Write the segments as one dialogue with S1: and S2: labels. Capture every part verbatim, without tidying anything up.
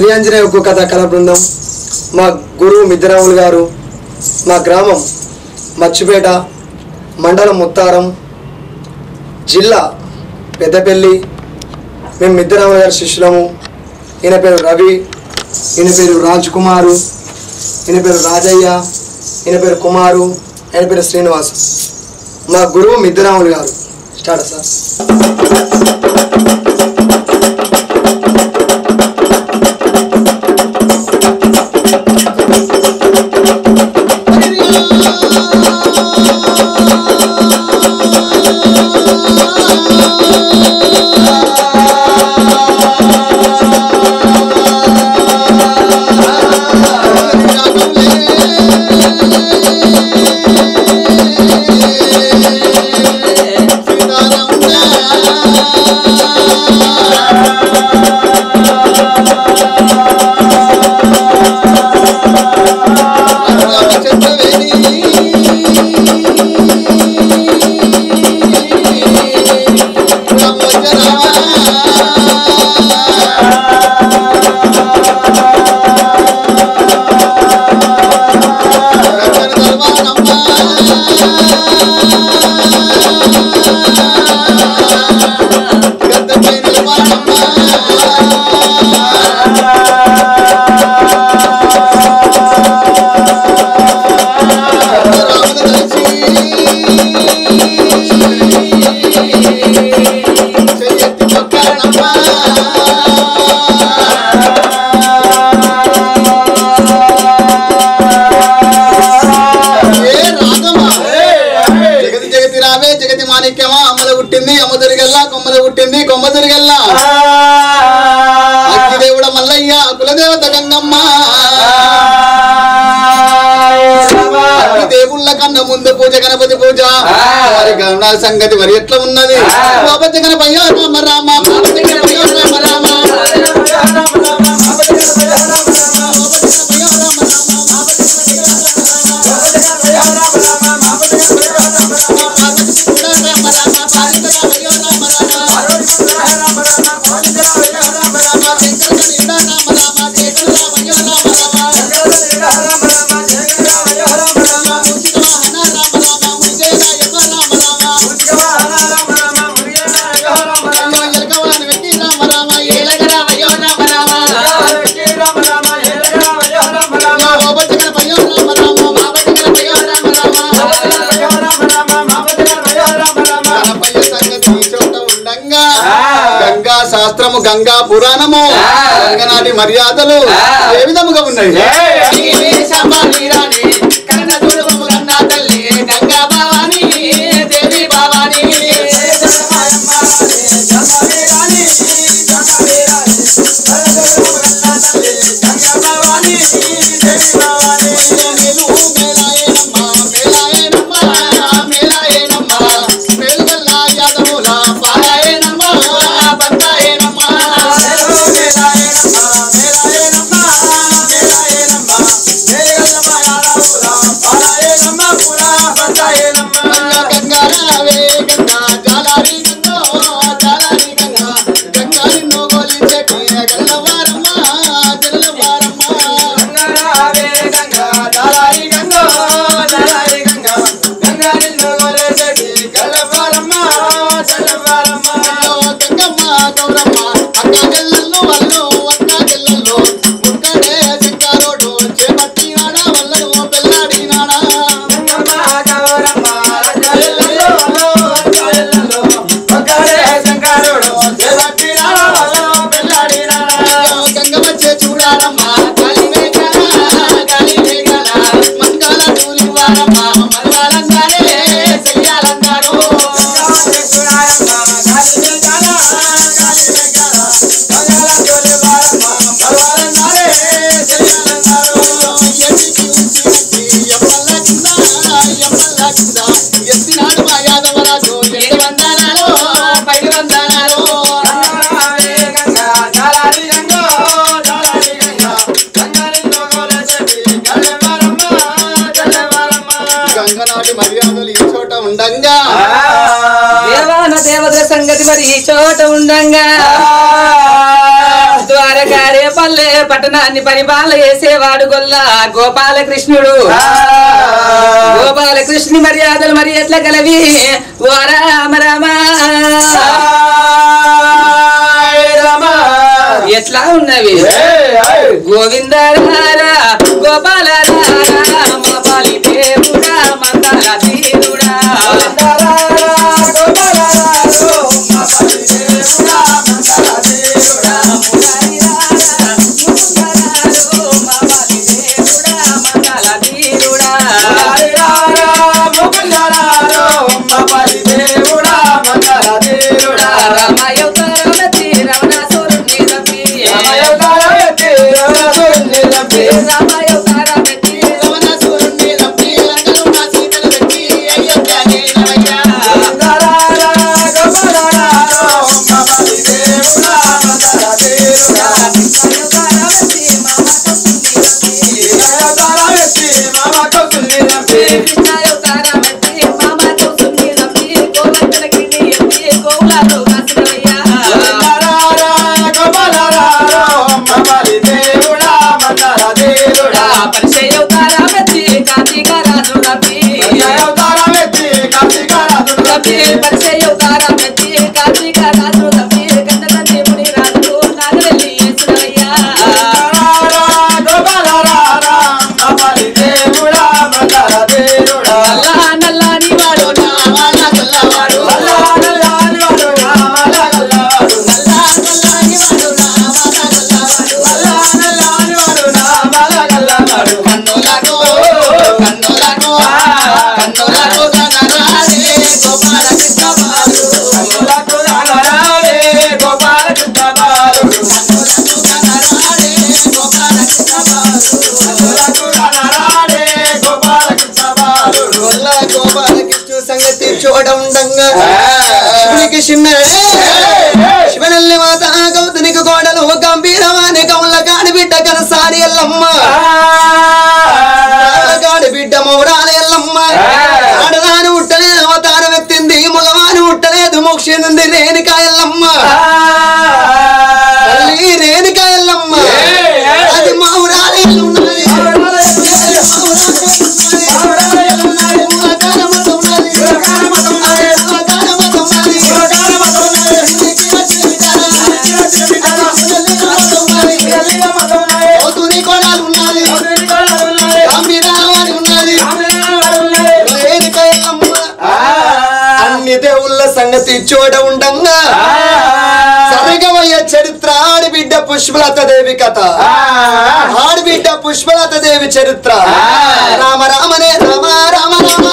S1: శ్రీ ఆంజనేయ ఒగ్గు కథ కళా బృందం, మా గురువు మిద్దరాములు గారు, మా గ్రామం మచ్చిపేట, మండలం ముత్తారం, జిల్లా పెద్దపల్లి. మేము మిద్దరాములు గారి శిష్యులము. ఈయన పేరు రవి, ఈయన పేరు రాజ్ కుమారు, ఈయన పేరు రాజయ్య, ఈయన పేరు కుమారు, ఆయన పేరు శ్రీనివాస్. మా గురువు మిద్దరాములు గారు. Start sir. దేవుడ మల్లయ్య కులదేవత గంగమ్మ దేవుళ్ళ కన్నా ముందు పూజ గణపతి పూజ. మరి గణనాల సంగతి మరి ఎట్లా ఉన్నది? గణపతి గణపయ్య రామ రామ రామ రామ శాస్త్రము గంగా పురాణము గంగనాటి మర్యాదలు ఏ విధముగా ఉన్నాయి?
S2: దేవాన దేవతల సంగతి మరి ఈ చోట ఉండంగా ద్వారా కారే పల్లె పట్టణాన్ని పరిపాలన చేసేవాడు గొల్ల గోపాలకృష్ణుడు. గోపాలకృష్ణుని మర్యాదలు మరి ఎట్లా గలవి ఓ రామ రామ ఎట్లా ఉన్నవి గోవింద గోపాల మా పాలి దేవుడా మందాల తీరుడా
S1: శివనల్లి మాత గౌతనికి కోడలు గంభీరవాణి కౌల కాడి బిడ్డ కనసారి ఎల్లమ్మ కాడి బిడ్డ మౌరాలి ఎల్లమ్మ ఆడదాని ఉట్టలే అవతారం ఎత్తింది మగవాని ఉట్టలేదు మోక్షింది రేణుకా ఎల్లమ్మ తల్లి రేణుకా ఎల్లమ్మ అది మౌరాలి ఉన్నది సంగతి చూడ ఉండంగా సరిగమయ్య చరిత్ర ఆడిబిడ్డ పుష్పలత దేవి కథ ఆడిబిడ్డ పుష్పలత దేవి చరిత్ర రామ రామనే రామ రామ రామ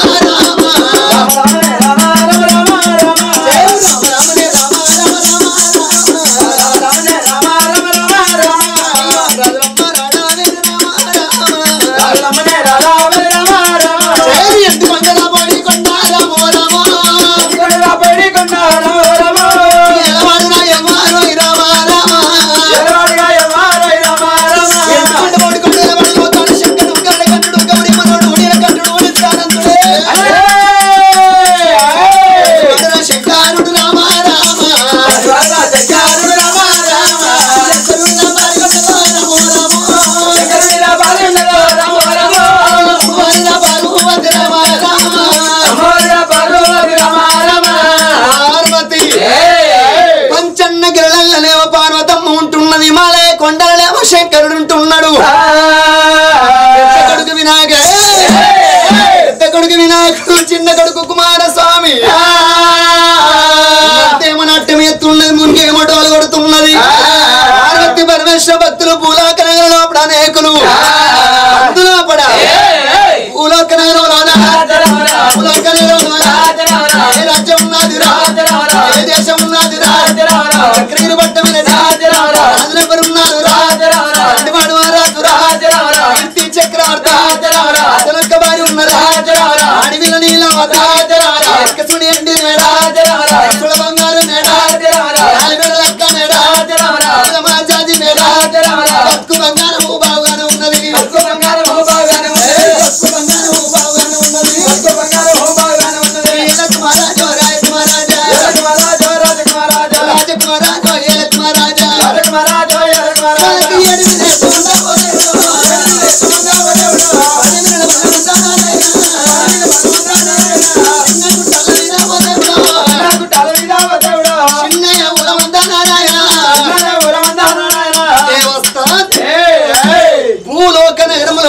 S1: కొండలేమో శంకరుడు ఉంటున్నాడు కొడుకు వినాయక పెద్ద కొడుకు వినాయకుడు చిన్న కొడుకు కుమారస్వామి ఏమో నట్టం ఎత్తున్నది మునిగేమో డోలు కొడుతున్నది పార్వతి పరమేశ్వర భక్తులు భూలోక నగరం లోపల అనేకులు అందులో పడ భూలోక నగరం భూలోక నగరం ఏ రాజ్యం ఉన్నది ఏ దేశం ఉన్నది చక్రీరు పట్టమైన రాజులెవరు ఉన్నారు రాజవాడు రాజు కీర్తి చక్రవర్తి అతనొక్క భార్య ఉన్నారు అడవిల నీలవత ఎక్కసుడి ఎండి మేడ బంగారు మేడ లక్క మేడ మాజాది మేడ బతుకు బంగారం బావుగానే ఉన్నది బతుకు బంగారం బావుగానే ఉన్నది బతుకు బంగారం బావుగానే ఉన్నది బతుకు బంగారం బావుగానే ఉన్నది రాజకుమారాజు రాజకుమారాజు రాజకుమారాజు రాజకుమారాజు రాజకుమారాజు రాజకుమారాజు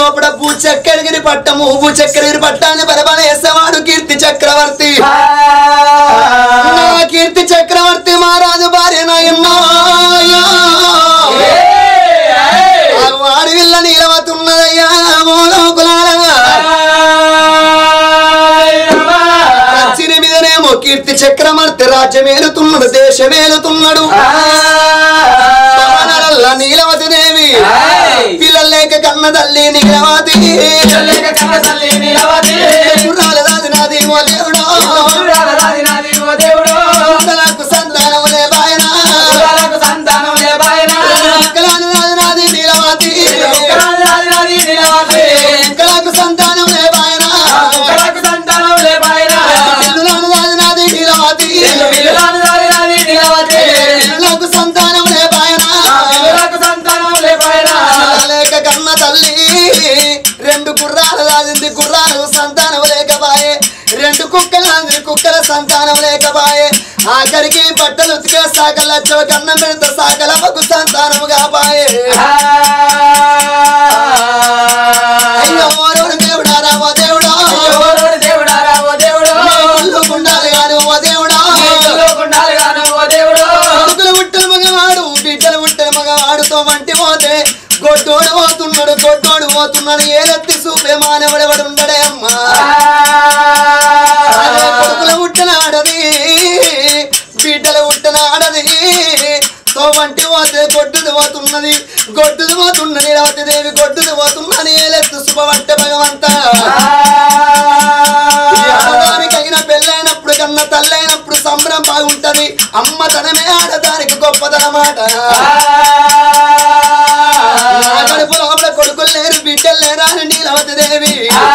S1: లోపల భూచక్రగిరి పట్టము భూచక్రగిరి పట్టాన్ని పరిపాలనేసేవాడు కీర్తి చక్రవర్తి కీర్తి చక్రవర్తి మహారాజు భార్య నాయన్నా వాడి విల్ల నీలవతున్నదయ్యా పచ్చిని మీదనేమో కీర్తి చక్రవర్తి రాజ్యమేలుతున్నాడు దేశమేలుతున్నాడు నీలవతి దేవి పిల్లలు లేక కన్న తల్లి నీలవతి నాది ఓ దేవుడు నాకు సంతానములే బాయన నాది నీలవతి నాకు సంతానములే బాయన నాది నీలవతి నాకు సంతానములే బాయన లేక కన్న తల్లి రెండు గుర్రాలు రాజింది గుర్రాలు సంతానం లేకపాయే రెండు కుక్కలు అంది కుక్కల సంతానం లేకపాయే ఆఖరికి బట్టలు ఉతికే సాకల కన్నం పెడత సాకల పకు సంతానము కాపాయే అయ్యో మోరోడు దేవుడా రామో దేవుడా దేవుడు ఉండాలి గాను ఓ దేవుడా కొడుకులు పుట్టిన మగవాడు బిడ్డలు పుట్టిన మగవాడుతో వంటి పోతే గొడ్డోడు పోతున్నాడు గొడ్డోడు పోతున్నాడు ఏరెత్తి చూపే మానవుడెవడు ఉండడే అమ్మా కొడుకులు పుట్టినాడది బిడ్డలు పుట్టినాడది తో వంటి పోతే గొడ్డుది పోతున్నది గొడ్డుది పోతున్నది నీలవతి దేవి గొడ్డుది పోతున్నది ఏలెత్తు శుభవంట భగవంత అయిన పెళ్ళైనప్పుడు కన్నా తల్లైనప్పుడు సంబరం బాగుంటది అమ్మ తనమే ఆడదానికి గొప్పదనమాట కడుపు లోపల కొడుకులు లేరు బిడ్డలు లేరా అని నీలవతి దేవి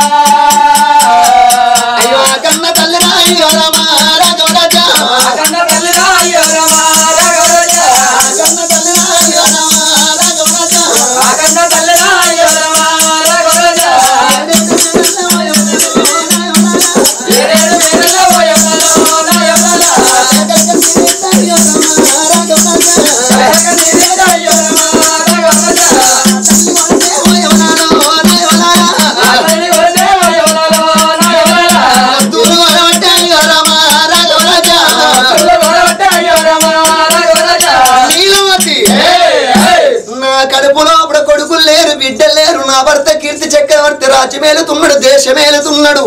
S1: అయ్యో కన్న తల్లి అయ్యో రమా రాజో రాజా కన్న తల్లి అయ్యో రమా రాజో రాజా కన్న తల్లి అయ్యో రమా రాజో రాజా కన్న తల్లి అయ్యో రమా రాజో రాజా ఏరేడు మేరల వయమలో నాయమల అయ్యో రమా రాజో రాజా కన్న అయ్యో రమా రాజో రాజా కడుపులో అప్పుడు కొడుకులు లేరు బిడ్డలు లేరు నా భర్త కీర్తి చక్రవర్తి రాజ్యమేలుతున్నాడు దేశమేలుతున్నాడు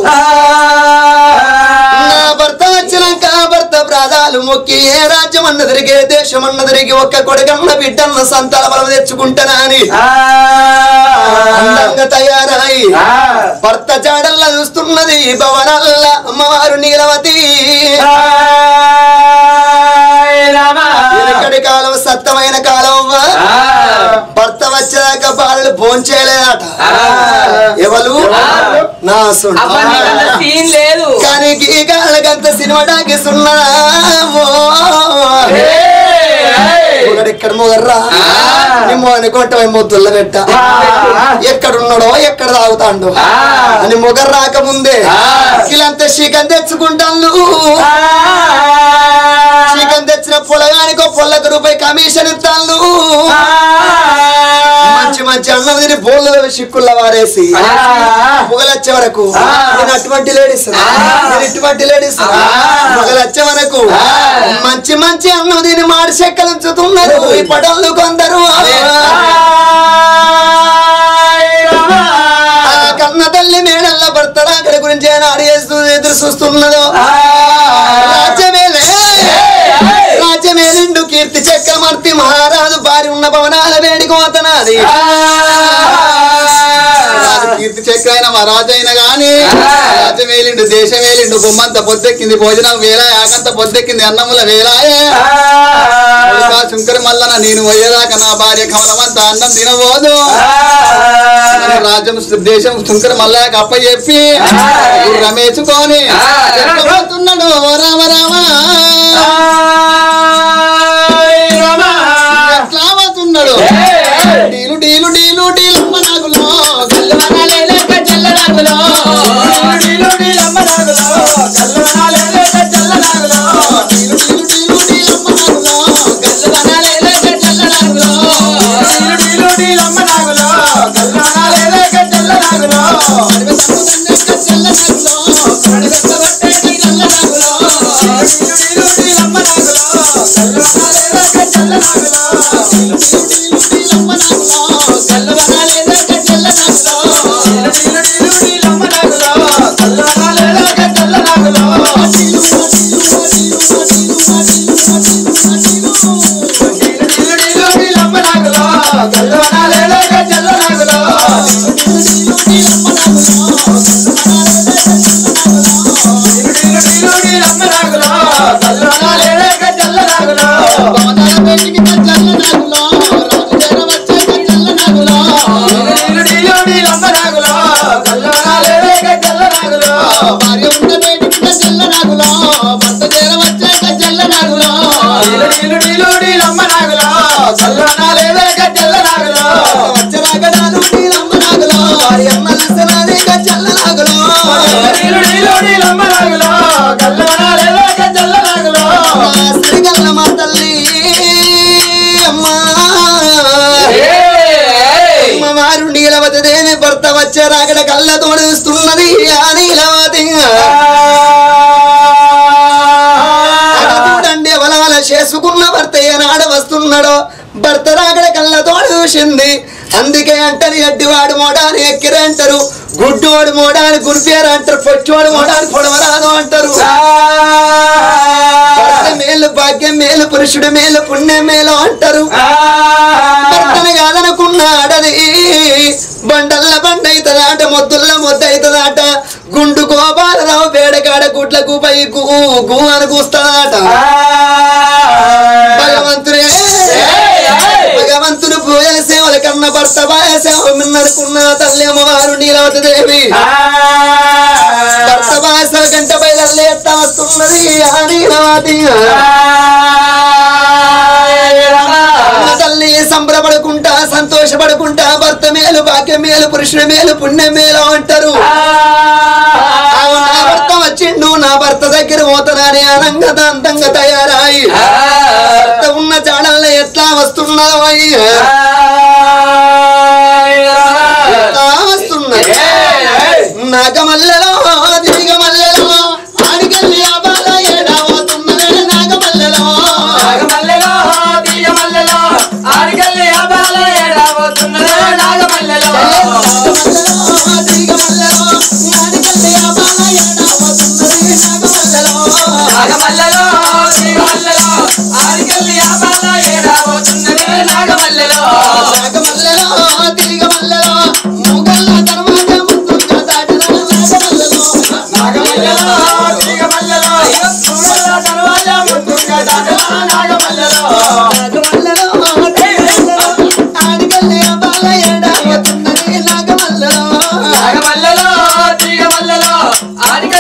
S1: నా భర్త వచ్చినాక భర్త ప్రాధాలు మొక్కి ఏ రాజ్యం అన్న తిరిగి ఏ దేశం అన్న తిరిగి ఒక్క కొడుకన్న బిడ్డన్న సంతాన బలం తెచ్చుకుంటానా అని అందంగా తయారాయి భర్త జాడల్లా చూస్తున్నది భవనల్ల అమ్మవారు నీలవతి ఎక్కడి కాలం సత్తమైన కాలం భర్త వచ్చేదాకా బాలు భోంచేయలేదట ఎవరు నా లేదు కానీ ఈ కాళ్ళకంత సినిమా టాకిస్తున్నదా ఇక్కడ మొగర్రా నిమ్మో అనుకుంటా మొద్దుల్ల పెట్ట ఎక్కడున్నాడో ఎక్కడ తాగుతాడు అని మొగర్ రాకముందే వీళ్ళంతా చికెన్ తెచ్చుకుంటాను చికెన్ తెచ్చిన పొలగానికో పొలకు రూపాయి కమిషన్ ఇస్తాను మంచి మంచి అన్నం తిని బోళ్ళు చిక్కుళ్ళ వారేసి మొగలు వచ్చే వరకు నేను అటువంటి లేడీస్ నేను ఇటువంటి లేడీస్ మొగలు వచ్చే వరకు మంచి మంచి అన్నం తిని మాడి చెక్కలు ఉంచుతున్నారు ఈ పటంలో కొందరు కన్న తల్లి మేడల్ల భర్తడా అక్కడ గురించి నాడు చేస్తూ ఎదురు చూస్తున్నదో రాజ్యమేలే రాజ్యమేలిండు కీర్తి చక్రవర్తి మహారాజు భార్య ఉన్న భవనాల వేడికోతనాది కీర్తి చక్ర అయిన మహారాజు అయినా గాని రాజ్యమేలిండు దేశమేలిండు బొమ్మంత పొద్దెక్కింది భోజనం వేళ యాకంత పొద్దెక్కింది అన్నముల వేలాయే శంకర్ మల్లన నేను పోయేదాకా నా భార్య కమలమంతా అన్నం తినబోదు రాజ్యం దేశం శంకర్ మల్లయ్యకు అప్ప చెప్పి రమేచుకొని పోతున్నాడు రామ రామ ఎట్లా పోతున్నాడు డీలు డీలు డీలు డీలమ్మ నాగులో గల్లవనాలేక జల్ల నాగులో డీలు డీలమ్మ నాగులో గల్లవనాలేక జల్ల నాగులో డీలు డీలు డీలు డీలమ్మ నాగులో గల్లవనాలేక జల్ల నాగులో డీలు డీలు డీలమ్మ నాగులో గల్లవనాలేక జల్ల భర్త వచ్చే రాగడ కళ్ళ తోడుస్తున్నది చూడండి అవలాల చేసుకున్న భర్త ఏనాడు వస్తున్నాడో భర్త రాగడ కళ్ళ తోడు చూసింది అందుకే అంటని అడ్డివాడు మోడాని ఎక్కిరే అంటారు గుడ్డోడు మోడాని గురిపేరు అంటారు పొచ్చోడు మోడాని పొడవరాదు అంటారు మేలు భాగ్యం మేలు పురుషుడు మేలు పుణ్యం మేలు అంటారు భర్తను కాదనుకున్నాడది బండల్ల బండ అవుతుందాట మొద్దుల్ల మొద్దు అవుతుందాట గుండు గోపాలరావు పేడకాడ గుడ్లకు పై గు గు అని కూస్తాడట భగవంతుడే భగవంతుడు పూజల సేవల కన్న భర్త బాయ సేవ మిన్నడుకున్న తల్లేమో వారు నీలవతి దేవి భర్త బాయ సేవ గంట బయలు ఎత్తా వస్తున్నది ఆ నీలవతి తల్లి సంబరపడుకుంటా సంతోషపడుకుంటా భర్త మేలు భాగ్యం మేలు పురుషుడు మేలు పుణ్యం మేలు అంటారు నా భర్త వచ్చిండు నా భర్త దగ్గర పోతానని అనంగత అంతంగా తయారాయి భర్త ఉన్న చాడల్లో ఎట్లా వస్తున్నావు ఎట్లా వస్తున్నా నాగమల్లలో దిగమల్లలో ఆడికెళ్ళి అబాల ఏడా పోతున్నదే నాగమల్లలో నాగమల్లలో దిగమల్లలో ఆడికెళ్ళి అబాల ఏడా పోతున్నదే నాగమల్లలో దిగమల్లలో ఆడికెళ్ళి అబాల ఏడా పోతున్నదే నాగమల్లలో నాగమల్లలో దిగమల్లలో ఆడికెళ్ళి అబాల ఏడా పోతున్నదే నాగమల్లలో నాగమల్లలో దిగమల్లలో ముగల్ల తర్వాత ముద్దుగా దాటిన నాగమల్లలో నాగమల్లలో దిగమల్లలో ముగల్ల తర్వాత ముద్దుగా దాటిన నాగమల్లలో నాగమల్లలో ఆడికెళ్ళి అబాల ఏడా పోతున్నదే నాగమల్లలో నాగమల్లలో దిగమల్లలో ఆడికెళ్ళి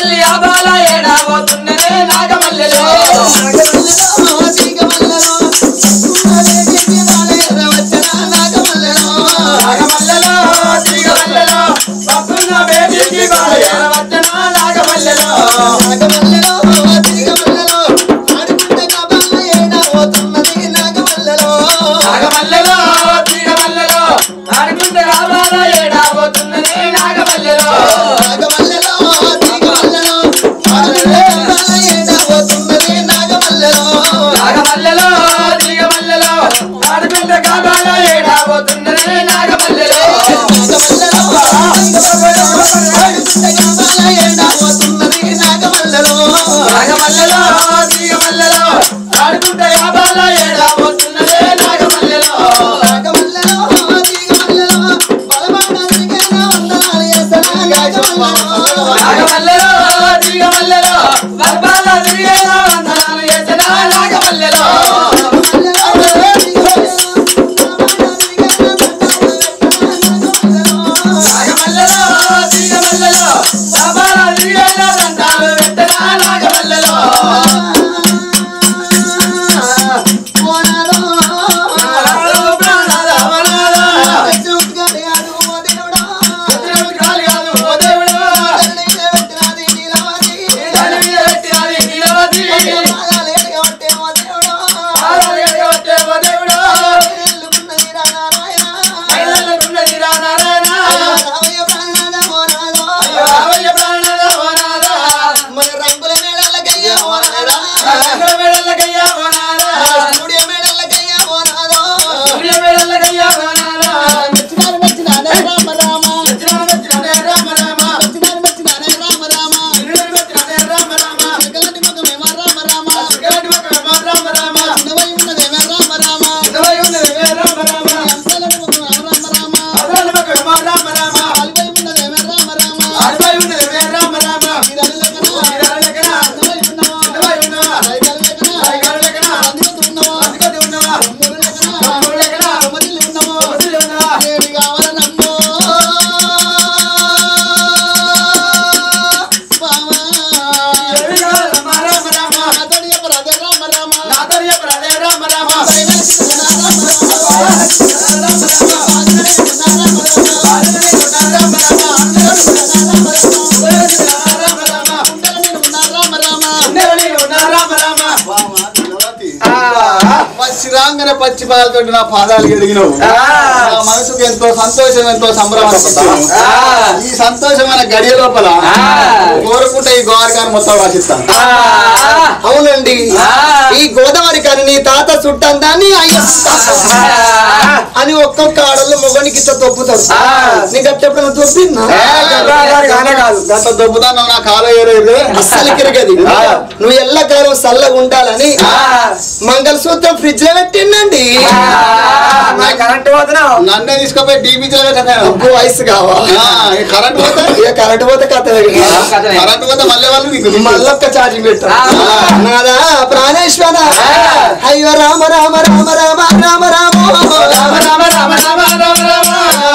S3: పచ్చిరాంగనే పచ్చి పాలతో నా పాదాలు ఎదిగినవు నా మనసుకు ఎంతో సంతోషం ఎంతో సంబరం ఈ సంతోషమైన గడియ లోపల కోరుకుంటే ఈ గోదావరి మొత్తం రాసిస్తాను
S1: అవునండి ఈ గోదావరి కానీ నీ తాత చుట్టందాన్ని అయ్యో అని ఒక్కొక్క ఆడల్లో మొగనికి ఇట్లా తొప్పుతాడు నీ గట్టెప్పుడు తొప్పిందా
S3: కాదు గత దొబ్బుతాను నా కాలో ఏరేది
S1: అస్సలు కిరగది నువ్వు ఎల్లకాలం చల్లగా ఉండాలని మంగళసూత్రం ఫ్రిడ్జ్ లో పెట్టిండండి
S2: కరెంట్ పోతున్నావు
S3: నన్నే తీసుకుపోయి డీపీలో పెట్టాను
S1: వయసు కావా
S3: కరెంట్ పోతే
S1: ఇక కరెంట్ పోతే కథ
S3: కరెంట్ పోతే మళ్ళీ వాళ్ళు
S1: మళ్ళొక్క ఛార్జింగ్ పెట్టా నాదా ప్రాణేశ్వర అయ్యో రామ రామ రామ రామ రామ రామ రామ రామ రామ రామ రామ రామ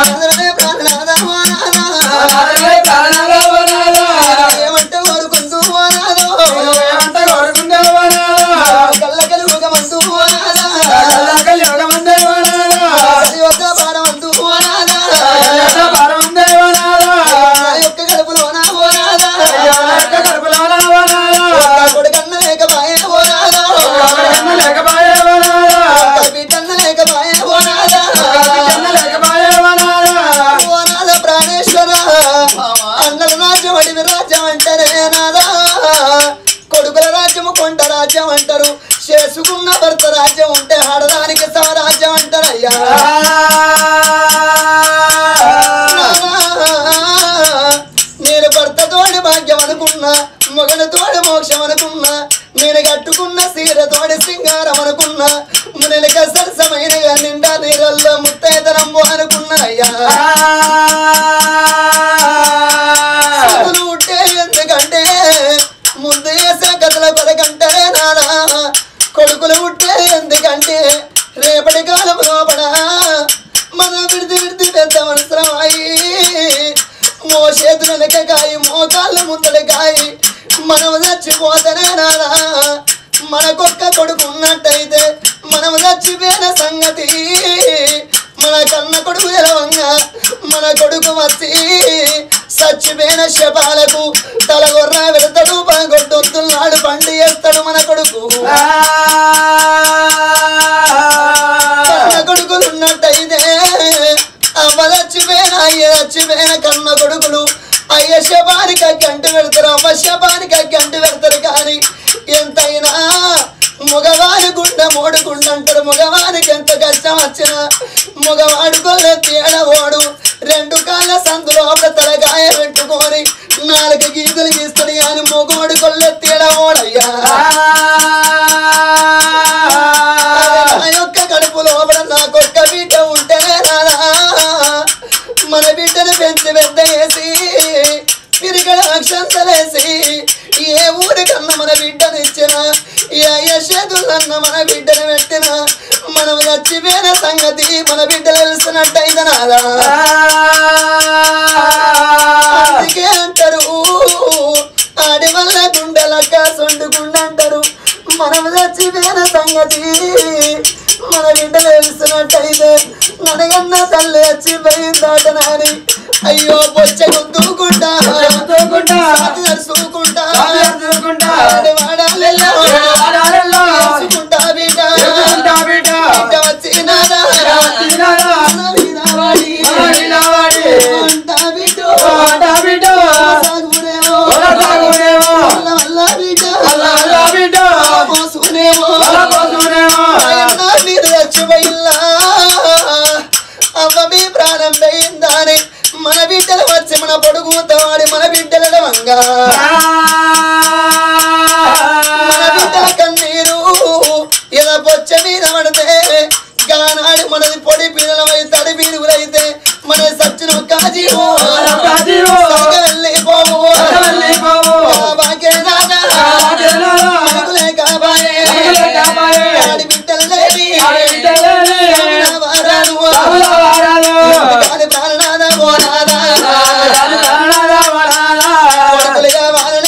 S1: ఏమంటే కోరుకుంటూ కొడుకుల రాజ్యము కొండ రాజ్యం అంటారు చేసుకున్న భర్త రాజ్యం ఉంటే ఆడదానికి సమరాజ్యం అంటారు అయ్యా నేను భర్తతోడి భాగ్యం అనుకున్నా మొగలతోడి మోక్షం అనుకున్నా నేను కట్టుకున్న సీరతోడి సింగారం అనుకున్నా మునలిక సరసమైన నిండా నీరల్లో ముత్తైతనము అనుకున్నా అయ్యా ఎందుకంటే ముందు వేసే కథల కొరకంటే నానా కొడుకులు పుట్టే ఎందుకంటే రేపటి కాలం లోపల మనం విడిది విడిది పెద్ద అవసరం అయి మో చేతులు లెక్కకాయి మోకాళ్ళు ముందలకాయి మనం చచ్చిపోతేనే నానా మనకొక్క కొడుకు ఉన్నట్టయితే మనం చచ్చిపోయిన సంగతి మన కన్న కొడుకు ఎలవంగా మన కొడుకు వచ్చి చచ్చిపోయిన శపాలకు తలగొర్ర వెళ్తాడు పగొడ్డొత్తున్నాడు పండి వేస్తాడు మన కొడుకు కన్న కొడుకులు ఉన్నట్టయితే అవ్వ చచ్చిపోయిన అయ్య చచ్చిపోయిన కన్న కొడుకులు అయ్య శపానికి గంట పెడతారు అవ్వ శపానికి గంట పెడతారు కానీ ఎంతైనా మగవాడి గుండె మోడుకుండంటారు మగవాడికి ఎంత కష్టం వచ్చినా మగవాడు కొల్ల తేడవాడు రెండు కాళ్ళ సందులో తలగాయ పెట్టుకొని నాలుగు గీతలు గీస్తాడు కానీ మగవాడు కొల్ల తేడవాడయ్యా నా యొక్క కడుపు లోపల నాకొక్క బిడ్డ ఉంటే రాదా మన బిడ్డను పెంచి పెద్ద వేసి పిరిగడ అక్షంతలేసి ఏ ఊరికన్నా మన బిడ్డను ఇచ్చిన ఏ యశేదులన్న మన బిడ్డను పెట్టిన మనం చచ్చిపోయిన సంగతి మన బిడ్డలు తెలిసినట్టయితే నాదా అందుకే అంటారు ఆడి వల్ల గుండెలక్క సొండుకుండంటారు మనం చచ్చిపోయిన సంగతి మన బిడ్డలు తెలిసినట్టయితే ననగన్న తల్లి చచ్చిపోయిందాట నాని అయ్యో పొచ్చ గుద్దుకుంటా నడుచుకుంటా వాడాలెల్లాడుకుంటా బిడ్డ బిడ్డ వచ్చినాదా బిడ్డ బిడ్డ మోసుకునేమో మీరు చచ్చిపోయిల్లా అవ్వ మీ ప్రాణం పోయిందాని మన బిడ్డలు వచ్చి మన పొడుగుతో వాడి మన బిడ్డల వంగా మన బిడ్డల కన్నీరు ఇలా పొచ్చ మీద పడితే గానాడి మనది పొడి పీడలమై తడి పీడుగులైతే మన సచ్చిన కాజీవో వెళ్ళిపోవు ఆడి బిడ్డలు లేని ప్రాణనాథ కొడుకులుగా వాళ్ళ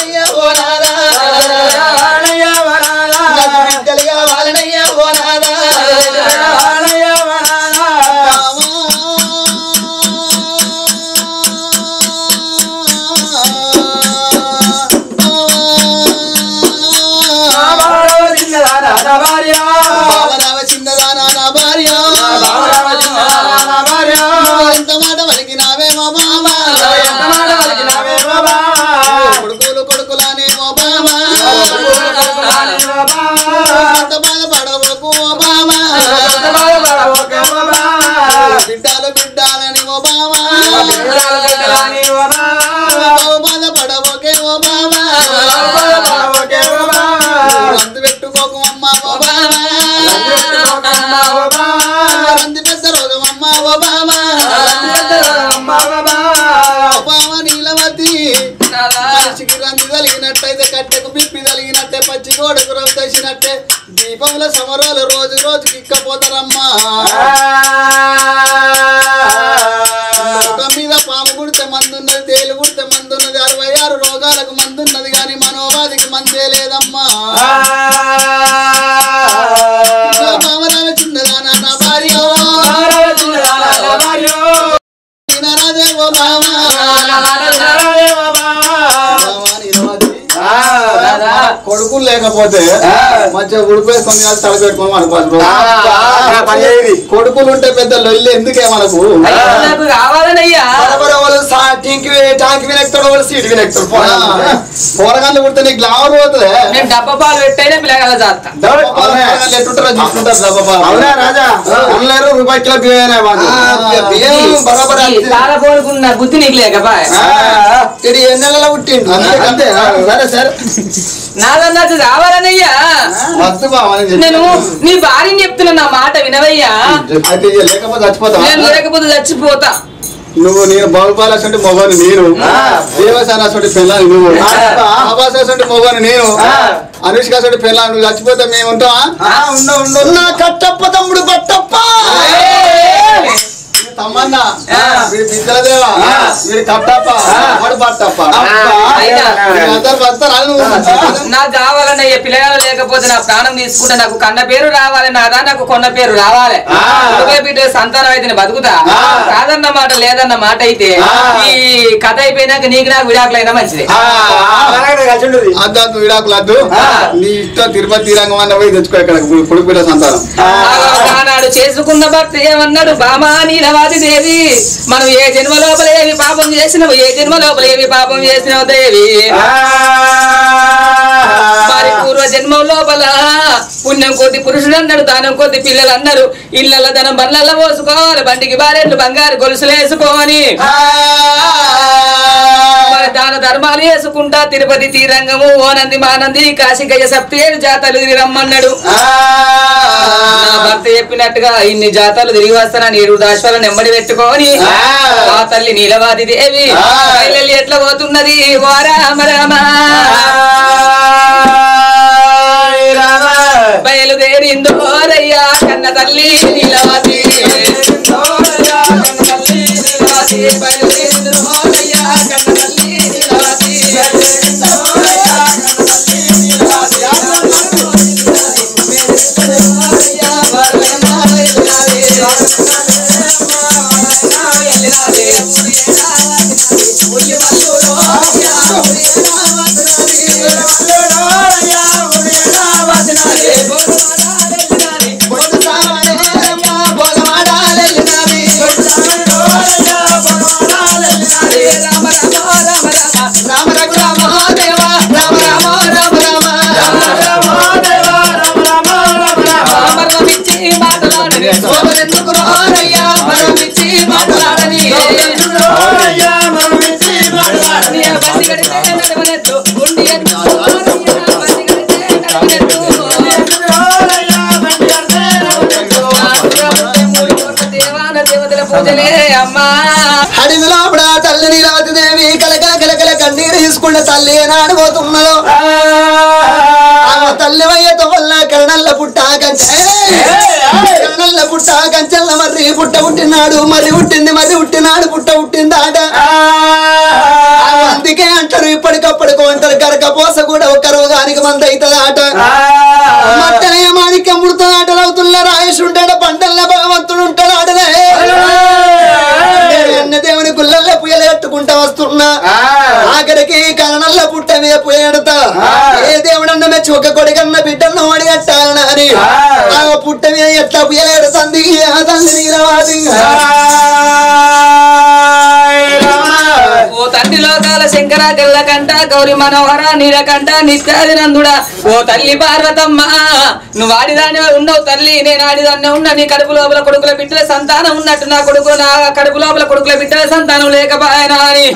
S3: బిడ్డలు బిడ్డాలని ఓ బావా బాధపడబోకే ఓ బావా రంది పెట్టుకోకు అమ్మ ఓ బావా రంది పెద్ద రోగం అమ్మ ఓ బావా బావ నీలవతి మనిషికి రంది కలిగినట్టయితే కట్టెకు పిప్పి కలిగినట్టే పచ్చి గోడకు రవ్వు తెచ్చినట్టే దీపముల సమరాలు రోజు రోజుకి ఇక్కపోతారమ్మా మీద పాము కుడితే మందున్నది తేలు కుడితే మందున్నది అరవై ఆరు రోగాలకు మందున్నది కానీ మనోవాదికి మందే లేదమ్మా మామరాల చిన్నదా నా భార్య కొడుకులు లేకపోతే మంచిగా ఉడిపేసుకొని తల పెట్టుకోమని అనుకోవచ్చు కొడుకులు ఉంటే పెద్ద లొల్లి ఎందుకే మనకు పోరగాళ్ళు కుడితే నీకు గ్లామర్ పోతుంది
S2: డబ్బా పాలు పెట్టైనా పిల్లగాల చేస్తా
S3: ఎట్టుంటారో చూసుకుంటారు డబ్బా పాలు
S1: రాజా రూపాయి కిలో
S2: చాలా కోరుకున్న బుద్ధి నీకు లేకపా
S1: ఎన్ని నెలల పుట్టిండు అంతే సరే సరే
S2: నాదన్నట్టు కావాలనయ్యా
S3: వద్దు బావని
S2: నేను నీ భార్యని చెప్తున్నా నా మాట వినవయ్యా
S3: అయితే లేకపోతే చచ్చిపోతా
S2: నేను లేకపోతే చచ్చిపోతా
S3: నువ్వు నేను బాగుపాలంటే మొగని నేను దేవసానటువంటి పిల్లని నువ్వు ఆభాసటువంటి మొగని నేను అనుష్కటువంటి పిల్లని నువ్వు చచ్చిపోతే మేము ఉంటావా
S1: నా కట్టప్ప తమ్ముడు పట్టప్ప
S3: తమ్మన్నా వీడి బిడ్డల దేవా వీడి కట్టప్ప వాడు పట్టప్ప అందరు వస్తారు
S2: నాకు కావాలన్నయ్య పిల్లగాలు లేకపోతే నా ప్రాణం తీసుకుంటే నాకు కన్న పేరు రావాలి నాదా నాకు కొన్న పేరు రావాలి బిడ్డ సంతానం అయితే బతుకుతా కాదన్న మాట లేదన్న మాట అయితే ఈ కథ అయిపోయినాక నీకు నాకు విడాకులైనా మంచిది
S3: అద్దు విడాకులు వద్దు నీ ఇష్టం తిరుపతి తీరంగం అన్న పోయి తెచ్చుకో ఇక్కడ కొడుకు బిడ్డ సంతానం
S2: ఆనాడు చేసుకున్న భర్త ఏమన్నాడు బామా నీలవాది దేవి మనం ఏ జన్మ లోపల ఏమి పాపం చేసినావు ఏ జన్మ లోపల ఏమి పాపం చేసినావు దేవి మరి పూర్వ జన్మం లోపల పుణ్యం కొద్ది పురుషుడు అన్నాడు దానం కొద్ది పిల్లలు అన్నారు ఇళ్ళ ధనం బండ్ల పోసుకోవాలి బండికి బారెట్లు బంగారు గొలుసులు వేసుకోని మరి దాన ధర్మాలు వేసుకుంటా తిరుపతి తీరంగము ఓనంది మానంది కాశీకయ్య సప్తి ఏడు జాతలు తిరిగి రమ్మన్నాడు నా భర్త చెప్పినట్టుగా ఇన్ని జాతలు తిరిగి వస్తానని ఏడు దాశాలను నెమ్మడి పెట్టుకొని ఆ తల్లి నీలవాది దేవి బయలు ఎట్లా పోతున్నది ఓ రామ రామ బయలుదేరిందో రయ్యా కన్న తల్లి నీలవాది బయలుదేరిందో రయ్యా కన్న తల్లి నీలవాది
S1: అడవిలో తల్లి నీలవతి దేవి కలకల కలకల కన్నీరు తీసుకుంటే తల్లి ఏనాడిపోతున్నదో తల్లి వయ్యతో వల్ల కరణల్ల పుట్ట కంచె కరణల్ల పుట్ట కంచెల్ల మర్రి పుట్ట పుట్టినాడు మర్రి పుట్టింది మర్రి పుట్టినాడు పుట్ట పుట్టిందాట అందుకే అంటారు ఇప్పటికప్పటికి అంటారు కరక పోస కూడా ఒక రోగానికి మంద అవుతుంది ఆట మట్టనే మాణిక్యం ముడత ఆటలు అవుతున్న రాయేష్ ఉంటాడు పంటల భగవంతుడు ఉంటాడు ఆటలే దేవుని గుళ్ళల్లో పుయ్యలు ఎట్టుకుంటా వస్తున్నా ఆఖరికి కరణల్ల పుట్ట మీద పుయ్యడతా ఏ దేవుడన్న మెచ్చి ఒక కొడుకన్న బిడ్డను ఓడిగట్టాలని ఆ పుట్ట మీద ఎట్లా పుయ్యలేడుతుంది ఆ తల్లి నీలవాది
S2: ఓ తండ్రి లోకాల శంకర గల్లకంట గౌరి మనోహర నీలకంట నిత్యాది నందుడా ఓ తల్లి పార్వతమ్మ నువ్వు ఆడిదాన్ని ఉన్నావు తల్లి నేను ఆడిదాన్ని ఉన్నా నీ కడుపు లోపల కొడుకుల బిడ్డల సంతానం ఉన్నట్టు నా కొడుకు నా కడుపు లోపల కొడుకుల బిడ్డల సంతానం లేకపోయినా అని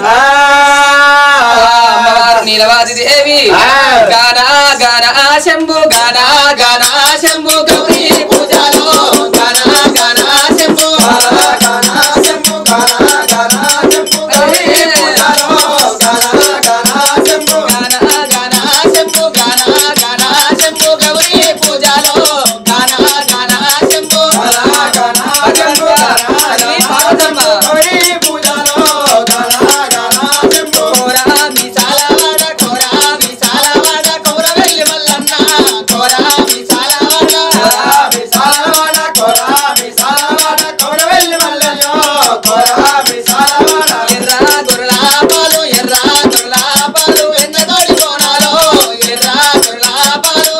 S2: అమ్మవారు నీలవాది దేవి గానా గానా శంభు గానా గానా శంభు గౌరీ పూజలో గానా గానా శంభు గానా శంభు గానా గానా శంభు గౌరీ పూజలో గానా గానా శంభు గానా గానా శంభు గానా గానా శంభు గౌరీ పూజలో గానా గానా శంభు గానా గానా శంభు గానా పార్వతమ్మ గౌరీ పూజలో గానా గానా శంభు కోరా మిసాలవాడ కోరా మిసాలవాడ కోరవెల్లి మల్లన్న కోరా మిసాలవాడ కోరా మిసాలవాడ కోరా మిసాలవాడ కోరవెల్లి మల్లయ్యో కోరా మిసాలవాడ ఎర్ర గొర్రెల పాలు ఎర్ర గొర్రెల పాలు ఎన్న తోడి కోనాలో ఎర్ర గొర్రెల పాలు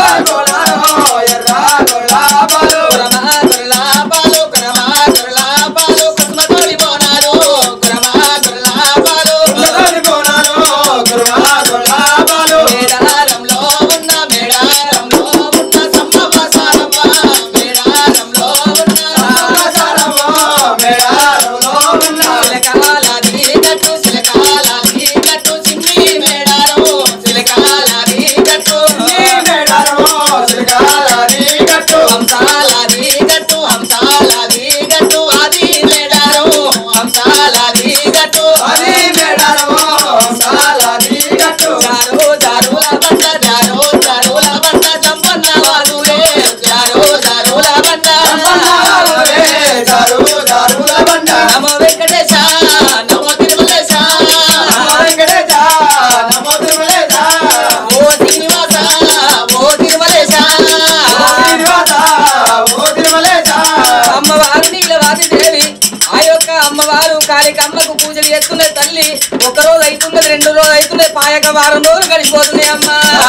S2: ఎర్ర గొర్రెల పాలు కురమ గొర్రెల పాలు కురమ గొర్రెల పాలు కురమ తోడి కోనాలో కురమ గొర్రెల పాలు తోడి కోనాలో కురమ గొర్రెల పాలు మేడారంలో ఉన్న మేడారంలో ఉన్న సమ్మవ్వ సారవ్వ మేడారంలో ఉన్న సమ్మవ్వ సారవ్వ మేడారంలో ఉన్న సిలకాలాది గట్టు సిలకాలాది గట్టు సిన్ని మేడారం సిలకాలాది గట్టు సిన్ని మేడారం సిలకాలాది గట్టు హంసాలాది గట్టు హంసాలాది గట్టు ఆది మేడారం హంసాలాది గట్టు ఆది మేడారం హంసాలాది గట్టు జారు జారుల బండ జారు జారుల బండ జంపన్న వాగులే జారు జారుల బండ జంపన్న వాగులే జారు జారుల బండ నమో వెంకటేశ నమో తిరుమలేశ నమో వెంకటేశ నమో తిరుమలేశ ఓ శ్రీనివాస ఓ తిరుమలేశ ఓ శ్రీనివాస ఓ తిరుమలేశ అమ్మవారు నీలవాది దేవి ఆ యొక్క అమ్మవారు కాళికమ్మకు పూజలు చేస్తున్న తల్లి ఒక రోజు అవుతున్నది రెండు రోజులు అవుతున్నది పాయక వారం రోజులు గడిచిపోతున్నాయి అమ్మ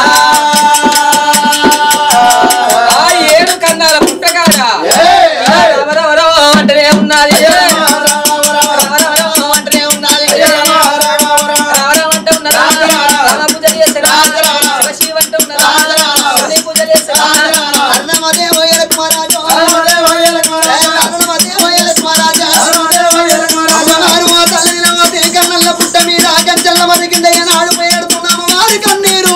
S2: ఆ ఏడు కన్నాల పుట్టగాడ రవరవరో అంటనే ఉన్నది రవరవరో అంటనే ఉన్నది రవరవరో అంటే ఉన్నదా రామ పూజలు చేస్తారా శివ అంటే ఉన్నదా శని పూజలు చేస్తారా అన్నమదే ఓయల కుమారాజు అన్నమదే ఓయల కుమారాజు అన్నమదే ఓయల కుమారాజు అన్నమదే ఓయల కుమారాజు అమ్మవారు మా తల్లి నమ్మదే కన్నల్ల పుట్ట మీద కంచల్ల మది కింద ఏనాడు పోయేడుతున్నాము వారి కన్నీరు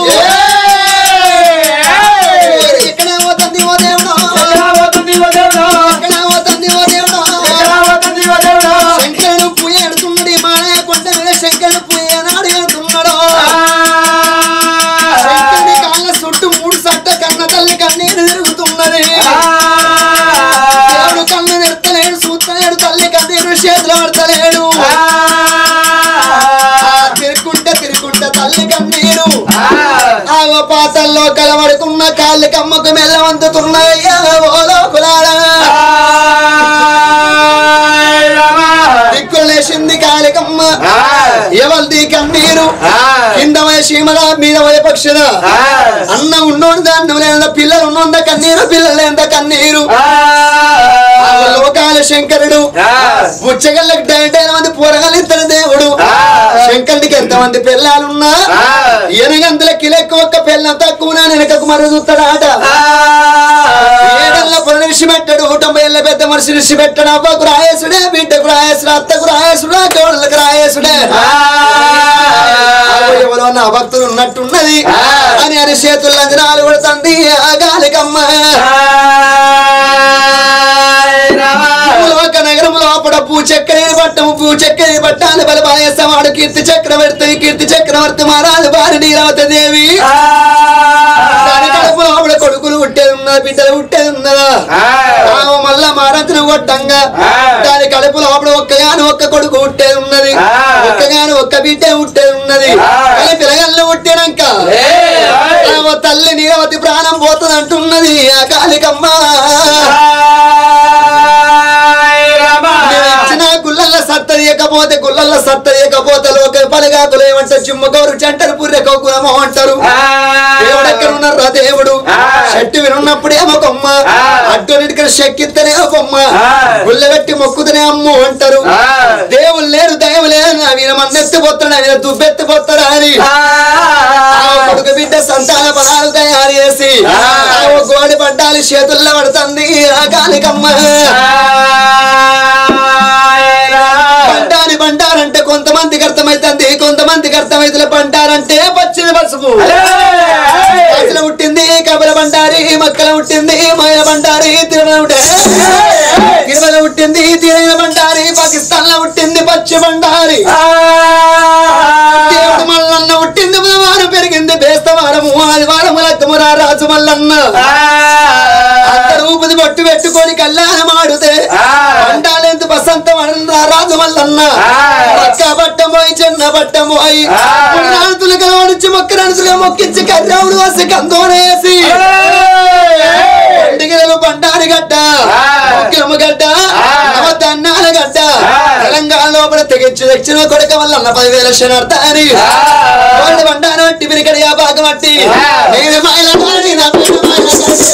S2: ఎక్కడ పోతుంది ఓ దేవుడు ఎక్కడ పోతుంది ఓ దేవుడు ఎక్కడ పోతుంది ఓ దేవుడు ఎక్కడ పోతుంది ఓ దేవుడు శంకరుడు పోయేడుతున్నాడు మానయ్య కొండ మీద శంకరుడు పోయేనాడు ఏడుతున్నాడు శంకరుడి కాళ్ళ చుట్టూ మూడు సట్ట కన్న తల్లి కన్నీరు తిరుగుతున్నది దేవుడు కళ్ళు నెడతలేడు చూస్తలేడు తల్లి కన్నీరు చేతిలో పడతలేడు తిరుక్కుంటే తిరుక్కుంటే తల్లి కన్నీరు ఆగో పాతల్లో కలబడుకున్న కాళ్ళు కమ్మకు మెల్లవంతుతున్నాయ్యా ఓలో కులాడా దిక్కులు లేచింది కాళికమ్మ ఎవరిది కన్నీరు కింద సీమల మీద పక్షుల అన్న ఉన్నోడు దాన్ని లేద పిల్లలు ఉన్నోంద కన్నీరు పిల్లలు ఎంత కన్నీరు లోకాల శంకరుడు బుచ్చగళ్ళకి డైటైన మంది పూరగాలు ఇద్దరు దేవుడు శంకరుడికి ఎంత మంది పిల్లలున్నా ఎనగంతుల కిలెక్కు ఒక్క పిల్లం తక్కువ వెనకకు మరు చూస్తాడాట ఏడల్ల పొల నిలిచి పెట్టాడు తొంభై ఏళ్ళ పెద్ద మనిషి నిలిచి పెట్టాడు అవ్వకు రాయేసుడే బిడ్డకు రాయేసుడు అత్తకు రాయేసుడు కోడలకు రాయేసుడే ఎవరో నా భక్తులు ఉన్నట్టున్నది అని అని చేతుల అంజనాలు కొడుతుంది ఆ గాలికమ్మ ఒక నగరం లోపల పూచెక్కని పట్టము పూచెక్కని పట్టాలి బల పాయసమాడు కీర్తి చక్రవర్తి కీర్తి చక్రవర్తి మహారాజు వారి నీరావతి దేవి దాని కడుపు లోపల కొడుకులు పుట్టేది ఉన్నదా బిడ్డలు పుట్టేది ఉన్నదా మళ్ళా మారంతులు కొట్టంగా దాని కడుపు లోపల ఒక్కగాను ఒక్క కొడుకు పుట్టేది ఉన్నది ఒక్కగాను ఒక్క బిడ్డ పుట్టేది ఉన్నది కానీ పిల్లగళ్ళు పుట్టినాక తల్లి నీరవతి ప్రాణం పోతుంది అంటున్నది ఆ కాళికమ్మ గుళ్ళ సత్య
S1: తీయకపోతే గుళ్ళల్లో సత్త తీయకపోతే లోక పలగాకులు ఏమంటారు చిమ్మగోరు చంటరు పుర్రె కౌకులమో అంటారు దేవుడు ఎక్కడ ఉన్నారా దేవుడు చెట్టు వినున్నప్పుడేమో కొమ్మ అడ్డునిటికి శక్కిత్తనే కొమ్మ గుళ్ళ పెట్టి మొక్కుతనే అమ్ము అంటారు దేవుడు లేడు దైవం లేదు నా వీర మన్నెత్తిపోతాడు వీర దుబ్బెత్తిపోతాడా అని కొడుకు బిడ్డ సంతాన పదాలు తయారు చేసి గోడి పడ్డాలి చేతుల్లో పడుతుంది ఆ కాలికమ్మ పంటాని పంటారంటే కొంతమందికి అర్థమైతుంది కొంతమందికి అర్థమైతే పంటారంటే పచ్చిది పసుపు పచ్చల పుట్టింది కబల బండారి మక్కల పుట్టింది మాయల బండారి తిరుమల తిరుమల పుట్టింది తిరుమల బండారి పాకిస్తాన్ లో పుట్టింది పచ్చి బండారి దేవుడు మల్లన్న పుట్టింది బుధవారం పెరిగింది బేస్తవారము ఆదివారము లక్కమురా రాజు మల్లన్న అందరూ ఊపిది బొట్టు పెట్టుకొని కళ్యాణం ఆడితే పండాలెంత బసంతం అన్నా రాజు మల్లన్న పక్క పట్టం పోయి చిన్న పట్టం పోయి నాడుతులుగా ఓడించి మొక్క నడుతులుగా మొక్కించి కర్రవుడు వసి కందోనేసి పండుగలు బండారి గడ్డ ముఖ్యమ గడ్డ నవదన్నాల గడ్డ తెలంగాణ లోపల తెగించి తెచ్చిన కొడుక వల్ల పదివేల శనార్థాని వాళ్ళు బండారు బట్టి పిరికడియా భాగం బట్టి నేను మాయల కాడి నా పేరు మాయల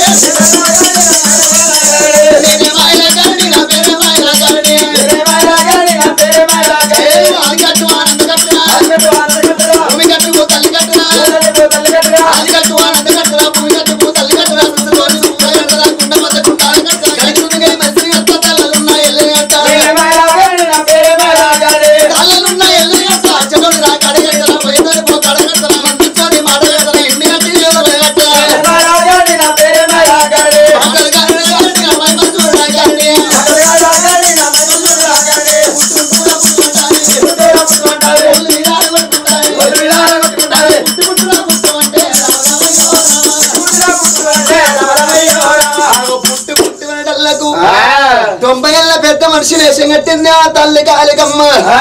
S1: నేను మాయల కాడి నా పేరు మాయల కాడి నా పేరు మాయల కాడి ఆగట్టు ఆనంద కట్టరా భూమి కట్టుకో తల్లి కట్టరా ఆగట్టు ఆనంద కట్టరా భూమి కట్టుకో తల్లి కట్టరా సుతోని సుఖ కట్టరా కుండ మత కుండాల కట్టరా కలిసి గై మసి అత్తతలలున్న ఎల్లే అత్త నేను మాయల కాడి నా పేరు మాయల కాడి తలలున్న ఎల్లే అత్త చెడు రా కడగట్టరా పోయినది పో కడగట్టరా మంచిని మాట కట్టరా ఇండి కట్టి ఎవరు కట్టరా నేను మాయల కాడి నా పేరు మాయల కాడి ఆకల కాడి కాడి నా మై మసు రా కాడి ఆకల కాడి నా మై మసు రా కాడి పుట్టురా పుట్టుంటాయి పుట్టురా పుట్టుంటాయి ఒలిరాల కొట్టుకుంటాయి ఒలిరాల కొట్టుకుంటాయి పుట్టురా పుట్టుంటే రామరమయ్య పుట్టురా పుట్టుంటే రామరమయ్య ఆగో పుట్టు పుట్టు వడలకు తొంభై ఏళ్ల పెద్ద మనిషి వేషం కట్టింది ఆ తల్లి కాలికమ్మ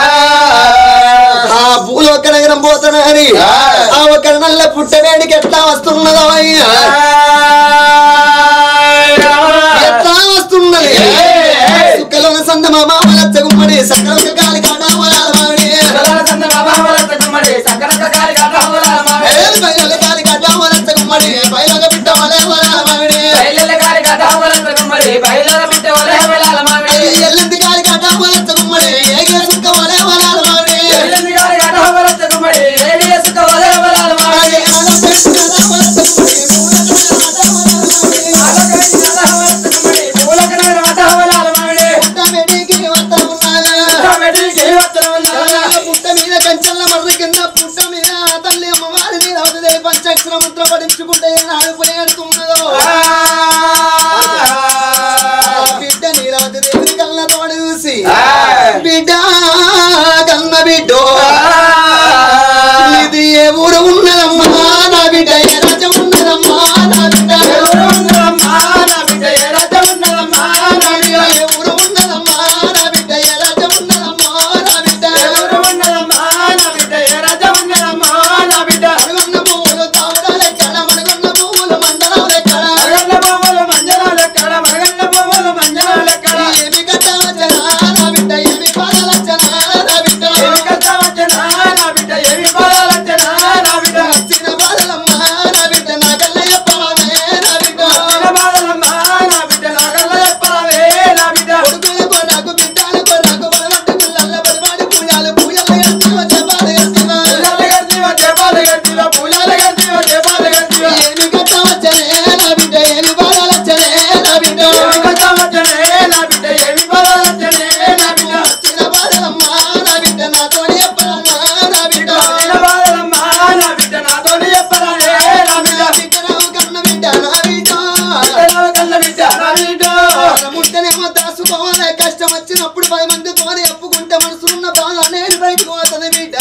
S1: ఆ భూలోక నగరం పోతున్నాని ఆ ఒక నల్ల పుట్టవేడికి ఎట్లా వస్తున్నదో అయ్యా ఎట్లా వస్తున్నది సుక్కలోన సంద మా మామలచ్చ గుమ్మడి సకలక కాలి కాటామలాలమాడి బయల కాలి కాటామలచ్చ గుమ్మడి బయలక బిడ్డ వలేమలాలమాడి ఎల్లంది కాలి కాటామలచ్చ గుమ్మడి ఏగే సుక్క వలేమలాలమాడి పుట్ట మీద కంచెల్ల మర్రి కింద పుట్ట మీద తల్లి అమ్మవారిని రవదే పంచాక్షర ముద్ర పడించుకుంటే ఆడుకుని అడుతున్నదో బిడ్డ నీరవతి దేవుని కళ్ళతో చూసి బిడ్డ కన్న బిడ్డో ఇది ఏ ఊరు ఉన్నదమ్మా నా బిడ్డ ఏ రాజ ఉన్నదమ్మా నా బిడ్డ ఏ ఊరు ఉన్నదమ్మా నా బిడ్డ ఏ రాజ ఉన్నదమ్మా నా బిడ్డ ఏ ఊరు ఉన్నదమ్మా నా బిడ్డ ఏ రాజ ఉన్నదమ్మా నా బిడ్డ ఏ ఊరు ఉన్నదమ్మా నా బిడ్డ ఏ రాజ ఉన్నదమ్మా నా బిడ్డ మరుగున్న పువ్వులు తావడాల ఎక్కడ మరుగున్న పువ్వులు మండలాల ఎక్కడ మరుగున్న పువ్వులు మంజలాల ఎక్కడ మరుగున్న పువ్వులు మంజలాల ఎక్కడ ఏమి కట్ట వచ్చనా నా బిడ్డ ఏమి బాధల వచ్చనా నా బిడ్డ ఏమి కట్ట వచ్చనా నా బిడ్డ ఏమి బాధల వచ్చనా నా బిడ్డ వచ్చిన బాధలమ్మా నా బిడ్డ నా కళ్ళ చెప్పవే నా బిడ్డ వచ్చిన బాధలమ్మా నా బిడ్డ నా కళ్ళ చెప్పవే నా బిడ్డ కొడుకుల కొరకు బిడ్డల కొరకు బలవంత గుళ్ళల్ల బడివాడి పూజలు పూజలు గర్తివ జపాల గర్తివ పూజలు గర్తివ జపాల గర్తివ పూజలు గర్తివ జపాల గర్తివ ఏమి కట్ట వచ్చనే నా బిడ్డ ఏమి బాధల వచ్చనే నా బిడ్డ ఏమి కట్ట వచ్చనే నా బిడ్డ ఏమి బాధల వచ్చనే నా బిడ్డ వచ్చిన బాధలమ్మా నా బిడ్డ నాతోని చెప్పరమ్మా నా బిడ్డ వచ్చిన బాధలమ్మా నా బిడ్డ నాతోని చెప్పరానే నా బిడ్డ బిడ్డరావు కన్న బిడ్డ నా బిడ్డ బిడ్డరావు కన్న బిడ్డ నా బిడ్డ ముట్టనేమో దాసుకోవాలి కష్టం వచ్చినప్పుడు పది మందితోని అప్పుకుంటే మనసున్న బాధ అనేది బయటకు పోతుంది బిడ్డ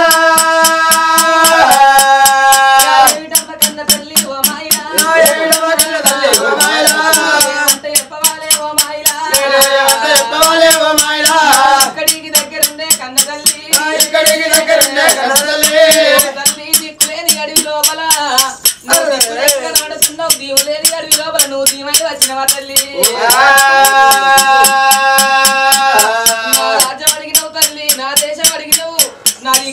S2: ఇక్కడికి దగ్గరుండే కన్న తల్లి
S3: ఇక్కడికి దగ్గరుండే కన్న తల్లి
S2: తల్లి దిక్కులేని అడవి లోపల నువ్వు దిక్కులేక నడుస్తున్నావు దీవు లేని అడవి లోపల నువ్వు దీవై వచ్చినవా తల్లి రాజ్యం అడిగినవు తల్లి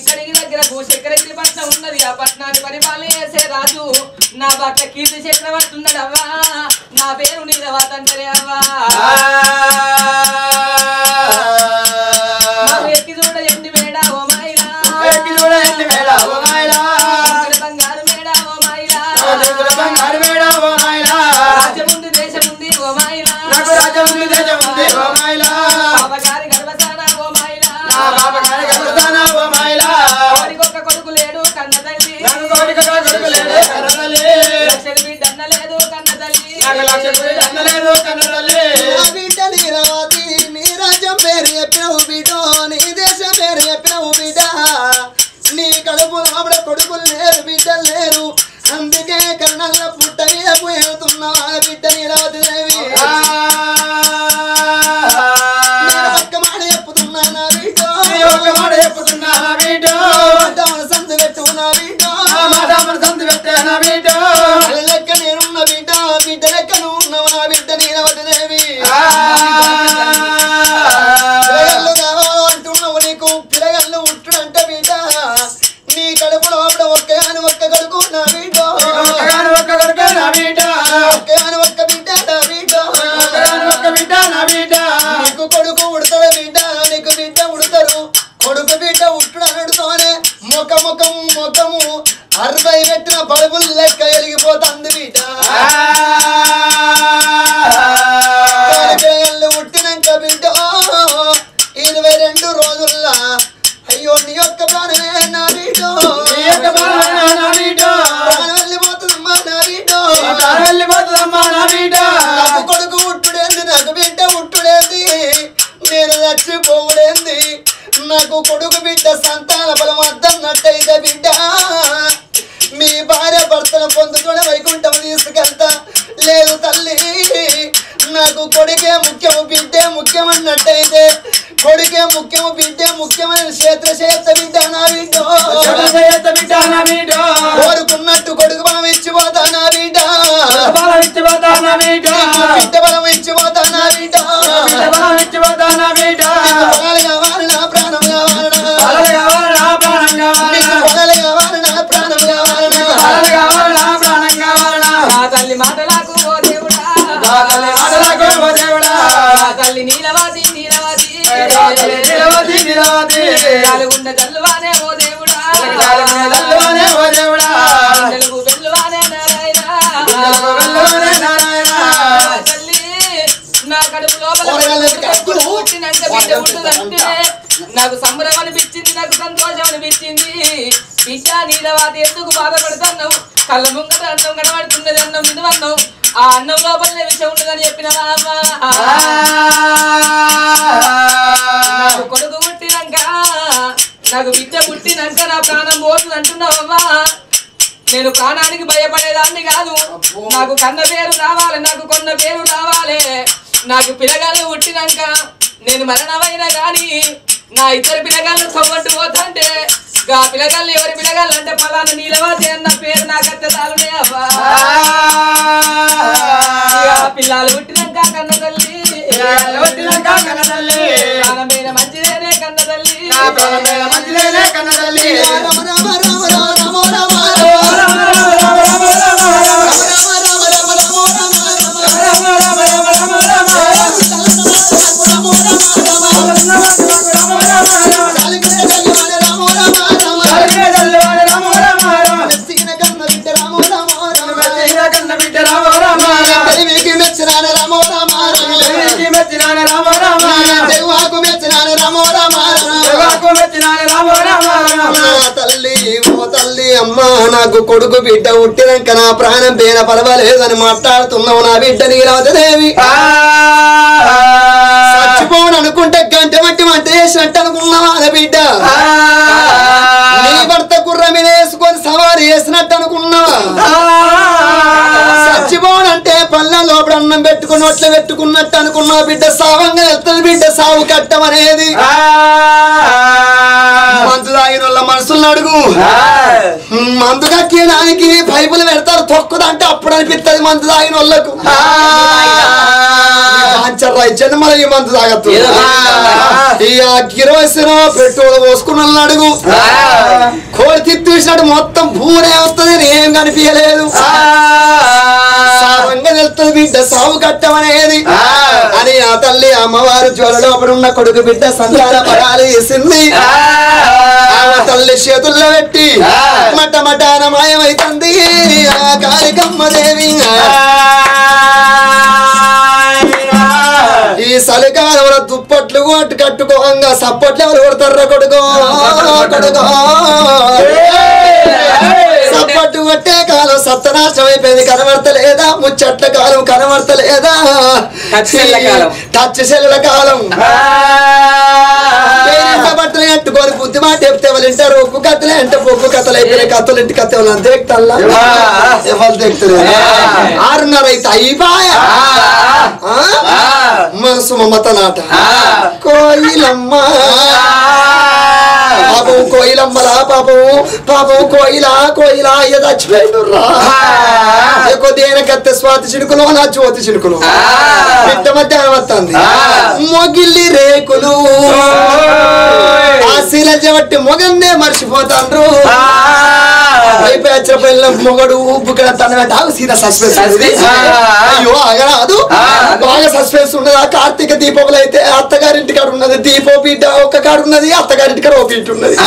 S2: ఇక్కడికి దగ్గర భూచక్రగిరి పట్నం ఉన్నది. ఆ పట్నాన్ని పరిపాలన చేసే రాజు నా భర్త కీర్తి చక్రవర్తి ఉన్నాడు అవ్వా. నా పేరు నీలవాత అంటే అవ్వా. ఎక్కి చూడ ఎండి మేడ ఓ మైలా,
S3: ఎక్కి చూడ ఎండి మేడ ఓ మైలా,
S2: బంగారు మేడ ఓ మైలా,
S3: బంగారు మేడ ఓ మైలా,
S2: రాజ్యముంది దేశముంది ఓ మైలా,
S3: నాకు రాజ్యముంది దేశముంది ఓ మైలా,
S2: బాబగారి గర్భసాన ఓ మైలా,
S3: బాబగారి గర్భసాన ఓ మైలా,
S2: కోడికొక్క కొడుకు లేడు కన్న తల్లి,
S3: నాకు కోడికొక్క కొడుకు లేడు కన్న తల్లి,
S2: లక్షల బిడ్డ అన్న లేదు కన్న తల్లి,
S3: నాకు లక్షల బిడ్డ అన్న లేదు కన్న తల్లి.
S1: బిడ్డ నీలవతి నీ రాజ్యం పేరు చెప్పినవు బిడ్డ, నీ దేశం పేరు చెప్పినవు బిడ్డ, నీ కడుపు లోపల కొడుకులు లేరు బిడ్డలు లేరు, అందుకే కర్ణల్ల పుట్ట మీద పోతున్నా బిడ్డ నీలవతి దేవి. ఒక్క మాట చెప్పుతున్నా నా బిడ్డ,
S3: ఒక్క మాట చెప్పుతున్నా నా బిడ్డ,
S1: సందు పెట్టుకున్నా బిడ్డ,
S3: సందు పెట్టానా బిడ్డ,
S1: లెక్క నేనున్న బిడ్డ, బిడ్డ లెక్క నువ్వు ఉన్నావు నా బిడ్డ నీలవతి దేవి. పిల్లగల్లు కావాలో అంటున్నావు, నీకు పిల్లగల్లు ఉట్టుడంట బిడ్డ, నీ కడుపు లోపల ఒక్కగాని ఒక్క కొడుకు నా బిడ్డ,
S3: ఒక్క కొడుకు నా బిడ్డ,
S1: ఒక్కగాని ఒక్క బిడ్డ నా బిడ్డ,
S3: ఒక్క బిడ్డ నా బిడ్డ,
S1: నీకు కొడుకు ఉడతాడు బిడ్డ, నీకు బిడ్డ ఉడతారు, కొడుకు బిడ్డ ఉట్టుడు అనడుతోనే ముఖ ముఖము ముఖము అరవై పెట్టిన బల్బులు లెక్క వెలిగిపోతుంది బిడ్డ. పిల్లగల్లు ఉట్టినాక బిడ్డ ఇరవై రెండు రోజుల్లా అయ్యో నీ యొక్క ప్రాణమే నా బిడ్డ, ప్రాణం వెళ్ళిపోతుందమ్మా నా బిడ్డ,
S3: వెళ్ళిపోతుందమ్మా నా బిడ్డ,
S1: నాకు కొడుకు ఉట్టుడేంది, నాకు బిడ్డ ఉట్టుడేంది, నేను చచ్చిపోవుడేంది, నాకు కొడుకు బిడ్డ సంతాన బలం అద్దన్నట్టయితే బిడ్డ మీ భార్య భర్తల పొందుతున్న వైకుంఠం తీసుకెళ్తా, లేదు తల్లి నాకు కొడుకే ముఖ్యము బిడ్డే ముఖ్యమన్నట్టయితే, కొడుకే ముఖ్యము బిడ్డే ముఖ్యమైన క్షేత్ర చేత బిడ్డ నా బిడ్డ,
S3: బిడ్డ నా బిడ్డ,
S1: కోరుకున్నట్టు కొడుకు బలం ఇచ్చిపోతా నా బిడ్డ,
S3: ఇచ్చిపోతా నా బిడ్డ,
S1: బిడ్డ బలం ఇచ్చిపోతా నా బిడ్డ,
S3: ఇచ్చిపోతా నా బిడ్డ,
S1: పొలాలు కావాలి నా ప్రాణం కావాలి నా
S3: ప్రాణం కావాలి,
S1: పొలాలు కావాలి నా ప్రాణం కావాలి
S3: నా ప్రాణం కావాలనా,
S2: నా తల్లి మాటలకు ఓ దేవుడా,
S3: తల్లి మాటలకు ఓ దేవుడా,
S2: నా తల్లి నీలవాది నీలవాది,
S3: నిలవది నిలవది,
S2: కాలుగుండ జల్లువానే ఓ దేవుడా,
S3: తల్లువనే ఓ దేవుడా,
S2: తెలుగు వెల్లువానే నారాయణ,
S3: వెల్లువనే నారాయణ,
S2: నా తల్లి నా కడుపు లోపల పుట్టినంత బిడ్డ ఉంటుందంటే నాకు సంబరం అనిపించింది, నాకు సంతోషం అనిపించింది. బిడ్డ నీలవాది ఎందుకు బాధపడుతున్నావు, కళ్ళ ముంగట అన్నం కనబడుతున్నది, అన్నం వినువన్నావు, ఆ అన్నం లోపలనే విషయం ఉన్నదని చెప్పిన నాకు కొడుకు పుట్టినాక నాకు బిడ్డ పుట్టినాక నా ప్రాణం పోతుంది అంటున్నావమ్మా. నేను ప్రాణానికి భయపడేదాన్ని కాదు, నాకు కన్న పేరు రావాలి, నాకు కొన్న పేరు రావాలి, నాకు పిల్లగాళ్ళు పుట్టినాక నేను మరణమైనా కానీ నా ఇద్దరు పిల్లగాళ్ళు తొవ్వంటు పోతుంటే ఆ పిల్లగాళ్ళు ఎవరి పిల్లగాళ్ళు అంటే పలానా నీలవాది అన్న పేరు నాకు అత్త తాలునే అవ్వా. పిల్లలు పుట్టినాక కన్న తల్లి,
S3: పుట్టినాక కన్న తల్లి,
S2: ప్రాణమైన మంచిదేనే కన్న తల్లి,
S3: ప్రాణమైన మంచిదేనే కన్న తల్లి,
S1: రామ రామ రామ రామ రామ అమ్మా నాకు కొడుకు బిడ్డ పుట్టినాక నా ప్రాణం పేన పర్వాలేదని మాట్లాడుతున్నావు నా బిడ్డ నీలవతి దేవి. చచ్చిపోను అనుకుంటే గంట మట్టి మంట చేసినట్టు అనుకున్నావా నా బిడ్డ, నీ భర్త కుర్ర మీద వేసుకొని సవారి చేసినట్టు అనుకున్నావా, చచ్చిపోనంటే పళ్ళ లోపల అన్నం పెట్టుకుని ఒట్లు పెట్టుకున్నట్టు అనుకున్నావు బిడ్డ, సావంగా వెళ్తుంది బిడ్డ సావు కట్టం అనేది. మందు తాగిన వాళ్ళ మనసులను అడుగు, మందు కక్కేదానికి పైపులు పెడతారు తొక్కుదంటే అప్పుడు అనిపిస్తుంది మందు తాగిన వాళ్ళకు. ఆచర్రాయి జన్మల ఈ మందు తాగత్తు ఇక కిరోసిన పెట్రోల్ పోసుకున్న అడుగు కోడి తిప్పేసినట్టు మొత్తం భూనే వస్తుంది ఏం కనిపించలేదు సావంగా వెళ్తుంది బిడ్డ సాగు కట్టమనేది అని ఆ తల్లి అమ్మవారు జ్వర లోపల ఉన్న కొడుకు బిడ్డ సంతాన పడాలి వేసింది ఆమె తల్లి చేతుల్లో పెట్టి మట మటాన మాయమైతుంది ఆ కాళికమ్మ దేవి ఈ చలికాలంలో దుప్పట్లు కొట్టు కట్టుకోంగా సప్పట్లు ఎవరు కొడతారా కొడుకో కొడుకో సప్పట్టు కొట్టే కాలం సత్తనాశం అయిపోయింది కనబడతలేదా ముచ్చట్ల కాలం కనబడతలేదా టచ్ సెల్లుల కాలం బట్టలు ఎట్టుకొని బుద్ధి మాట చెప్తే వాళ్ళు ఇంటారు ఒక్కు కథలే అంటే ఒక్కు కథలు అయిపోయినాయి కథలు ఇంటి కథ వాళ్ళు దేక్తల్లా ఎవరు దేక్తలేదు ఆరున్నర అయితే అయిపోయా మనసు మమత నాట కోయిలమ్మ పాపం కోయిలమ్మలా పాపం పాపం కోయిలా కోయిలా అయ్య చచ్చిపోయినరా కొద్దిగా కత్తే స్వాతి చినుకులు నా జ్యోతి చినుకులు బిడ్డ మధ్యాహ్నం వస్తుంది మొగిల్లి రేకులు ఆ శీలజ బట్టి మొగన్నే మర్చిపోతాండ్రు అయిపోయి పిల్ల మొగడు ఉబ్బుకడ తన సీద సస్పెన్స్ అయ్యో అగరాదు బాగా సస్పెన్స్ ఉన్నది ఆ కార్తీక దీపములు అయితే అత్తగారింటి కాడ ఉన్నది దీపో బిడ్డ ఒక్క కాడ ఉన్నది అత్తగారింటి కాడ ఓ బిడ్డ ఉన్నది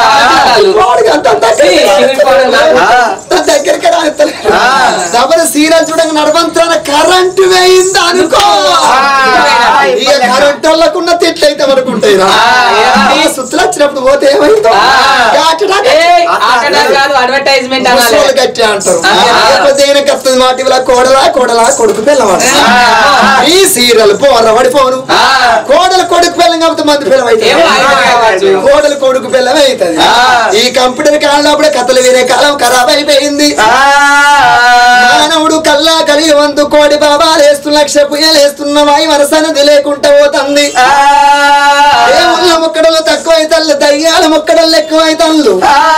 S1: దగ్గరికి రాబోయే సీరియల్ చూడంగా నడవంతరాన కరెంటు వేయింది అనుకో ఇక కరెంటు వాళ్ళకున్న తిట్లు అయితే మనకు ఉంటాయి సుత్తులు వచ్చినప్పుడు పోతే ఏమైందో
S2: అడ్వర్టైజ్మెంట్
S1: గట్టి అంటారు దేనికి వస్తుంది మాట ఇవాళ కోడలా కోడలా కొడుకు పిల్లమాట ఈ సీరియల్ పోర పడిపోను కోడలు కొడుకు పిల్లం కాబట్టి మంది పిల్లం అయితే కోడలు కొడుకు పిల్లం అవుతుంది ఈ కంప్యూటర్ కాలంలో అప్పుడే కథలు వినే కాలం ఖరాబ్ అయిపోయింది మానవుడు కల్లా కలిగి వంతు కోడి బాబాలు వేస్తు లక్ష పుయ్యలు వేస్తున్న వాయి వరసనది లేకుండా పోతుంది దేవుళ్ళ మొక్కడలు తక్కువ అవుతాళ్ళు దయ్యాల మొక్కడలు ఎక్కువ అవుతాళ్ళు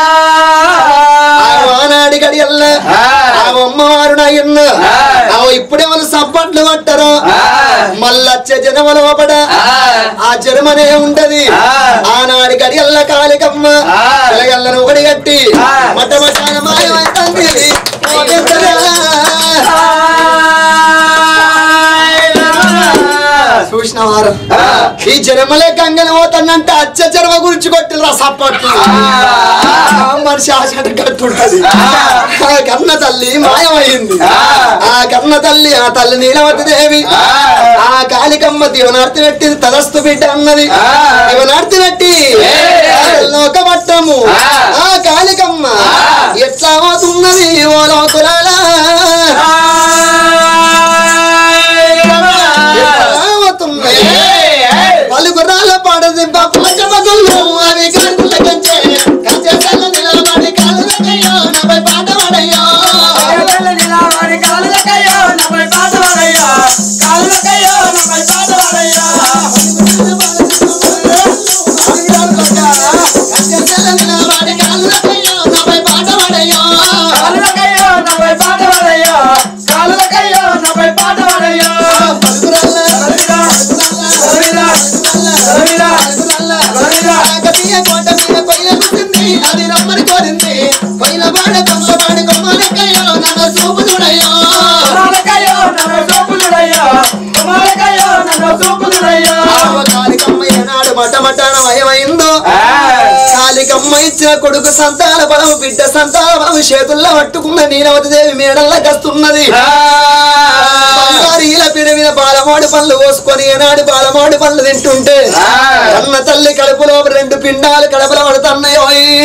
S1: ఆనాడి గడియల్ల ఆ అమ్మవారు నాయన్న ఇప్పుడే వాళ్ళు సప్పట్లు పట్టరు మళ్ళొచ్చే జనముల లోపడ ఆ జనమనే ఉంటది ఆనాడి గడియల్ల కాళికమ్మ పిలగల్లను ఒకటి కట్టి మట మటాన మాయమైతుంది చూసిన వారు ఈ జనమలే గంగలు పోతానంటే అచ్చ జన్మ గురించి కొట్టిరా సప్పట్లు మనిషి ఆశ కట్టుంటది ఆ కన్న తల్లి మాయమైంది ఆ కన్న తల్లి ఆ తల్లి నీలవతి దేవి ఆ కాళికమ్మ దీవనార్తి పెట్టి తదస్తు బిడ్డ అన్నది దీవనార్తి పెట్టి లోక మట్టము ఆ కాళికమ్మ ఎట్లా పోతున్నది ఓ లోకులాలా పలుగురాల పాడది బాపుల బదులు అవి కాకుల కంచె కంచె నిలబడి కాళ్ళకయ్యో నపై పాట పడయ్యో నిలబడి కాళ్ళకయ్యో నపై పాట పడయ్యో కాళ్ళకయ్యో నపై పాట పడయ్యో నిలబడి కాళ్ళకయ్యో నపై పాట పడయ్యో కాళ్ళకయ్యో నపై పాట పడయ్యో కాళ్ళకయ్యో నపై పాట పడయ్యో అది రమ్మని కోరింది పైన పాడ కొమ్మ పాడి కొమ్మలకయ్యో నన్న చూపు చూడయ్యో కాళికమ్మ ఏనాడు మట మటాన భయమైందో కాళికమ్మ ఇచ్చిన కొడుకు సంతాన బలం బిడ్డ సంతాన బలం చేతుల్లో పట్టుకున్న నీలవతి దేవి మేడల్లా కస్తున్నది పిడివిన బాలమాడు పళ్ళు పోసుకొని ఏనాడు బాలమాడు పళ్ళు తింటుంటే అన్న తల్లి కడుపులో రెండు పిండాలు కడపల పడుతున్నాయో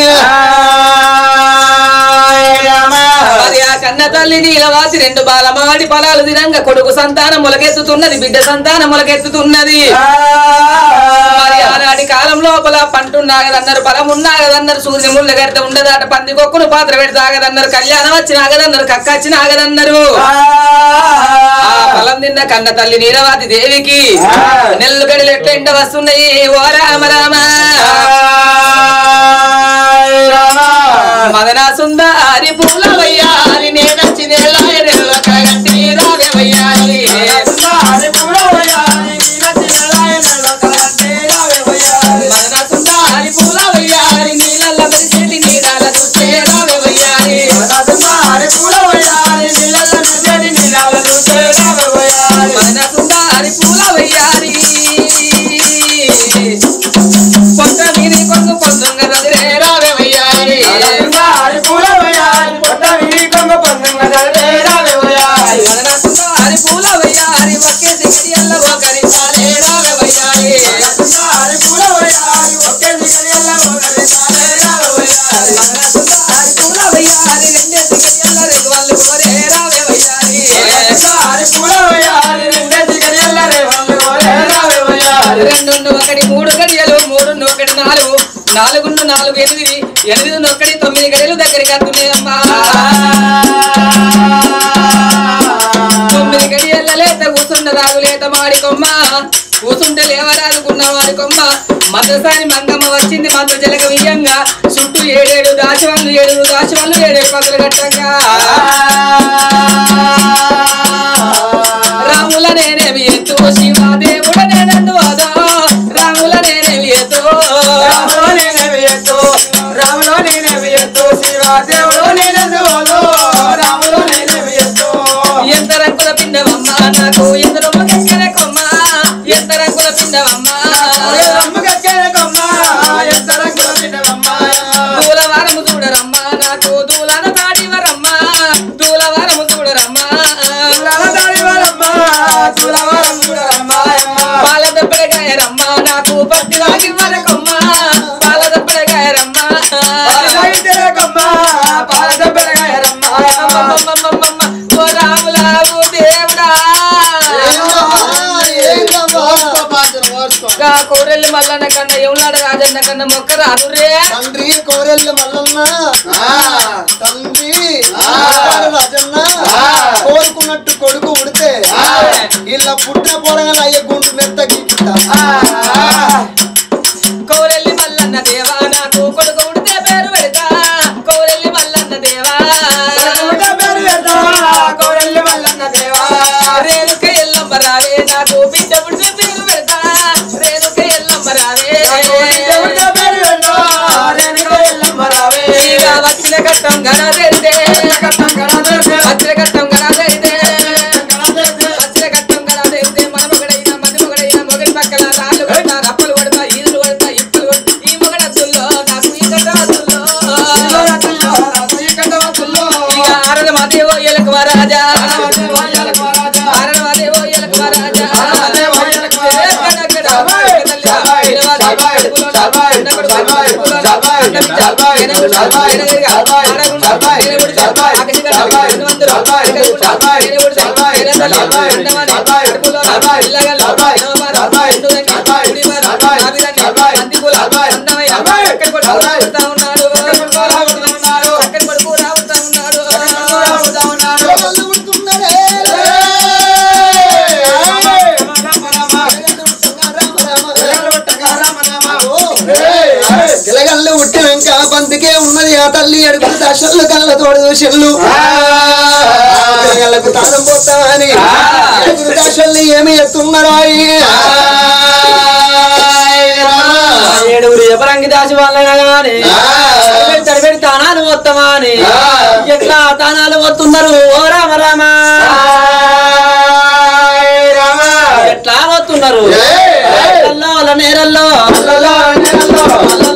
S2: కన్న తల్లి నీలవాసి రెండు బాలమాడి పొలాలు తినంగా కొడుకు సంతానం మొలకెత్తుతున్నది బిడ్డ సంతానం మొలకెత్తుతున్నది మరి ఆనాటి కాలం లోపల పంటున్నాగదన్నారు పొలం ఉన్నాగదన్నారు సూర్య ముళ్ళ గడ్డ ఉండదాట పంది కొక్కును పాత్ర పెడతాగదన్నారు కళ్యాణం వచ్చి నాగదన్నారు కక్క వచ్చి నాగదన్నారు ఆ పొలం తిన్న కన్న తల్లి నీలవాతి దేవికి నెల్లు గడిలు ఎట్ల ఎండ వస్తున్నాయి ఓ రామ రామ మదనా సుందరి పూల వయ్యారి నేనచ్చి నెల్లాయ నెల్ల కగట్టి రావే వయ్యారి పూల వయ్యారి రెండు ఒకటి మూడు గడియలు మూడు ఒకటి నాలుగు నాలుగు నాలుగు ఎనిమిది ఎనిమిది ఒకటి తొమ్మిది గడియలు దగ్గరికి వస్తున్నాయమ్మా. తొమ్మిది గడియల లేత కూసుండ రాగు లేత మాడి కొమ్మ కూసుంటే లేవరాదుకున్న వాడి కొమ్మ మదసాని మంగమ్మ వచ్చింది మంత్ర జలక వియ్యంగా చుట్టూ ఏడేడు దాశవాళ్ళు ఏడుగురు దాశవాళ్ళు ఏడేడు పగలు గట్టంగా రాముల నేనేమి ఎత్తు శివాదేవుడ నేనందు అదో రాముల నేనేమి ఎత్తు రాముల నేనేమి ఎత్తు రాముల నేనేమి ఎత్తు శివాదేవుడు నేనందు అదో రాముల నేనేమి ఎత్తు ఎంత రంగుల పిండవమ్మ నాకు ఎంత రొమ్మ గక్కెన కొమ్మ ఎంత రంగుల పిండవమ్మ రొమ్మ గక్కెన కొమ్మ ఎంత రంగుల పిండవమ్మ దూలవారము చూడరమ్మ నాకు దూలన తాడివరమ్మ దూలవారము చూడరమ్మ దూలన తాడివరమ్మ దూలవారము చూడరమ్మ పాల దెబ్బడగాయరమ్మ నాకు పత్తి లాగివ్వరకమ్మ పాల దెబ్బడగాయరమ్మ కొమ్మ పాల దెబ్బడగాయరమ్మ ఓ రాములావు దేవుడా కోరెల్లి మల్లన్న కన్నా ఎవనాడు రాజన్న కన్నా మొక్క రాదు రే
S3: తండ్రి కోరెల్లి మల్లన్న తండ్రి రాజన్న కోరుకున్నట్టు కొడుకు ఉడితే ఇలా పుట్టిన పొరగల అయ్యే గుండు మెత్త గీకితా
S2: కోరెల్లి మల్లన్న దేవా నాకు కొడుకు ఉడితే పేరు పెడతా కోరెల్లి మల్లన్న దేవా పేరు పెడతా కోరెల్లి మల్లన్న దేవా రేణుక ఎల్లమ్మ రావే నాకు బిడ్డ పుడితే పేరు పెడతా రేణుక ఎల్లమ్మ రావే వచ్చిన కట్టం గడా తెరితే వచ్చిన కట్టం గడా తెరితే వచ్చిన కట్టం గడా తెరితే మన మొగడైనా మన మొగడైనా మొగడి పక్కల రాళ్ళు కొడతా రప్పలు కొడతా ఈదులు కొడతా ఇప్పులు కొడతా ఈ మొగడ చుల్లో నాకు ఈ కట్ట వస్తుల్లో ఇక ఆరద మాదేవో ఎలకువ రాజా ఆరద మాదేవో ఎలకువ రాజా
S3: తెలగల్లు ఉట్టినాక బంతికే ఉన్నది ఆ తల్లి అడుగులు దశలు కళ్ళ తోడు దోషులు తెలగల్లకు తాళం పోతామని అడుగులు దశలు ఏమి ఎత్తున్నారా
S2: ఏడుగురు ఎవరంగి దాచి వాళ్ళని తడిపెడి తానాలు పోతామా అని ఎట్లా తానాలు పోతున్నారు ఓ రామ రామ ఎట్లా పోతున్నారు నేరల్లో నేరల్లో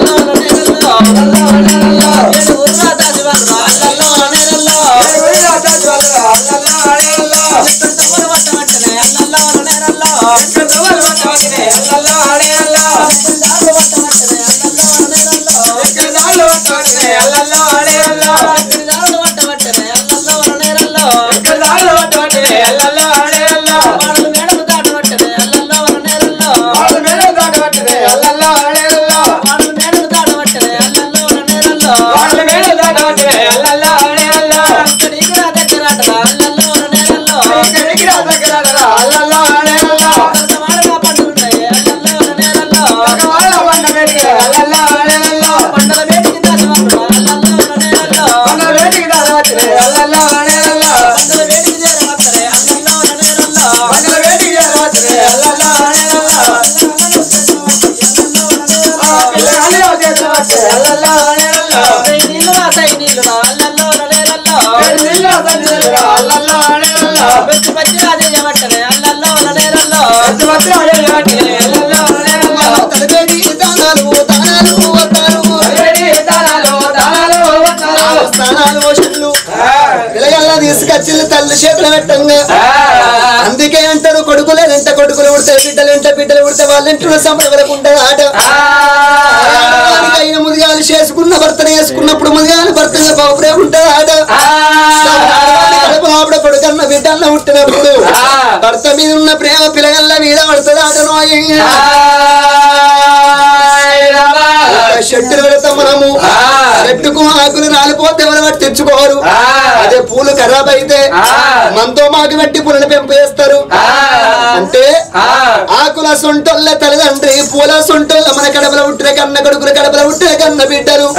S3: తీసుకొచ్చి తల్లి చేతులు పెట్టంగా అందుకే అంటారు కొడుకులు ఎంత కొడుకులు ఉడితే బిడ్డలు ఎంత బిడ్డలు ఉడితే వాళ్ళ ఇంట్లో సంబరపడకుండా ఆట
S1: అయిన ముదిగాలు చేసుకున్న భర్తను వేసుకున్నప్పుడు ముదిగాలు భర్తగా బాబురే ఉంటాడు ఆడ ఆవిడ కొడుకన్న బిడ్డన్న పుట్టినప్పుడు భర్త మీద ఉన్న ప్రేమ పిల్లగల్ల మీద పడుతుంది ఆటను చెట్టులు పెడతాం మనము చెట్టుకు ఆకులు రాలిపోతే ఎవరు తెచ్చుకోరు అదే పూలు ఖరాబ్ అయితే మనతో మాకు పెట్టి పూలను పెంపు చేస్తారు అంటే ఆకుల సొంటోళ్ళ తల్లిదండ్రి పూల సొంటోళ్ళ మన కడపల పుట్టిన కన్న కొడుకుల కడపల పుట్టిన కన్న బిడ్డలు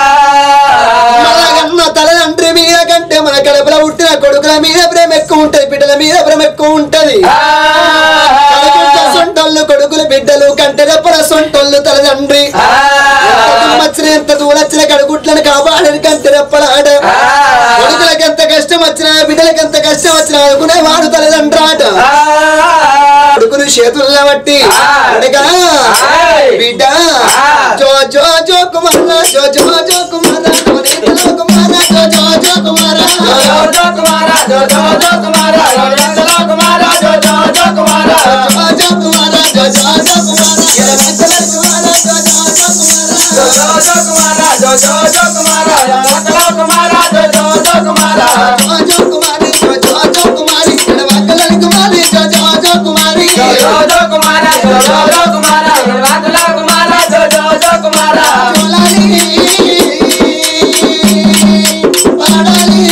S1: మన తల్లిదండ్రి మీద కంటే మన కడపల పుట్టిన కొడుకుల మీద ప్రేమ ఎక్కువ ఉంటది బిడ్డల మీద ప్రేమ ఎక్కువ ఉంటది సొంటోళ్ళు కొడుకులు బిడ్డలు కంటే రెప్పల సొంటోళ్ళు తల్లిదండ్రి వచ్చిన ఎంత దూరొచ్చిన కడుగుట్లను కాపాడని కంటే రెప్పల ఆట కొడుకులకు ఎంత కష్టం వచ్చినా బిడ్డలకు ఎంత కష్టం వచ్చినా అనుకునే వాడు తల్లిదండ్రి ఆట కొడుకులు చేతుల్లో బట్టి బిడ్డ జో జో జో కుమార జో జో జో కుమార కుమార జో జో జో కుమార జో జో కుమార జో జో జో కుమార కుమార జో జో జో కుమార జో జో కుమార జో జో జో కుమార జో జో కుమార జో జో జో కుమార కుమార జో జో జో కుమార జో జో కుమారి జో జో జో కుమారి వకల కుమారి జో జో జో కుమారి జో జో కుమార జో జో కుమార వకల కుమార జో జో జో కుమార జోలాలి పాడాలి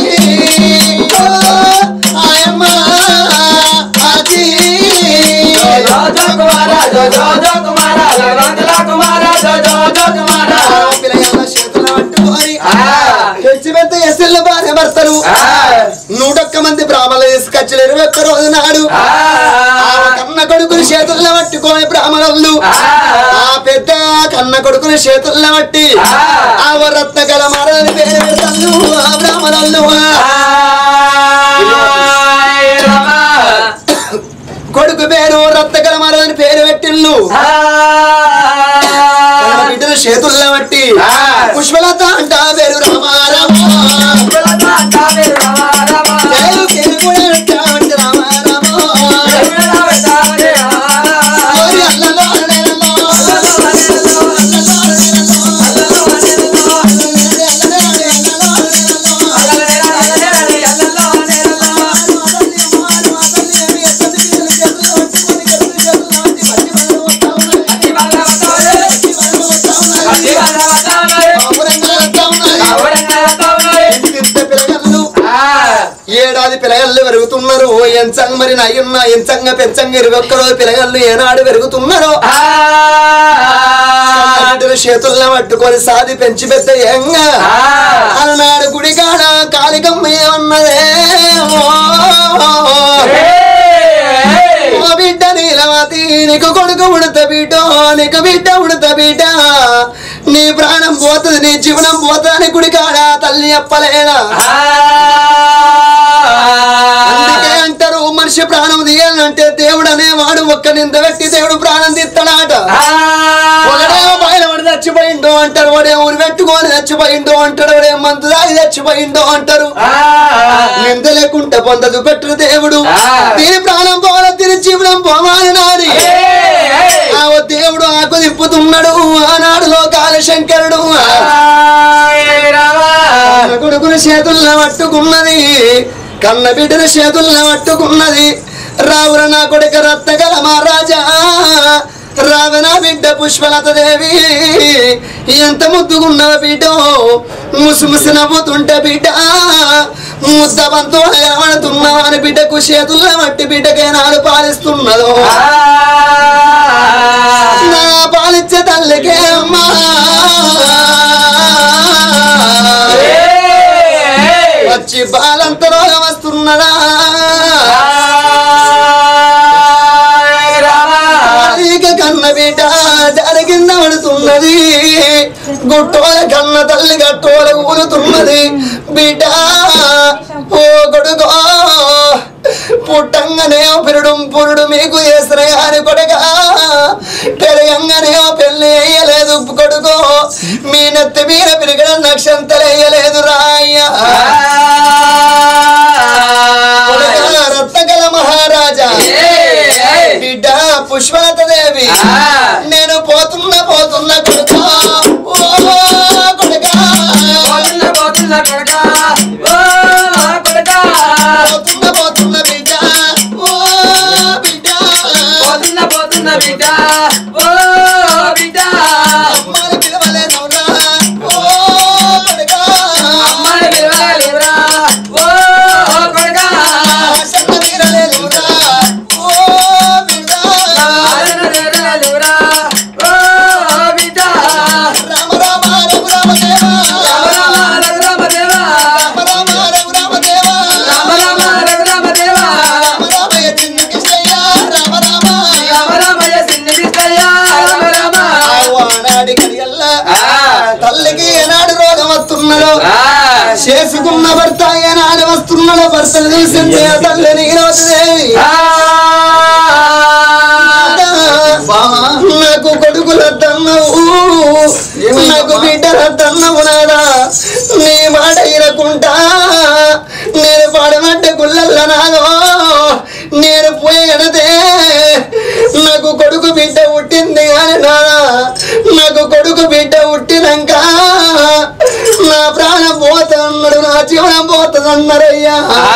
S1: ఆయమ్మ ఆది జో జో కుమార జో జో కుమార వకల కుమార జో జో జో కుమార పిల్లల చేతుల పట్టుకొని తెచ్చి పెద్ద ఎస్ఎల్ బానే భర్తలు నూటొక్క మంది బ్రాహ్మణులు తీసుకొచ్చి ఇరవై ఒక్క రోజు నాడు కన్న కొడుకుని చేతుల్లో పట్టుకొని బ్రాహ్మణులు ఆ పెద్ద కన్న కొడుకుని చేతుల్లో పట్టి ఆ రత్న కల మారని పేరు పెడతాను ఆ బ్రాహ్మణులు కొడుకు పేరు రత్న కల మారని పేరు పెట్టిళ్ళు బిడ్డలు చేతుల్లో బట్టి పుష్పలత అంట పేరు రామారామ ఏడాది పిల్లగాళ్ళు పెరుగుతున్నారు ఎంచంగా మరి నయ్యున్న ఎంచంగా పెంచంగా ఇరవై ఒక్క రోజు పిల్లగాళ్ళు ఏనాడు పెరుగుతున్నారో చేతుల్లో పట్టుకొని సాది పెంచి పెద్ద ఏంగా అలనాడు గుడికాడ కాళికమ్మ ఏమన్నదే బిడ్డ నీలవతి నీకు కొడుకు ఉడత బిడ్డ నీకు బిడ్డ ఉడత బిడ్డ నీ ప్రాణం పోతుంది నీ జీవనం పోతుంది గుడికాడ తల్లి చెప్పలేదా అందుకే అంటారు మనిషి ప్రాణం తీయాలంటే దేవుడు అనేవాడు ఒక్క నింద పెట్టి దేవుడు ప్రాణం తీస్తాడాట ఒకడేమో బయలుపడి చచ్చిపోయిండో అంటారు వాడే ఊరు పెట్టుకొని చచ్చిపోయిండో అంటాడు వాడే మందు దాగి చచ్చిపోయిండో అంటారు నింద లేకుంటే పొందదు పెట్టరు దేవుడు దీని ప్రాణం పోవాలి దీని జీవనం పోవాలి నాది ఆ దేవుడు ఆకు దింపుతున్నాడు ఆనాడు లోకాల శంకరుడు కొడుకుని చేతుల్లో పట్టుకున్నది కన్న బిడ్డల చేతుల్లో పట్టుకున్నది రావుర నా కొడుక రత్నగల మహారాజా రావణ బిడ్డ పుష్పలత దేవి ఎంత ముద్దుగున్నవ బిడ్డ ముసు ముసి నవ్వుతుంటే బిడ్డ ముద్ద బంతో కనబడుతున్నావు అని బిడ్డకు చేతుల్లో మట్టి బిడ్డకే నాడు పాలిస్తున్నదో నా పాలిచ్చే తల్లికే అమ్మా వచ్చి బాలంత రోగం వస్తున్నదా కన్న బిడ్డ జరిగింద పడుతున్నది గుట్టోల కన్న తల్లి గట్టోల ఊరుతున్నది బిడ్డ ఓ కొడుకో పుట్టంగానే పిరుడు పురుడు మీకు చేసిన గాని కొడుక పెరగంగానే పెళ్లి వేయలేదు కొడుకో మీ నెత్తి మీద పిరగడం నక్షంతలు వేయలేదు రాయ్య రత్నగల మహారాజా బిడ్డ పుష్పలత దేవి నేను పోతున్నా పోతున్నా కొడుక చేసుకున్న భర్త ఏనాడు వస్తున్నాడు భర్తను చూసింది తల్లి నీరవదేవి నాకు కొడుకుల తన్నవు నాకు బిడ్డల తన్నవు నాదా నీ మాట ఇరకుంటా నేను పాడమంటే గుళ్ళల్లో నాదో నేను పోయగనదే నాకు కొడుకు బిడ్డ పుట్టింది కానీ నాదా నాకు కొడుకు బిడ్డ పుట్టినాక నా ప్రాణం పోతున్నాడు నా జీవనం పోతుందన్నారయ్యా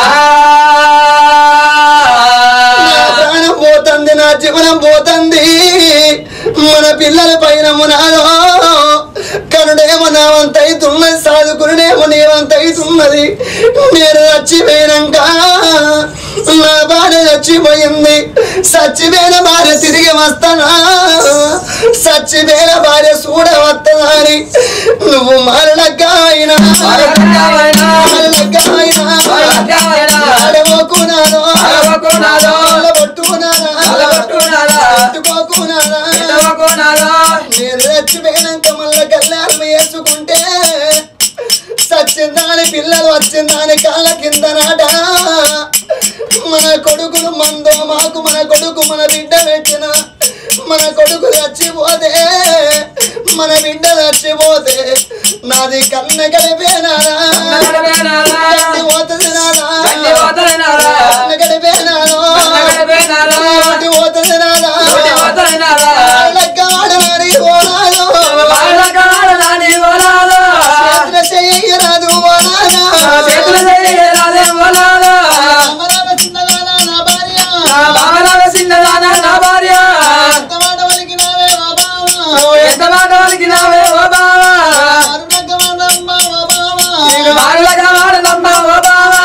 S1: నా ప్రాణం పోతుంది నా జీవనం పోతుంది మన పిల్లల పైన మునాదో కనుడేమో నా వంత అవుతున్నది సాధుకునేమో నీ వంత అవుతున్నది నేను చచ్చిపోయినాక నా భార్య చచ్చిపోయింది చచ్చిపోయిన భార్య తిరిగి వస్తానా చచ్చిపోయిన భార్య చూడ వస్తుందా అని నువ్వు మరణగా అయినా మరణగా అయినా అడవకున్నాను నేను చచ్చిపోయినాక మళ్ళా కళ్యాణం వేసుకుంటే సచ్చిందాని పిల్లలు వచ్చిందాని కాళ్ళ కింద నాట మన కొడుకులు మందో మాకు మన కొడుకు మన బిడ్డ పెట్టిన మన కొడుకు చచ్చిపోతే మన బిడ్డ చచ్చిపోతే నాది కన్న గడిపేనా పోతుంది నానా కన్న గడిపేనా పోతుంది నానా చెయ్యరాదు
S2: చిన్నదానా నా భార్య ఎంత మాట వలికినావే ఓ బావా బారులగా వాడనమ్మా ఓ బావా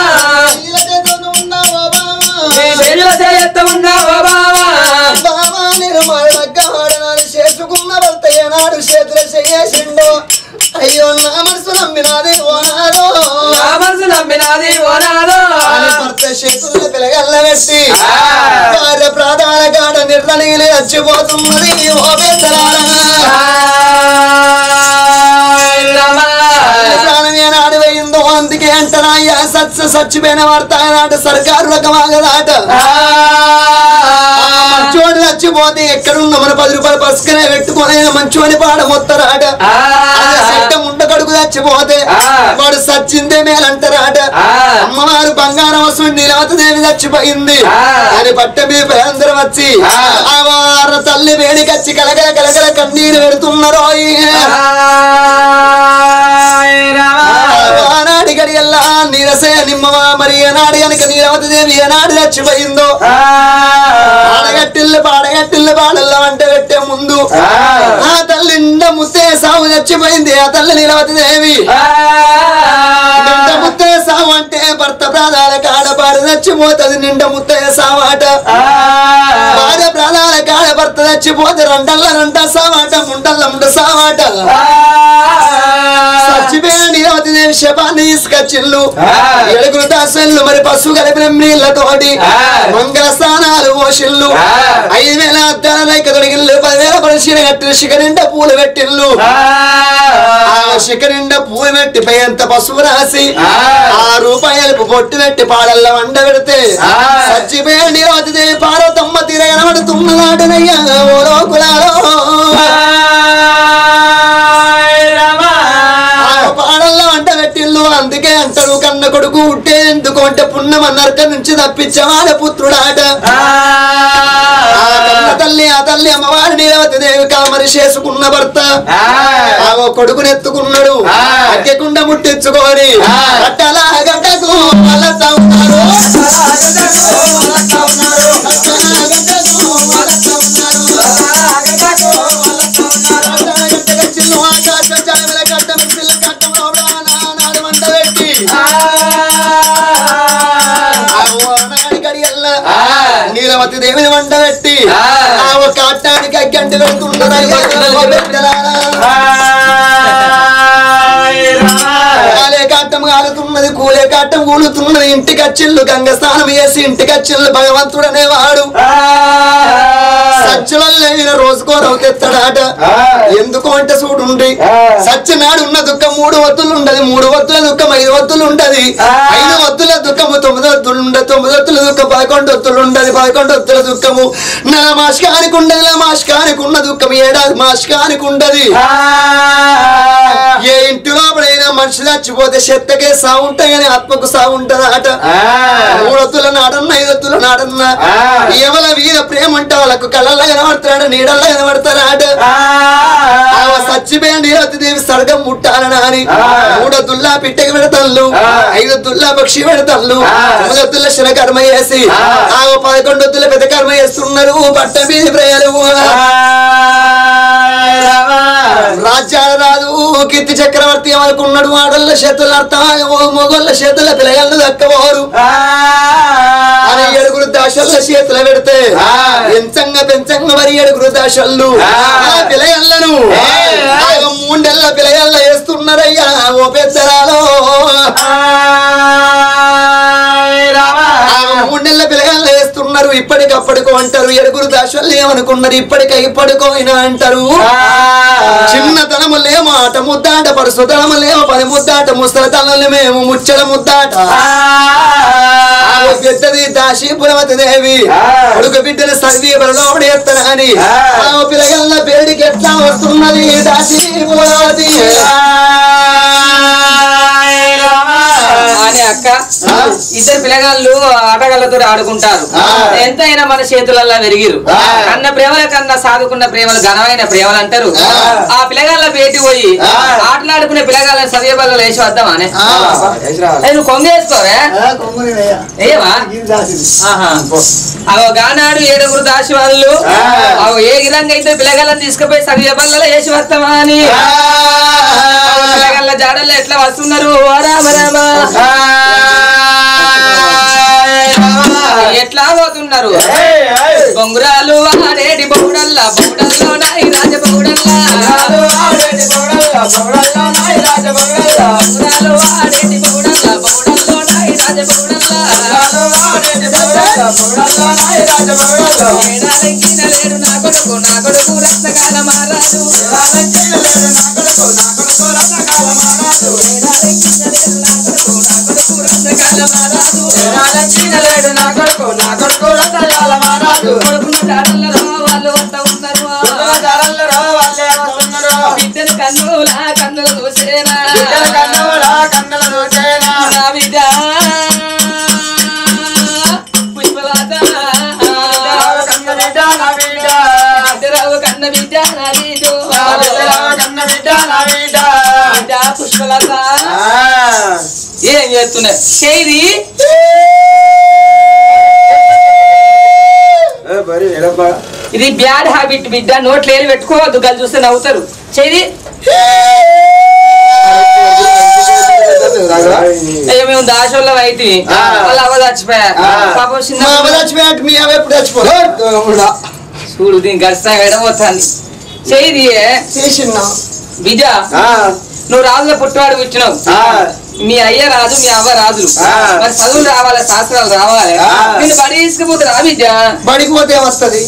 S2: శరీర చేయత్త ఉన్నా ఓ బావా
S1: బావా నేను మరలక్క వాడనాడు చేసుకున్న భర్త ఏనాడు చేతులు చేసిండో అయ్యో నా మనసు నమ్మినాది ఓనాదో
S2: నా మనసు నమ్మినాది ఓనాదో
S1: భర్త చేతుల్లో పిలగల్ల పెట్టి భార్య ప్రాధాన కాడ నిర్ణయం చచ్చిపోతున్నది ఓ ప్రాణం ఏనాడు వేయిందో అందుకే అంటరాయ్యా సత్స చచ్చిపోయిన వార్త నాట సర్కారు రకమాగదాట మంచోడు చచ్చిపోతే ఎక్కడున్న మన పది రూపాయలు పసుకనే పెట్టుకునే మంచోని పాడ మొత్తరాట చట్టం ఉండ కడుగు చచ్చిపోతే వాడు సచ్చిందే మేలంటారాట అమ్మవారు బంగారం వస్తుంది నీలవతదేవి చచ్చిపోయింది అని పట్ట మీద అందరం వచ్చి ఆ వార తల్లి వేడికచ్చి కలగల కలగల కన్నీరు పెడుతున్నారు ఆనాడి గడియల్లా నీరసే నిమ్మవా మరి ఏనాడు కనుక నీలవతదేవి ఏనాడు చచ్చిపోయిందో ఆడగట్టిల్లు పాడగట్టిల్లు పాడల్లా వంట పెట్టే ముందు ఆ తల్లి నిండా ముత్తే సాగు చచ్చిపోయింది ఆ తల్లి నీలవతదేవి నిండా ముత్తే సాగు అంటే భర్త ప్రాణాల కాడ పాడు చచ్చిపోతుంది నిండా ముత్తయ్య సావాట భార్య ప్రాణాల కాడ భర్త చచ్చిపోతే రెండల్ల రెండ సావాట ముండల్ల ముండ సావాట చచ్చిపోయిన నీలవతదేవి శపాన్ని తీసుకొచ్చిల్లు ఏడుగురు దాసన్లు మరి పశువు కలిపిన నీళ్లతోటి మంగళ స్థానాలు పోషిల్లు ఐదు వేల అద్దాల రైక తొడిగిల్లు పదివేల పరిశీలన కట్టిన శిఖ నిండా పూలు పెట్టిల్లు ఆ శిఖ నిండా పూలు పెట్టి పై అంత పశువు రాసి ఆ రూపాయలు పొట్టు పెట్టి పాడల్ల వండ పెడితే చచ్చిపోయిన నీలవతదేవి పార్వతమ్మ తిరగనబడుతున్నదాటనయ్యా ఓ లోకులాలో పాడల్లో వంట పెట్టిల్లు అందుకే అంటారు కన్న కొడుకు ఉట్టే ఎందుకు అంటే పుణ్యం నరక నుంచి తప్పించవాడ పుత్రుడాట కన్న తల్లి ఆ తల్లి అమ్మవారి నీలవతదేవి కామరి చేసుకున్న భర్త ఆ కొడుకుని ఎత్తుకున్నాడు అగ్గకుండా ముట్టించుకొని అట్టలా గడ్డకు వలస ఉన్నారు నీలవతి దేవిని వంట పెట్టి కాటానికి అగ్గంటి పెడుతున్నారు కాటం కాలుతున్నది కూలే కాటం కూలుతున్నది ఇంటికి వచ్చిల్లు గంగ స్నానం చేసి ఇంటికి వచ్చిల్లు భగవంతుడు అనేవాడు సత్యులైన రోజుకోరం తెత్తడాట ఎందుకు అంటే చూడుండి సత్యనాడు ఉన్న దుఃఖం మూడు వద్దులు ఉండదు మూడు వద్దుల దుఃఖం ఐదు వద్దులు ఉంటది ఐదు వద్దుల దుఃఖము తొమ్మిది వద్దులు ఉండదు తొమ్మిది వద్దుల దుఃఖం పదకొండు వద్దులు ఉండదు పదకొండు వద్దుల దుఃఖము నెల మాసకానికి ఉండదు నెల మాసకానికి ఉన్న దుఃఖం ఏడాది మాసకానికి ఉండదు ఏ ఇంటి లోపలైనా మనిషి చచ్చిపోతే చెత్తకే సాగు ఉంటాయని ఆత్మకు సాగు ఉంటది ఆట మూడొత్తుల నాడన్న ఐదొత్తుల నాడన్న ఎవల వీర ప్రేమ అంటే వాళ్ళకు కళ్ళల్లో కనబడతాడు నీడల్లో కనబడతాడు ఆట సచ్చిపోయింది దేవి సర్గం ముట్టాలని అని మూడొత్తుల్లా పిట్టకి పెడతాళ్ళు ఐదొత్తుల్లా పక్షి పెడతాళ్ళు మూడొత్తుల శన కర్మ చేసి ఆ పదకొండొత్తుల పెద్ద కర్మ చేస్తున్నారు పట్ట మీద ప్రయాలు రాజ్యాల రాదు కీర్తి చక్రవర్తి ఏమనుకున్నాడు ఆడళ్ళ చేతులు అర్థం మొగోళ్ళ చేతుల పిల్లగాళ్ళు దక్కబోరు అని ఏడుగురు దాశల్ల చేతులు పెడితే పెంచంగా పెంచంగా మరి ఏడుగురు దాశళ్ళు ఆ పిల్లగాళ్ళను మూడెళ్ళ పిల్లగాళ్ళ వేస్తున్నారయ్యా ఓ పెద్దరాలో మూడెళ్ళ పిల్లగాళ్ళ వేస్తున్నారు ఇప్పటికప్పటికో అంటారు ఏడుగురు దాశళ్ళు ఏమనుకున్నారు ఇప్పటిక ఇప్పటికోయినా అంటారు చిన్నతనములేమో ఆట ముద్దాట పరుసుతనములేమో పది ముద్దాట ముసలతనలు మేము ముచ్చల ముద్దాట పెద్దది దాసి పురవతి దేవి కొడుకు బిడ్డలు సర్వీ బలలోపడి ఎత్తన అని పిల్లగల్ల పేడికి ఎట్లా వస్తున్నది దాసి పురవతి
S2: అని అక్క ఇద్దరు పిల్లగాళ్ళు ఆటగాళ్ళతో ఆడుకుంటారు ఎంతైనా మన చేతులలో వెరిగిరు కన్న ప్రేమల కన్నా సాదుకున్న ప్రేమలు ఘనమైన ప్రేమలు అంటారు ఆ పిల్లగాళ్ళ పేటి పోయి ఆటలాడుకునే పిల్లగాళ్ళని సవ్య బల్ల వేసి వద్దామా నువ్వు కొంగేసుకోవే ఏమా అవ గానాడు ఏడుగురు దాసి వాళ్ళు అవ ఏ విధంగా అయితే పిల్లగాళ్ళని తీసుకుపోయి సవ్య బల్ల వేసి వస్తామా అని పిల్లగాళ్ళ జాడల్లో ఎట్లా వస్తున్నారు రామ రామ ఎట్లా పోతున్నారు బొంగురాలు ఆడేటి బొగుడల్లా బొగుడల్లో నాయి రాజ బొగుడల్లా బొంగురాలు ఆడేటి బొగుడల్లా బొగుడల్లో నాయి రాజ బొగుడల్లా ఏడాలెక్కిన లేడు నా కొడుకు నా కొడుకు రత్నకాల మారాడు ఏడాలెక్కిన లేడు నా కొడుకు నా కొడుకు రత్నకాల మారాడు ఏడాలెక్కిన లేడు నా కొడుకు నా కొడుకు రత్నకాల మారాడు ఏడాలెక్కిన లేడు నా కొడుకు నా కొడుకు రత్నకాల మారాడు కొడుకును జాడల్లో వాళ్ళు వస్త ఉన్నారు జాడల్లో వాళ్ళే వస్త ఉన్నారు బిడ్డలు కన్నుల కన్నుల దోసేనా బిడ్డలు కన్నుల కన్నుల దోసేనా నా బిడ్డ పుష్పలత కన్న బిడ్డ నా బిడ్డ బిడ్డరావు కన్న బిడ్డ నా బిడ్డ బిడ్డరావు కన్న బిడ్డ నా బిడ్డ బిడ్డ పుష్పలత ఏం చేస్తున్నా చేయి ఇది బ్యాడ్ హ్యాబిట్ బిడ్డ నోట్లు ఏలు పెట్టుకోవద్దు గలు చూస్తే నవ్వుతారు చేయి అయ్యో మేము దాశోళ్ళం అయితే వాళ్ళు అవ్వ చచ్చిపోయా పాపం చిన్న చూడు దీనికి గడిస్తా ఎడబోతుంది చేయి బిడ్డ నువ్వు రాజుల పుట్టివాడు వచ్చినావు మీ అయ్య రాజు మీ అవ్వ రాజులు మరి చదువులు రావాలి శాస్త్రాలు రావాలి నేను బడి తీసుకుపోతే రా విద్య
S1: బడికి పోతే వస్తుంది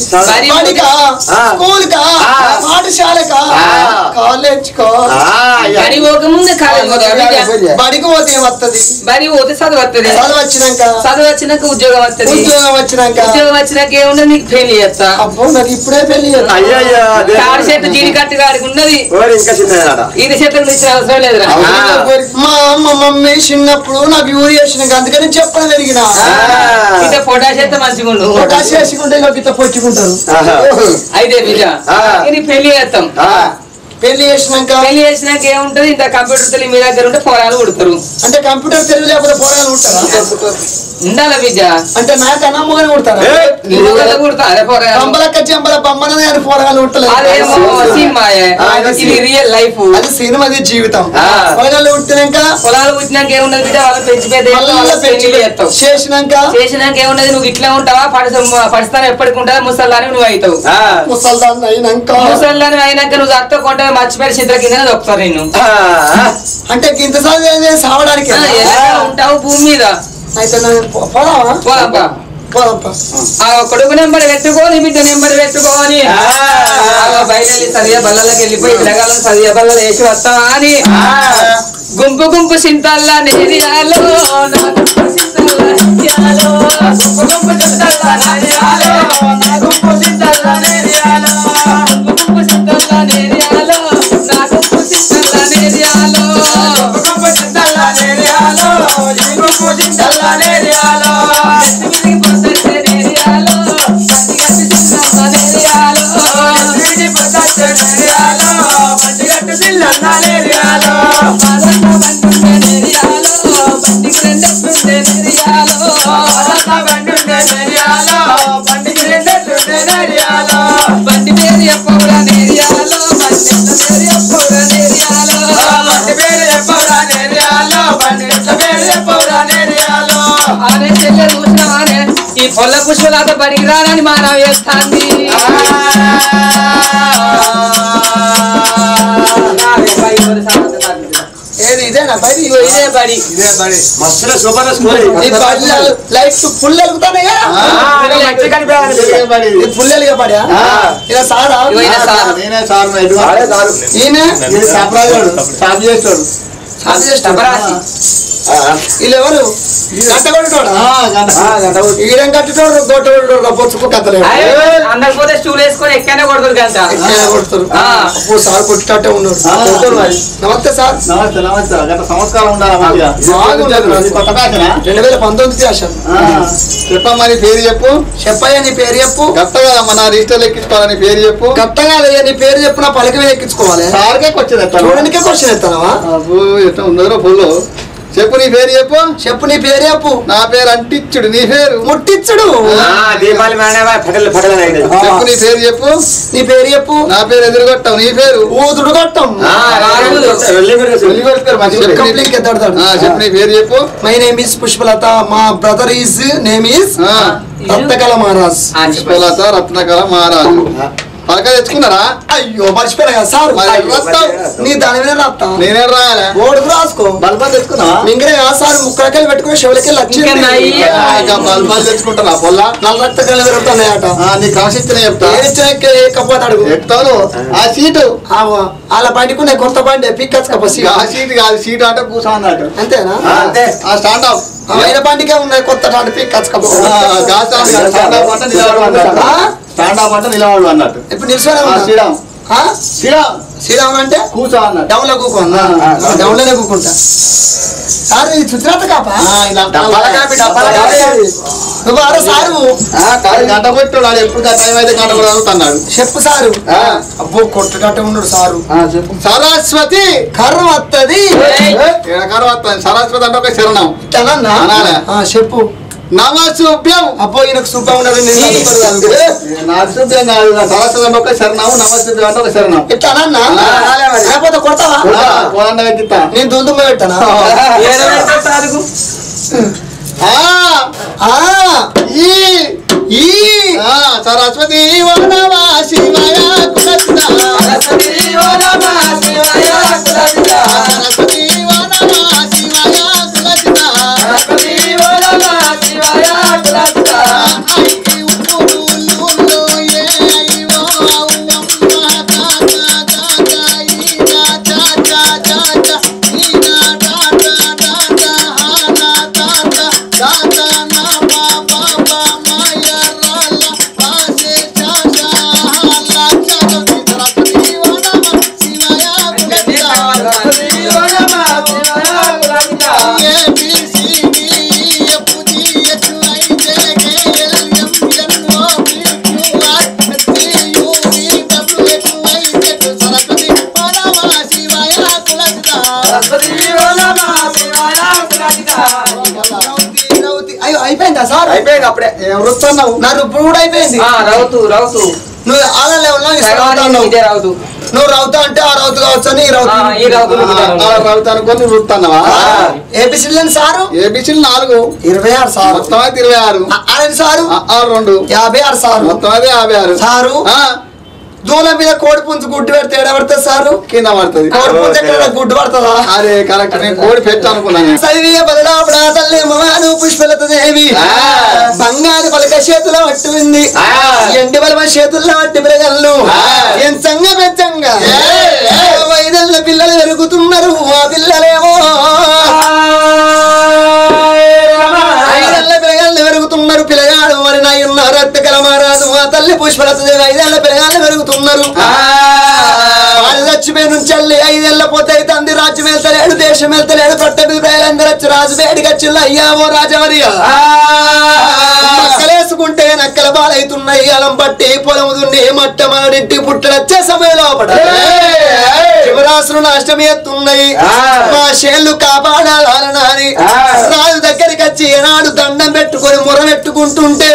S1: పాఠశాలకా కాలేజ్
S2: బడి పోకముందే కాలేజ్
S1: బడికి పోతే వస్తుంది
S2: బడి పోతే చదువు వస్తుంది
S1: చదువు వచ్చినాక
S2: చదువు వచ్చినాక ఉద్యోగం వస్తుంది
S1: ఉద్యోగం వచ్చినాక
S2: ఉద్యోగం వచ్చినాక ఏముంది నీకు పెళ్లి చేస్తా
S1: అబ్బో నాకు ఇప్పుడే పెళ్లి
S2: కాడి చేతి జీడి కట్టి కాడికి ఉన్నది ఇది చేతులకు ఇచ్చిన అవసరం లేదురా
S1: మా అమ్మ మమ్మీ చిన్నప్పుడు నాకు యూరి వేసినాక అందుకని చెప్పడం జరిగిన
S2: ఇక పొటాష్ అయితే మంచిగా
S1: పొటాష్ వేసుకుంటే ఇట్లా పొచ్చుకుంటారు
S2: అయితే బిడ్డ ఇది పెళ్లి చేస్తాం
S1: పెళ్లి చేసినాక
S2: పెళ్లి చేసినాక ఏముంటది ఇంత కంప్యూటర్ తెలివి మీ దగ్గర ఉంటే పోరాలు కొడతారు
S1: అంటే కంప్యూటర్ తెలివి లేకపోతే పోరాలు ఉంటారా
S2: ఉండాల బిడ్డ
S1: అంటే నాకు అన్నమ్మగానే కొడతారా పంపలక్క చెంపల బొమ్మన పోరగాలు ఉంటలేదు
S2: అదేమో సినిమాయే ఇది రియల్ లైఫ్
S1: అది సినిమా అది జీవితం పొలగాళ్ళు పుట్టినాక
S2: పొలాలు పుట్టినాక ఏమున్నది బిడ్డ వాళ్ళ పెంచి పెద్ద
S1: చేసినాక
S2: చేసినాక ఏమున్నది నువ్వు ఇట్లా ఉంటావా పరిస్థానం ఎప్పటికి ఉంటుందా ముసల్లాని నువ్వు అవుతావు
S1: ముసల్దాన్ని అయినాక
S2: ముసల్లాని అయినాక నువ్వు అత్త కొంటే మర్చిపోయి చిత్ర కింద దొక్కుతారు నిన్ను
S1: అంటే ఇంత సావడానికి
S2: ఉంటావు భూమి మీద
S1: అయితే పోదామా
S2: పోదాంపా కొడుకు నెంబర్ పెట్టుకోని బిడ్డ నెంబర్ పెట్టుకోని బయలుదేరి సరిగా బల్లకి వెళ్ళిపోయి పిల్లగాళ్ళ సరిగా బల్ల వేసి వస్తావా అని గుంపు గుంపు సింతల్లా నేరియాలో గుంపు గుంపు సింతల్లా నేరియాలో గుంపు సింతల్లా నేరియాలో గుంపు సింతల్లా నేరియాలో నా గుంపు సింతల్లా నేరియాలో గుంపు సింతల్లా నేరియాలో గుంపు సింతల్లా నేరియాలో బండి పేరు చెప్పవురా నేరియాలో బండి చెప్పవురా నేరియాలో బండి పేరు చెప్పవురా నేరియాలో బండి పేరు చెప్పవురా నేరియాలో అనే చెల్లె చూసినవానే ఈ పొల్ల పుష్పలాతో బడికి రానని మానవ చేస్తాంది
S1: ఏది ఇదేనా బడి
S2: ఇదే బడి
S3: ఇదే బడి
S4: మస్తుగా సూపర్ స్కూల్
S1: లైట్ ఫుల్ వెళ్తానయ్యా ఫుల్ వెలిగా పడా ఇలా సారా
S3: నేనే సార్
S1: ఈయన
S3: సాఫ్ చేస్తాడు
S1: వీళ్ళు ఎవరు గంట కొట్టుకోడా ఈడెం కట్టుకోడు గొట్ట కొట్టుకోడు పొచ్చుకు కత్తలేదు
S2: అందకపోతే స్టూల్ వేసుకొని ఎక్కడనే కొడుతుంది గంట
S1: కొడతారు అప్పుడు సార్ కొట్టినట్టే ఉన్నాడు నమస్తే సార్
S3: నమస్తే నమస్తే గత సంవత్సరాలు ఉండాలి కొత్త ప్యాకేనా
S1: రెండు వేల పంతొమ్మిది చేశాను
S3: చెప్పమ్మా నీ పేరు చెప్పు
S1: చెప్పయ్యా నీ పేరు చెప్పు
S3: గట్ట కదమ్మా నా రిజిస్టర్ ఎక్కించుకోవాలని పేరు చెప్పు
S1: కట్టగా నీ పేరు చెప్పు నా పలక మీద ఎక్కించుకోవాలి
S3: సార్కే క్వశ్చన్ ఎత్తాను
S1: చూడడానికే క్వశ్చన్ ఎత్తానవా
S3: ఎట్లా ఉందో ఫుల్ చెప్పు నీ పేరు చెప్పు
S1: చెప్పు నీ పేరు చెప్పు
S3: నా పేరు అంటిచ్చుడు నీ పేరు
S1: ముట్టిచ్చుడు
S4: దీపావళి పటల్ పటల్
S3: చెప్పు నీ పేరు చెప్పు
S1: నీ పేరు చెప్పు
S3: నా పేరు ఎదురుగొట్టం నీ పేరు
S1: ఊతుడు కొట్టం
S3: చెప్పు నీ పేరు చెప్పు
S1: మై నేమ్ ఇస్ పుష్పలత మా brother is name is Ratnakala Maharaj
S3: Pushpalatha Ratnakala Maharaju పలక తెచ్చుకున్నారా
S1: అయ్యో మర్చిపోయా కదా సార్ నీ దాని మీద రాస్తా
S3: నేనే రాయాలి
S1: ఓడుకు రాసుకో
S3: బల్బాలు తెచ్చుకున్నావా
S1: మింగరే సార్ ముక్కలకెళ్ళి పెట్టుకుని చెవులకెళ్ళి
S3: బల్బాలు తెచ్చుకుంటారా పొల్ల
S1: నల్ల రక్త కళ్ళు పెరుగుతున్నాయట
S3: నీ క్రమశిక్షణ చెప్తా
S1: కపోతే అడుగు
S3: చెప్తాను ఆ సీటు
S1: అలా బండికునే కొత్త బండి పిక్కచ్చు కప్పసి
S3: ఆ సీటు కాదు సీటు అంటే కూర్చో అన్నట్టు
S1: అంతేనా
S3: అంతే ఆ స్టాండ్ అప్
S1: ఆయన బండికే ఉన్నాయి కొత్త బండి పిక్కచ్చు కప్ప
S3: స్టాండ్ అప్ అంటే నిలబడు అన్నట్టు స్టాండ్ అప్ అంటే నిలబడు అన్నట్టు
S1: ఇప్పుడు నిల్చోనే
S3: శ్రీరామ్ శ్రీరామ్
S1: శ్రీరామ్ అంటే
S3: కూర్చో అన్నట్టు
S1: డౌన్ లో కూకున్నా డౌన్ లోనే కూకుంటా సార్ ఇది చుచ్చిరాత కాపా నువ్వు ఆరో సారు
S3: గంట కొట్టాడు వాడు ఎప్పుడు టైం అయితే గంట కూడా అన్నాడు
S1: చెప్పు సారు అబ్బో కొట్టుకట్ట ఉన్నాడు సారు
S3: సరస్వతి
S1: కర్ర వత్తది
S3: కర్ర వస్తుంది సరస్వతి అంటే ఒక శరణం
S1: చెప్పు
S3: నమశుభ్యం
S1: అబ్బో ఈయనకు శుభ్రం ఉండదు
S3: నమశుభ్యం కాదు సరస్వతి అంటే ఒక శరణం నమశుభ్యం అంటే ఒక శరణం
S1: ఇట్లా లేకపోతే కొడతావా నేను దుందుమ్మ పెట్టానా ఈ
S3: సరస్వతి వనవా శివయ కులసితా సరస్వతి వనవా శివయ కులసితా సరస్వతి వనవా శివయ కులసితా సరస్వతి వనవా శివయ కులసితా ఐ ఉపురులు ఏ ఐవో అవ్వమ్మ తా తా తా ఈ నా తా తా తా ఈ నా తా తా తా హా నా తా తా
S1: అయిపోయిందా సార్?
S4: అయిపోయింది అప్పుడే.
S3: ఏం వృత్తున్నావు?
S1: నా రుప్పుడు కూడా అయిపోయింది.
S2: రౌతు రౌతు
S1: నువ్వు ఆలలే ఉన్నావు.
S2: ఇదే రౌతు.
S1: నువ్వు రౌతా అంటే ఆ రౌతు కావచ్చు అని ఈ రౌతు.
S2: ఈ రౌతు
S3: రౌతు అనుకొని వృత్తున్నావా?
S1: ఏబిసిడ్లని సారు
S3: ఏబిసిలు నాలుగు
S1: ఇరవై ఆరు సారు
S3: మొత్తం అయితే ఇరవై ఆరు.
S1: ఆరని సారు
S3: ఆరు రెండు
S1: యాభై ఆరు సారు
S3: మొత్తం అయితే యాభై ఆరు
S1: సారు. దూలం మీద కోడి పుంజు గుడ్డు పెడితే ఎడ పడుతుంది సారు?
S3: కింద పడుతుంది.
S1: కోడి పుంజు ఎక్కడ గుడ్డు పడుతుందా?
S3: అరే కరెక్ట్. నేను కోడి పెట్టు అనుకున్నాను.
S1: సైవీయ బలరాపుడా తల్లి మమాను పుష్పలత దేవి బంగారు పలక చేతుల పట్టింది. ఎండి బలమ చేతుల్లో పట్టి పిలగలను ఎంచంగా పెంచంగా ఐదళ్ళ పిల్లలు పెరుగుతున్నారు. ఆ పిల్లలేమో ఐదళ్ళ పిల్లగాళ్ళు పెరుగుతున్నారు. పిల్లగాడు మరి నాయున్న రక్త కలమారాదు ఆ తల్లి పుష్పలత దేవి ఐదేళ్ల పిల్లగాళ్ళు పెరుగుతున్నారు. వాళ్ళు చచ్చిపోయి నుంచి వెళ్ళి ఐదేళ్ల పోతే తండ్రి రాజ్యం వెళ్తలేడు, దేశం వెళ్తలేడు. పట్టణ ప్రజలందరూ వచ్చి రాజు వేడికి వచ్చిల్లు అయ్యావో రాజవరియా నక్కలేసుకుంటే నక్కల బాలైతున్నాయి. అలం పట్టి పొలం దున్ని మట్ట మనడింటి పుట్టడొచ్చే సమయంలో శివరాసులు అష్టమి ఎత్తున్నాయి. మా షేళ్లు కాపాడాలని రాజు దగ్గరికి వచ్చి ఏనాడు దండం పెట్టుకొని ముర పెట్టుకుంటుంటే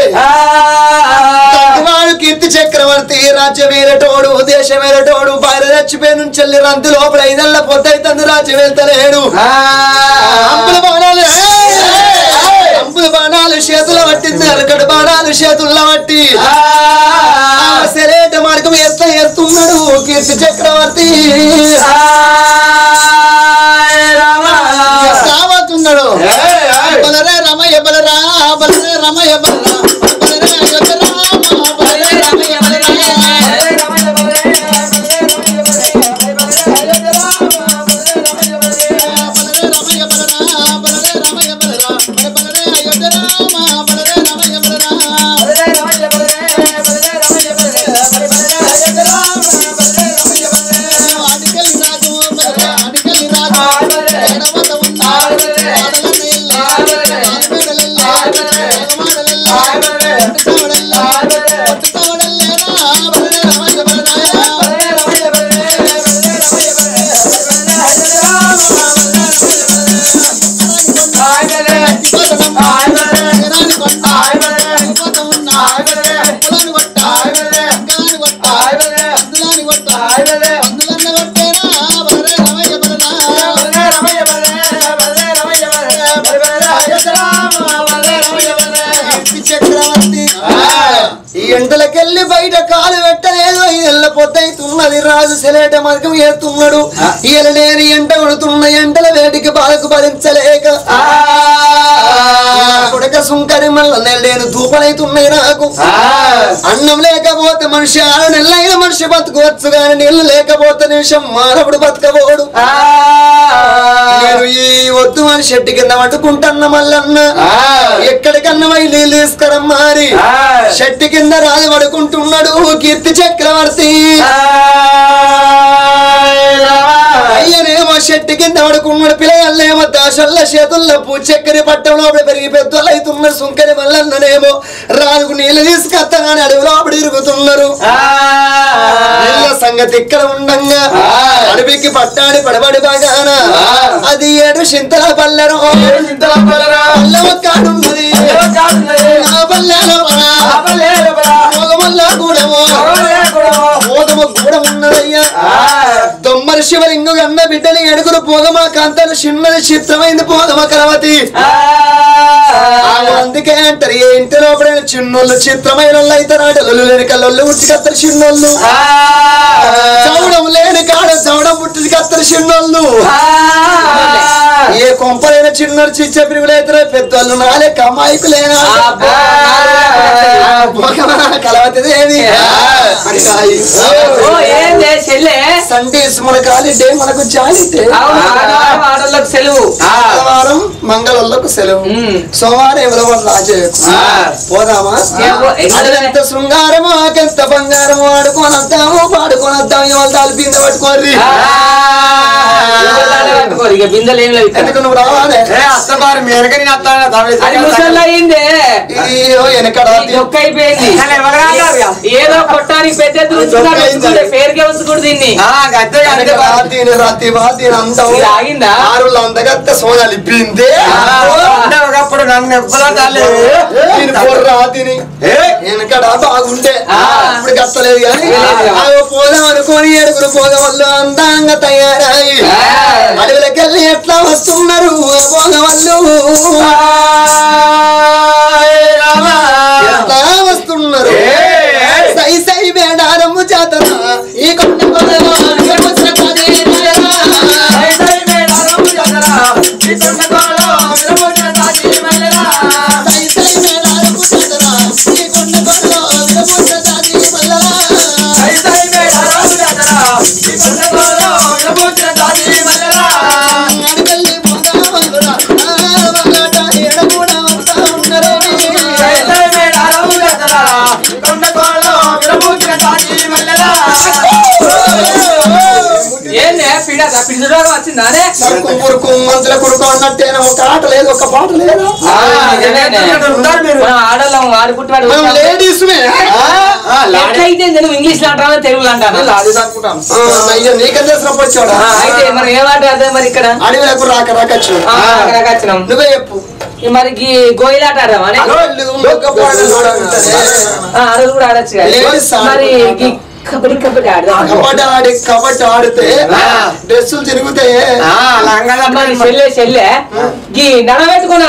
S1: వాడు కీర్తి చక్రవర్తి రాజ్యమేరటోడు దేశమేరటోడు భార్య చచ్చిపోయి నుంచి వెళ్ళి రంతి లోపల ఐదళ్ళ పొద్దు తండ్రి రాజ్యం వెళ్తలేడు. అంపుల బాణాలు అంపుల బాణాలు చేతుల పట్టింది. అలకడు బాణాలు చేతుల్లో పట్టి సెరేట మార్గం ఎత్త ఎత్తున్నాడు కీర్తి చక్రవర్తి. రాబోతున్నాడు. బలరే రమయ్య బలరా బలరే రమయ్య బలరా బలరే ఎండలకెళ్ళి బయట కాలు పెట్టలేదు. ఐదెళ్ళ పొద్దైతున్నది. రాజు సెలేట మార్గం ఏస్తున్నాడు. ఈయనలేని ఎండ కొడుతున్న ఎండల వేడికి బాధకు భరించలేక కొడక సుంకరి మళ్ళ నెల్లేను ధూపలైతున్నాయి. నాకు అన్నం లేకపోతే మనిషి ఆరు నెలలైన మనిషి బతుకోవచ్చు కానీ నీళ్లు లేకపోతే నిమిషం మానవుడు బతకబోడు. నేను ఈ వద్దు అని చెట్టు కింద పట్టుకుంటున్న మల్లన్న ఎక్కడికన్నా పోయి నీళ్ళు తీసుకురమ్మారి చెట్టు కింద రాజు పడుకుంటున్నాడు కీర్తి చక్రవర్తి. అయ్యనేమో చెట్టు కింద పడుకున్నాడు. పిల్లగాళ్ళేమో దాసల్ల చేతుల్లో పూ చక్కెర పట్టంలో పెరిగి పెద్దలు అవుతున్నారు. సుంకరి మల్లన్ననేమో రాజుకు నీళ్ళు తీసుకొస్తానని అడవిలో అప్పుడు తిరుగుతున్నారు. నీళ్ళ సంగతి ఇక్కడ ఉండంగా అడవికి పట్టాడి పడబడి బాగాన అది ఏడు చింతల పల్లెరు పల్లె కాడున్నది. ఆ పల్లెలో గూడము పోగమ గూడం ఉన్నదయ్యా. దొమ్మరి శివలింగు అన్న బిడ్డని ఎడుగురు పోగమ కాంతలు చిన్నది చిత్రమైంది పోగమ కలవతి. అందుకే అంటారు ఏ ఇంటి లోపల చిన్నోళ్ళు చిత్రమైన వాళ్ళు అయితే రాటలు లేని కళ్ళు ఉట్టికత్తరు చిన్నోళ్ళు. చౌడం లేని కాడ చౌడం పుట్టి కత్తరు చిన్నోళ్ళు. ఏ కొంపలైన చిన్నోళ్ళు చిచ్చ పిరుగులైతే పెద్దోళ్ళు నాలే కమాయికులేనా కలవతి దేవి సండే మన కాలిడే మనకు జాలిడే.
S2: సెలవు
S1: మంగళవారం మంగళవాళ్ళకు సెలవు. సోమవారం ఎవరో రాజయ్యకు పోదామా? అదంత శృంగారము ఆకెంత బంగారము ఆడుకోనొద్దాము పాడుకోనొద్దాం. ఇవాళ తాలు బిందె పట్టుకోర్రి.
S2: బిందెలు ఏం లేదు.
S1: ఎందుకు నువ్వు రావాలి? వెనకడ
S2: అయిపోయింది. ఏదో కొట్టానికి పెద్ద పేరుకే ఉంచుకుంటు దీన్ని
S1: రాతి వాతి అంతా
S2: ఆగిందా?
S1: ఆరులు అందగత్త సోనాలి బిందే
S4: ఒకప్పుడు నన్ను ఎవ్వరాలి
S3: నేను బొర్రా తిని వెనకడ బాగుంటే ఇప్పుడు కట్టలేదు కానీ అవి పోదాం అనుకోని ఏడుగురు పోదాం వాళ్ళు అందంగా తయారయ్యి అడవులకెళ్ళి ఎట్లా వస్తున్నారు పోదాం వాళ్ళు ఎట్లా వస్తున్నారు సై సై వేడారమ్ము జాతర ఈ కొండ మంత్రుల కొడుకు అన్నట్టేనా ఒక ఆట లేదు ఒక పాట లేదు
S2: ఆడలం ఆడుకుంటాడు
S3: లేడీస్
S2: ఇంగ్లీష్ లో అంటారా తెలుగులో అంటారా
S3: అయ్యో నీకని తెలిసినప్పుడు వచ్చాడు
S2: అయితే మరి ఏమంటారు అదే మరి ఇక్కడ
S3: అడవిలకు రాక రాకచ్చు
S2: రాకచ్చినాం
S3: నువ్వే చెప్పు
S2: మరి గోయిలాట ఆడదామా అడుగు కూడా ఆడచ్చు మరి కబడ్డీ కబడ్డీ ఆడదాం
S3: కబడ్డీ ఆడి కబడ్డీ ఆడితే డ్రెస్సులు తిరుగుతాయి
S2: చెల్లె చెల్లె గీ నడబెట్టుకున్నా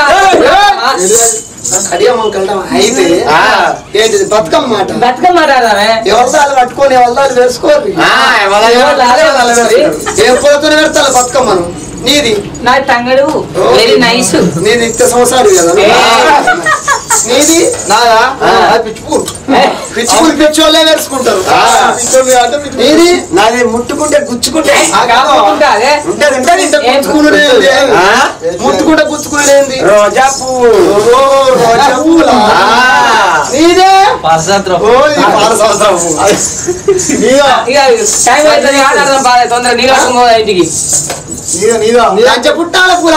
S3: అయితే ఏంటిది బతుకమ్మ మాట
S2: బతుకమ్మ ఆడదామే
S3: ఎవరిదాలు పట్టుకొని ఎవరిదాలు వేసుకోరు ఏ పొలతో పెడతాను బతుకమ్మను నీది
S2: నా తంగడు వెరీ నైస్
S3: నీది నిత్య సంవత్సరాలు కదా నీది నాదా పిచ్చిపూర్ పిచ్చిపూర్ పిచ్చోళ్ళే వేసుకుంటారు నీది నాది ముట్టుకుంటే గుచ్చుకుంటే ముట్టుకుంటే గుచ్చుకునేది రోజా పువ్వు రోజా పువ్వులా నీదే
S2: తొందర నీళ్ళ ఇంటికి
S3: పుట్టాల పూల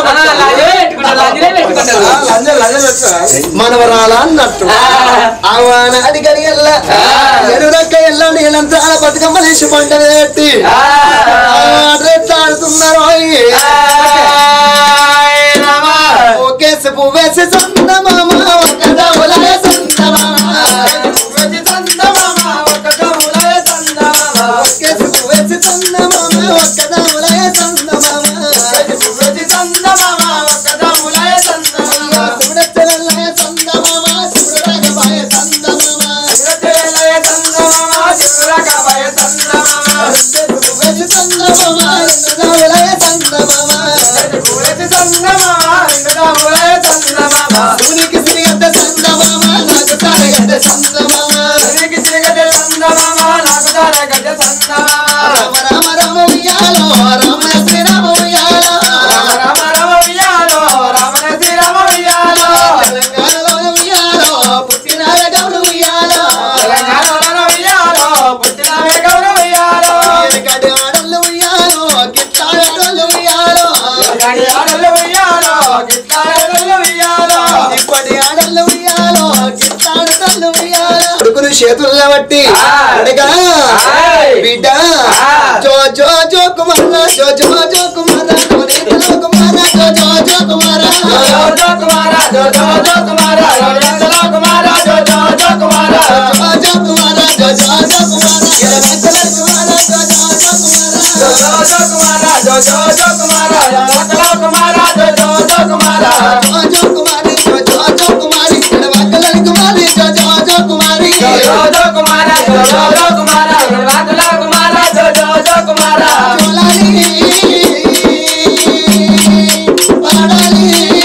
S3: మనవరాల అన్నట్టు అది గడిగల్ల ఎరుదక్క ఎల్ల నీళ్ళంతా బతుకమ్మ తీసి పంట పెట్టి ఆడుతున్నారు ఒకేసి పువ్వేసి సొంత మామ ఒక దౌలే సొంత మామ ఒకేసి పువ్వేసి సొంత మామ ఒక దౌలే సొంత మామ చేతుల్లో బట్టి బిడ్డ జో జో జో కుమార జో జో జో కుమార కుమార జో జో జో కుమార జో కుమార జో జో జో కుమార కుమార జో జో జో కుమార జో కుమార జో జో జో కుమార కుమార జో జో జో కుమార కుమార జో జో జో కుమార జో కుమారి జో జో జో కుమారి వకల కుమారి జో జో జో కుమారి జో జో కుమార జో జో కుమార వకల కుమార జో జో జో కుమార జోలాలి పడాలి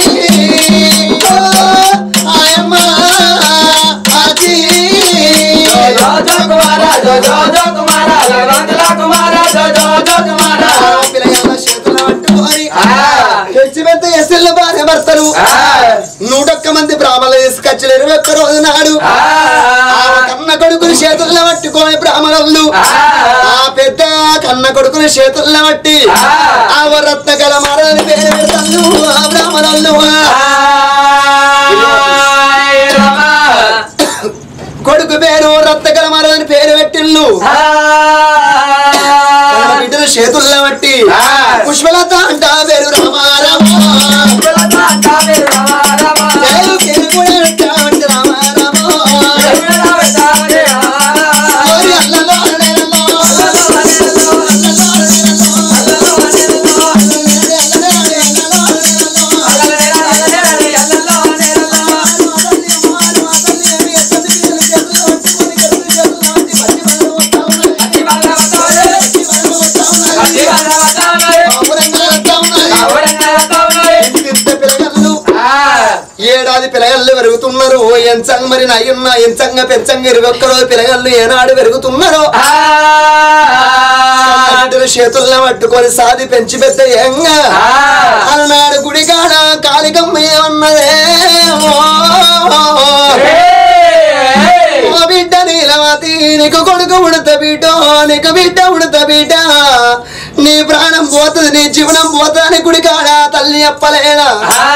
S3: ఆయమ్మ ఆది జో జో కుమార జో జో జో కుమార వకల కుమార జో జో జో కుమార పిల్లల చేతుల పట్టుకొని తెచ్చిపెద్ద ఎస్ఎల్ భార్య భర్తలు నూటొక్క మంది బ్రాహ్మణులు తీసుకొచ్చి ఇరవై ఒక్క రోజు నాడు కన్న కొడుకుని చేతుల్లో పట్టుకొని బ్రాహ్మణులు ఆ పెద్ద కన్న కొడుకుని చేతుల్లో పట్టి ఆ రత్న గల మరని పేరు పెడతాను ఆ బ్రాహ్మణులు కొడుకు పేరు రత్న గల మరని పేరు పెట్టిల్లు బిడ్డలు చేతుల్లో బట్టి పుష్పలత అంటా పేరు రామారామ
S1: ఏడాది పిల్లగాళ్ళు పెరుగుతున్నారు ఎంచంగా మరి నయ్యున్న ఎంచంగా పెంచంగా ఇరవై ఒక్క రోజు పిల్లగాళ్ళు ఏనాడు పెరుగుతున్నారు చేతుల్లో పట్టుకొని సాది పెంచి పెద్ద ఏంగా అలనాడు గుడికాడ కాళికమ్మ ఏమన్నదే ఓ బిడ్డ నీలవతి నీకు కొడుకు ఉడత బిడ్డో నీకు బిడ్డ ఉడత బిడ్డ నీ ప్రాణం పోతుంది నీ జీవనం పోతుందని గుడికాడ తల్లి చెప్పలేదా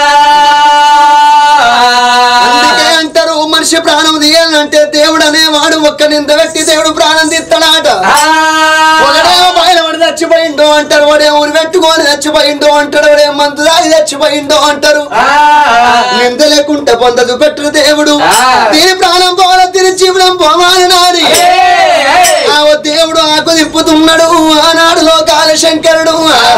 S1: అందుకే అంటారు మనిషి ప్రాణం తీయాలంటే దేవుడు అనేవాడు ఒక్క నింద పెట్టి దేవుడు ప్రాణం తీస్తాడాట ఒకడేమో బయలుపడి చచ్చిపోయిండో అంటారు వాడే ఊరు పెట్టుకొని చచ్చిపోయిండో అంటాడు వాడే మందు దాగి చచ్చిపోయిండో అంటారు నింద లేకుండా పొందదు పెట్టరు దేవుడు దీని ప్రాణం పోవాలి దీని జీవనం పోవాలి నాడి ఆ దేవుడు ఆకు తిప్పుతున్నాడు ఆనాడు లోకాల శంకరుడు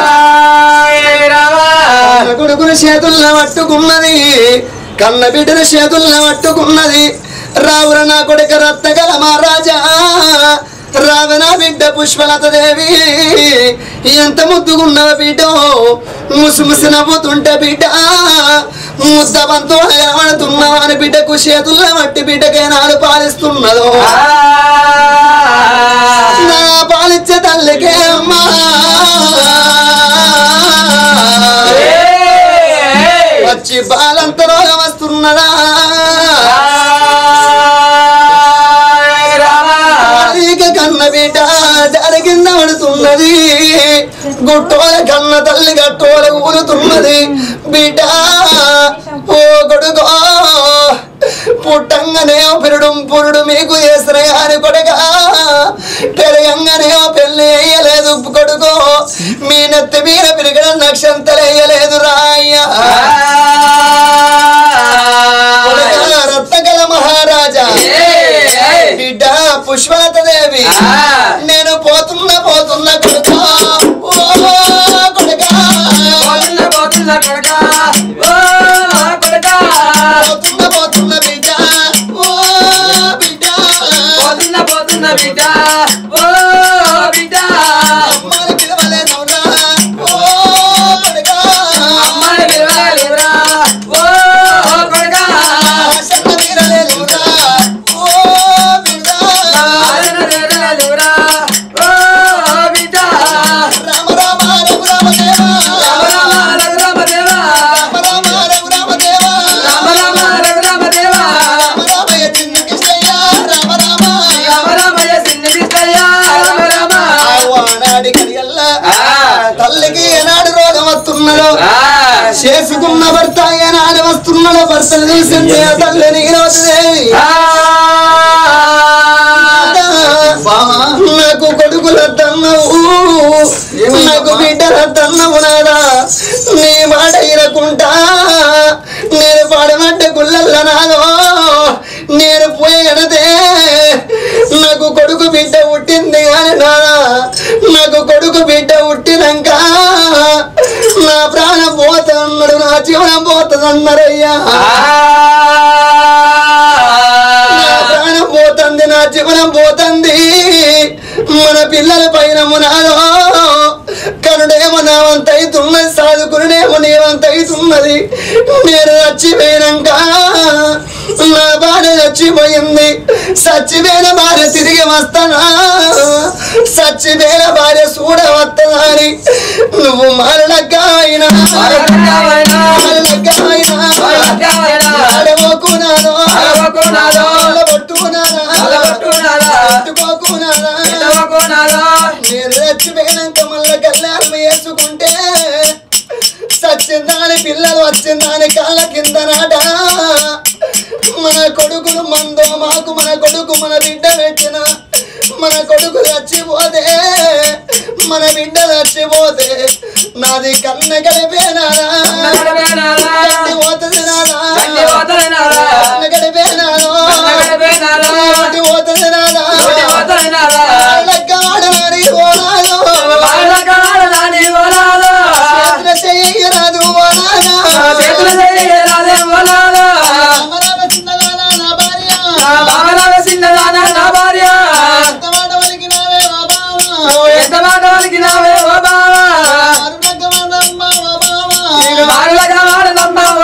S1: కొడుకుని చేతుల్లో పట్టుకున్నది కన్న బిడ్డల చేతుల్లో పట్టుకున్నది రావుర నా కొడుక రత్నగల మహారాజా రావణ బిడ్డ పుష్పలత దేవి ఎంత ముద్దుగున్న బిడ్డ ముసి ముసి నవ్వుతుంటే బిడ్డ ముద్ద బంతో కనబడుతున్నావు అని బిడ్డకు చేతుల్లో మట్టి బిడ్డకే నాడు పాలిస్తున్నదో నా పాలిచ్చే తల్లికే అమ్మా వచ్చి బాలంత రోగం వస్తున్నదా కన్న బిడ్డ జరిగింద పడుతున్నది గుట్టోల కన్న తల్లి గట్టోల ఊరుతున్నది బిడ్డ ఓ కొడుకో పుట్టంగానే పెరుడు పురుడు మీకు చేసిన గాని కొడుక పెరగంగానే పెళ్లి వేయలేదు కొడుకో మీ నెత్తి మీద పెరగడం నక్షంతలు వేయలేదు రాయ్యా రత్నగల మహారాజా బిడ్డ పుష్పలత దేవి నేను పోతున్నా పోతున్నా కొడుకా కొడుకా పోతున్నా పోతున్నా కొడుకా పోతున్నా పోతున్నా బిడ్డ ఓ బిడ్డ పోతున్నా పోతున్నా బిడ్డ ఓ బిడ్డ అమ్మని పిలవలేనురా ఓ కొడుకా అమ్మని పిలవలేనురా ఓ కొడుకా ఆశన తీరలేనురా ఓ బిడ్డ ఆశన తీరలేనురా ఓ బిడ్డ రామ రామ రఘురామ దేవా రామ రామ రఘురామ దేవా రామ రామ రఘురామ దేవా రామ రామ రఘురామ దేవా రామ రామయ్య చిన్న కృష్ణయ్య రామ రామ రామ రామయ్య చిన్న కృష్ణయ్య రామ రామ ఆనాడి కడియల్లా తల్లికి ఏనాడు రోగం వస్తున్నదో చేసుకున్న భర్త ఏనాడు వస్తున్నాడో భర్తను చూసింది ఆ తల్లిని దేవి నాకు కొడుకుల తన్నవు నాకు బిడ్డల తన్నవు నాదా నీ మాట ఇనకుంటా నేను పాడమంటే గుళ్ళల్ల నాదో నేను పోయనదే నాకు కొడుకు బిడ్డ పుట్టింది కానీ నాదా నాకు కొడుకు బిడ్డ పుట్టినాక నా ప్రాణం పోతున్నాడు నా జీవనం పోతుందన్నారయ్యా నా ప్రాణం పోతుంది నా జీవనం పోతుంది మన పిల్లల పైన మునాదో కనుడేమో నా వంత అవుతున్నది సాధుకునేమో నీ వంత అవుతున్నది నేను చచ్చిపోయినాక నా భార్య చచ్చిపోయింది చచ్చిపోయిన భార్య తిరిగి వస్తానా చచ్చిపోయిన భార్య చూడ వస్తుందని నువ్వు మరణకాయనా మరణకాయనాడబోకున్నాదో నేను చచ్చిపోయినాక మళ్ళా కళ్యాణం వేసుకుంటే సచ్చిందాని పిల్లలు వచ్చిందాని కాళ్ళ కింద నాట మన కొడుకులు మందో మాకు మన కొడుకు మన బిడ్డ పెట్టిన మన కొడుకు చచ్చిపోతే మన బిడ్డ చచ్చిపోతే నాది కన్న గడిపేనారా పోతుంది నాదా కన్న గడిపేనారో పోతుంది నాదా వాడనాని ఓనాలో చెయ్యరాదు ఓనానా చిన్నదానా నా భార్య ఎంత మాట వలికినావే ఓ బావ ఎంత మాట వలికినావే ఓ బావ అరుణగమనమ్మ ఓ బావ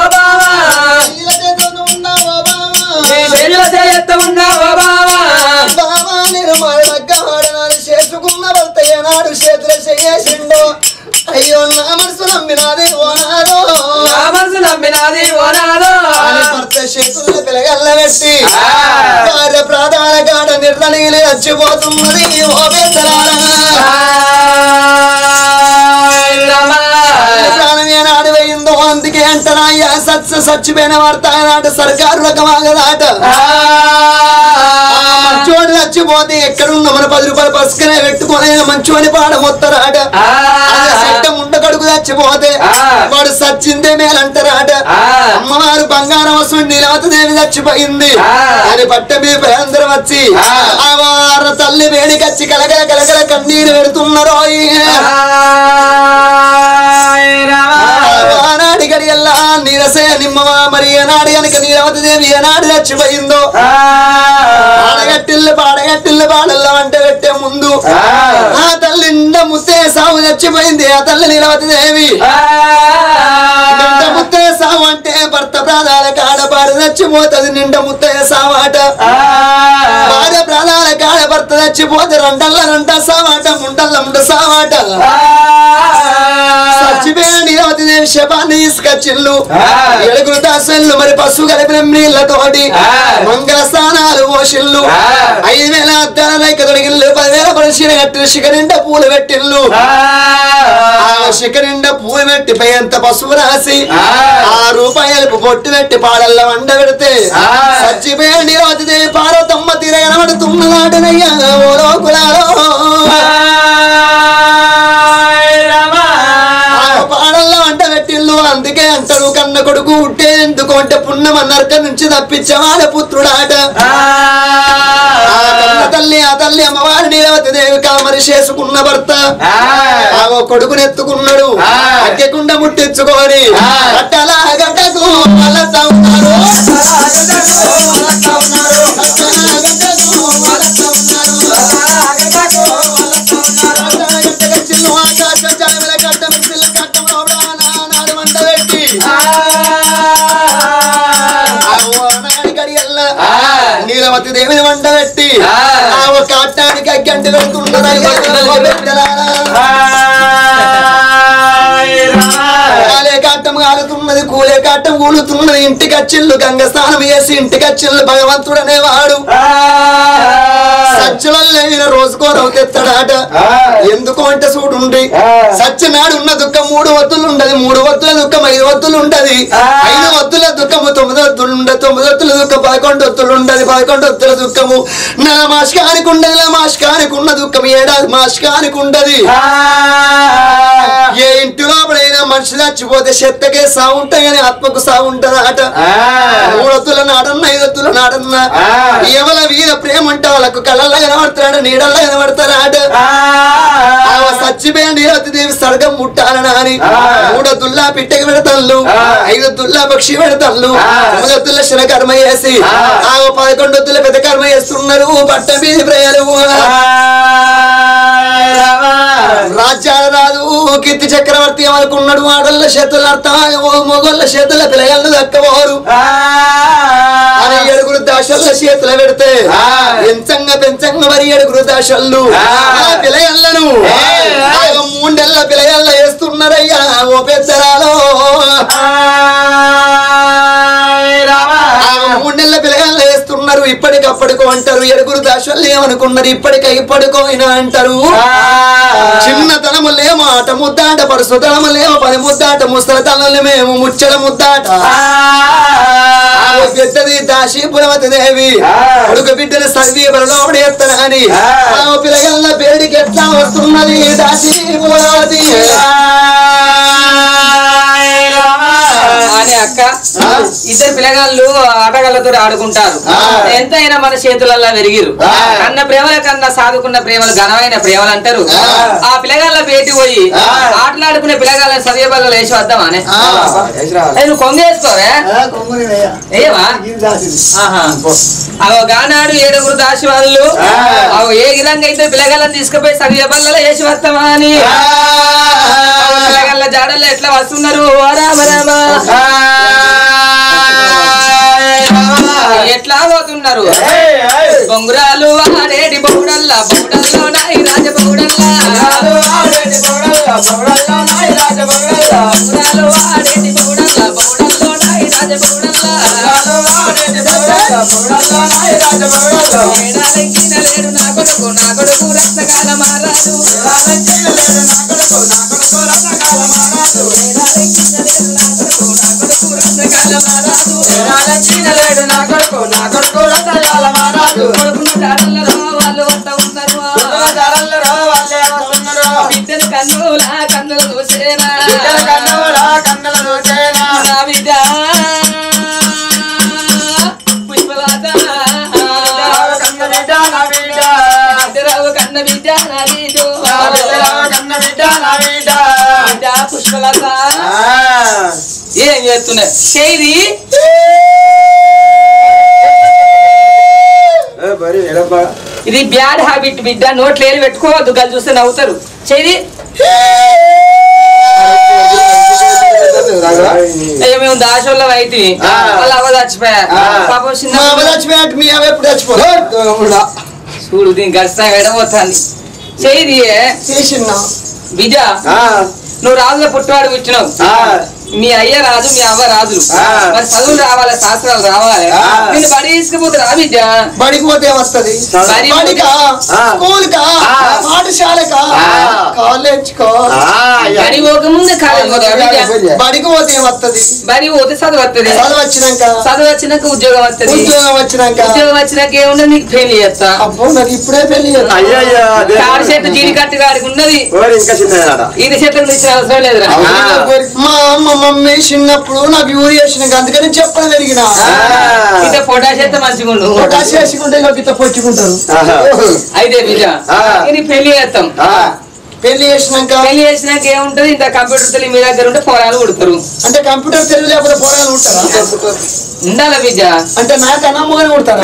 S1: చేతుల్లో పిలగల్ల పెట్టి భార్య ప్రాధాన కాడ నిర్ణీలు చచ్చిపోతున్నది ఓ ప్రాణమే నాడు వేయిందో అందుకే అంటనాయ్యా సత్స చచ్చిపోయిన వార్త నాట సర్కారు రకమాగదాట మంచోడు చచ్చిపోతే ఎక్కడున్న మన పది రూపాయలు పసుకనే పెట్టుకునే మంచోని పాడ మొత్తరాట చట్టం ఉండ కడుగు చచ్చిపోతే వాడు సచ్చిందే మేలంటారాట అమ్మవారు బంగారం వస్తుంది నీలవతదేవి చచ్చిపోయింది అని పట్ట మీద అందరం వచ్చి ఆ వారు తల్లి వేడికచ్చి కలగల కలగల కన్నీరు పెడుతున్నారు ఆనాడి గడియల్లా నీరసే నిమ్మవా మరి ఏనాడు కనుక నీలవతదేవి ఏనాడు చచ్చిపోయిందో ఆడగట్టిల్లు పాడగట్టిల్లు పాడల్లా అంటే పెట్టే ముందు ఆ తల్లి నిండా ముత్తే సాగు చచ్చిపోయింది ఆ తల్లి నీలవతదేవి నిండా ముత్తే సాగు అంటే భర్త ప్రాణాల కాడ పాడ చచ్చిపోతుంది నిండా ముత్తే సావాట భార్య ప్రాణాల కాడ భర్త చచ్చిపోతే రెండల్ల రెండ సావాట ముండల్ల ముండ సావాట చచ్చిపోయిన నీలవతదేవి శపాన్ని తీసుకొచ్చిల్లు ఏడుగురు దాసన్లు మరి పశువు కలిపిన నీళ్లతోటి మంగళ స్నానాలు పోసిల్లు ఐదు వేల అద్దాల రైక తొడిగిల్లు పదివేల పరిశీలన కట్టిన శిఖరిండ పూలు పెట్టిల్లు ఆ శిఖరిండ పూలు పెట్టి పై ఎంత పశువు రాసి ఆ రూపాయలు పొట్టు పెట్టి పాడల్ల వండ పెడితే చచ్చిపోయిన నీలవతదేవి పార్వతమ్మ తిరగనబడుతున్నదాటనయ్యా ఓ లోకులాలో పాడల్లో వంట పెట్టిల్లు అందుకే అంటారు కన్న కొడుకు ఉంటే ఎందుకు అంటే పుణ్యం నరకం నుంచి తప్పించవాడ పుత్రుడాట తల్లి ఆ తల్లి అమ్మవారి నీలవతి దేవి కామరి చేసుకున్న భర్త ఆ కొడుకుని ఎత్తుకున్నాడు అగ్గకుండా ముట్టించుకోని అట్టలా గడ్డకు వలస ఉన్నారు నీలవతి దేవిని వంట పెట్టి ఆ ఒక అట్టానికి గంట పెడుతున్నారు కాలే కాటం కాలుతున్నది కూలే కాటం కూలుతున్నది ఇంటికి వచ్చిల్లు గంగ స్నానం చేసి ఇంటికి వచ్చిల్లు భగవంతుడు అనేవాడు సచ్చులైన రోజుకో రౌతెత్తాడాట ఎందుకు అంటే చూడుండి సచ్చినాడు ఉన్న దుఃఖం మూడు వత్తులు ఉండదు మూడు వత్తుల దుఃఖం ఐదు వత్తులు ఉంటది ఐదు వత్తుల దుఃఖము తొమ్మిది వత్తులు ఉండదు తొమ్మిది వత్తుల దుఃఖం పదకొండు వత్తులు ఉండదు పదకొండు వత్తుల దుఃఖము నా మాస్కానికి ఉండదు నా మాస్కానికి ఉన్న దుఃఖం ఏడాది మాస్కానికి ఉండదు ఏ ఇంటి లోపలైనా మనిషి చచ్చిపోతే చెత్తకే సాగు ఉంటాయి కానీ ఆత్మకు సాగు ఉంటదాట మూడొత్తుల నాడన్న ఐదొత్తుల నాడన్న ఎవల వీర ప్రేమ అంటే వాళ్ళకు కళ్ళల్లో కనబడతాడు నీడల్లో కనబడతారాట చచ్చిపోయిన నీలవతి దేవి సర్గం ముట్టాలని అని మూడొత్తుల్లా పిట్టకి పెడతాళ్ళు ఐదొత్తుల్లా పక్షి పెడతాళ్ళు తొమ్మిదొత్తుల శిర కర్మ చేసి ఆ పదకొండొత్తుల పెద్ద కర్మ చేస్తున్నారు పట్ట మీద ప్రయాలు రాజ్యాల రాదు కీర్తి చక్రవర్తి ఏమనుకున్నాడు ఆడళ్ళ చేతుల మొగోళ్ళ చేతుల పిల్లగాళ్ళు దక్కబోరు అని ఏడుగురు దాశల్ల చేతుల పెడితే పెంచంగా పెంచంగా మరి ఏడుగురు దాశళ్ళు పిల్లగాళ్ళను మూడెళ్ళ పిల్లగాళ్ళ వేస్తున్నారయ్యా ఓ పెద్దరాలో మూడెళ్ళ పిల్లగాళ్ళ వేస్తున్నారు ఇప్పటికప్పటికో అంటారు ఏడుగురు దాశళ్ళు ఏమనుకున్నారు ఇప్పటికై ఇప్పటికోయినా అంటారు చిన్నతనములేమో ఆట ముద్దాట పరుసుతనములేమో పది ముద్దాట ముసలతనలు మేము ముచ్చల ముద్దాట పెద్దది దాసి పురవతి దేవి కొడుకు బిడ్డను సర్వీ బలలోపడి ఎత్తనని ఆ పిల్లగల్ల పేడికి ఎట్లా వస్తున్నది దాసి పురవతి
S2: అని అక్క ఇద్దరు పిల్లగాళ్ళు ఆటగాళ్ళతో ఆడుకుంటారు ఎంతైనా మన చేతులలో వెరిగిరు కన్న ప్రేమల కన్నా సాదుకున్న ప్రేమలు ఘనమైన ప్రేమలు అంటారు ఆ పిల్లగాళ్ళ పేటి పోయి ఆటలాడుకునే పిల్లగాళ్ళని సవ్య బల్ల వేసి వద్దామానే నువ్వు కొంగేసుకోవే ఏమా అవో గానాడు ఏడుగురు దాసి వాళ్ళు అవు ఏ విధంగా అయితే పిల్లగాళ్ళని తీసుకుపోయి సవ్య బల్లలో వేసి వస్తామా అని పిల్లగాళ్ళ జాడల్లో ఎట్లా వస్తున్నారు రామ రామ ఎట్లా పోతున్నారు బొంగురాలు ఆడేటి బొగుడల్లా బొగుడల్లో నాయి రాజ బొగుడల్లా బొంగురాలు ఆడేటి బొగుడల్లా బొగుడల్లో నాయి రాజ బొగుడల్లా లేడు నా కొడుకు నా కొడుకు రత్నకాల మహారాజు లేడు నా కొడుకు నా కొడుకు రత్నకాల మహారాజు కొడుకున్న దారులలో వాళ్ళు వస్తా ఉన్నారు బిడ్డలు కన్నులా కన్నులు చూసేనా
S3: కన్నులా కన్నులు చూసేనా
S2: నా బిడ్డ పుష్పలత కన్న బిడ్డ నా బిడ్డ బిడ్డరావు కన్న బిడ్డ నా బిడ్డ బిడ్డరావు కన్న బిడ్డ నా బిడ్డ బిడ్డ పుష్పలత ఏం చేస్తున్నా చేది ఇది బ్యాడ్ హ్యాబిట్ బిడ్డ నోట్లు ఏది పెట్టుకోవద్దు గలు చూస్తే నవ్వుతారు చేది మేము దాశోళ్ళం అయితే వాళ్ళు అవ్వ చచ్చిపోయా పాపం చిన్న
S1: మీ అవి ఎప్పుడు చచ్చిపోతా
S2: చూడు దీని గడిస్తా ఎడబోతుంది చేది
S1: చేసిన
S2: బిడ్డ నువ్వు రాజుల పుట్టివాడు ఇచ్చినావు మీ అయ్య రాజు మీ అవ్వ రాజులు మరి చదువులు రావాలి శాస్త్రాలు రావాలి నేను బడి తీసుకుపోతే రా బిడ్డ
S1: బడికి పోతే వస్తది బడికా స్కూల్కా పాఠశాలకా కాలేజ్కా
S2: బడి పోక ముందే కాలేజ్
S1: బడికి పోతే వస్తది
S2: బడి పోతే చదువు వస్తుంది
S1: చదువు వచ్చినాక
S2: చదువు వచ్చినాక ఉద్యోగం వస్తుంది
S1: ఉద్యోగం వచ్చినాక
S2: ఉద్యోగం వచ్చినాక ఏమున్నది నీకు పెళ్లి చేస్తా
S1: అబ్బో నాకు ఇప్పుడే పెళ్లి
S2: కారు చెట్టు జీడి కట్టు గాడికి ఉన్నది
S4: ఇంకా చిన్న
S2: ఇది చెట్లకు ఇచ్చిన అవసరం లేదురా
S1: మా అమ్మ మమ్మీ చిన్నప్పుడు నాకు యూరి చేసినాక అందుకని చెప్పడం పెరిగిన
S2: ఇంత పొటాష్ అయితే మంచిగా ఉండు
S1: పొటాష్ వేసుకుంటే ఇట్లా పొచ్చుకుంటారు
S2: అయితే బిడ్డ ఇది పెళ్లి చేస్తాం
S1: పెళ్లి చేసినాక
S2: పెళ్లి చేసినాక ఏముంటది ఇంత కంప్యూటర్ తెలివి మీ దగ్గర ఉంటే పోరాలు కొడతారు
S1: అంటే కంప్యూటర్ తెలివి లేకపోతే పోరాలు ఉంటారా
S2: ఉండాల బిడ్డ
S1: అంటే నాకు అన్నమ్మగానే కొడతారా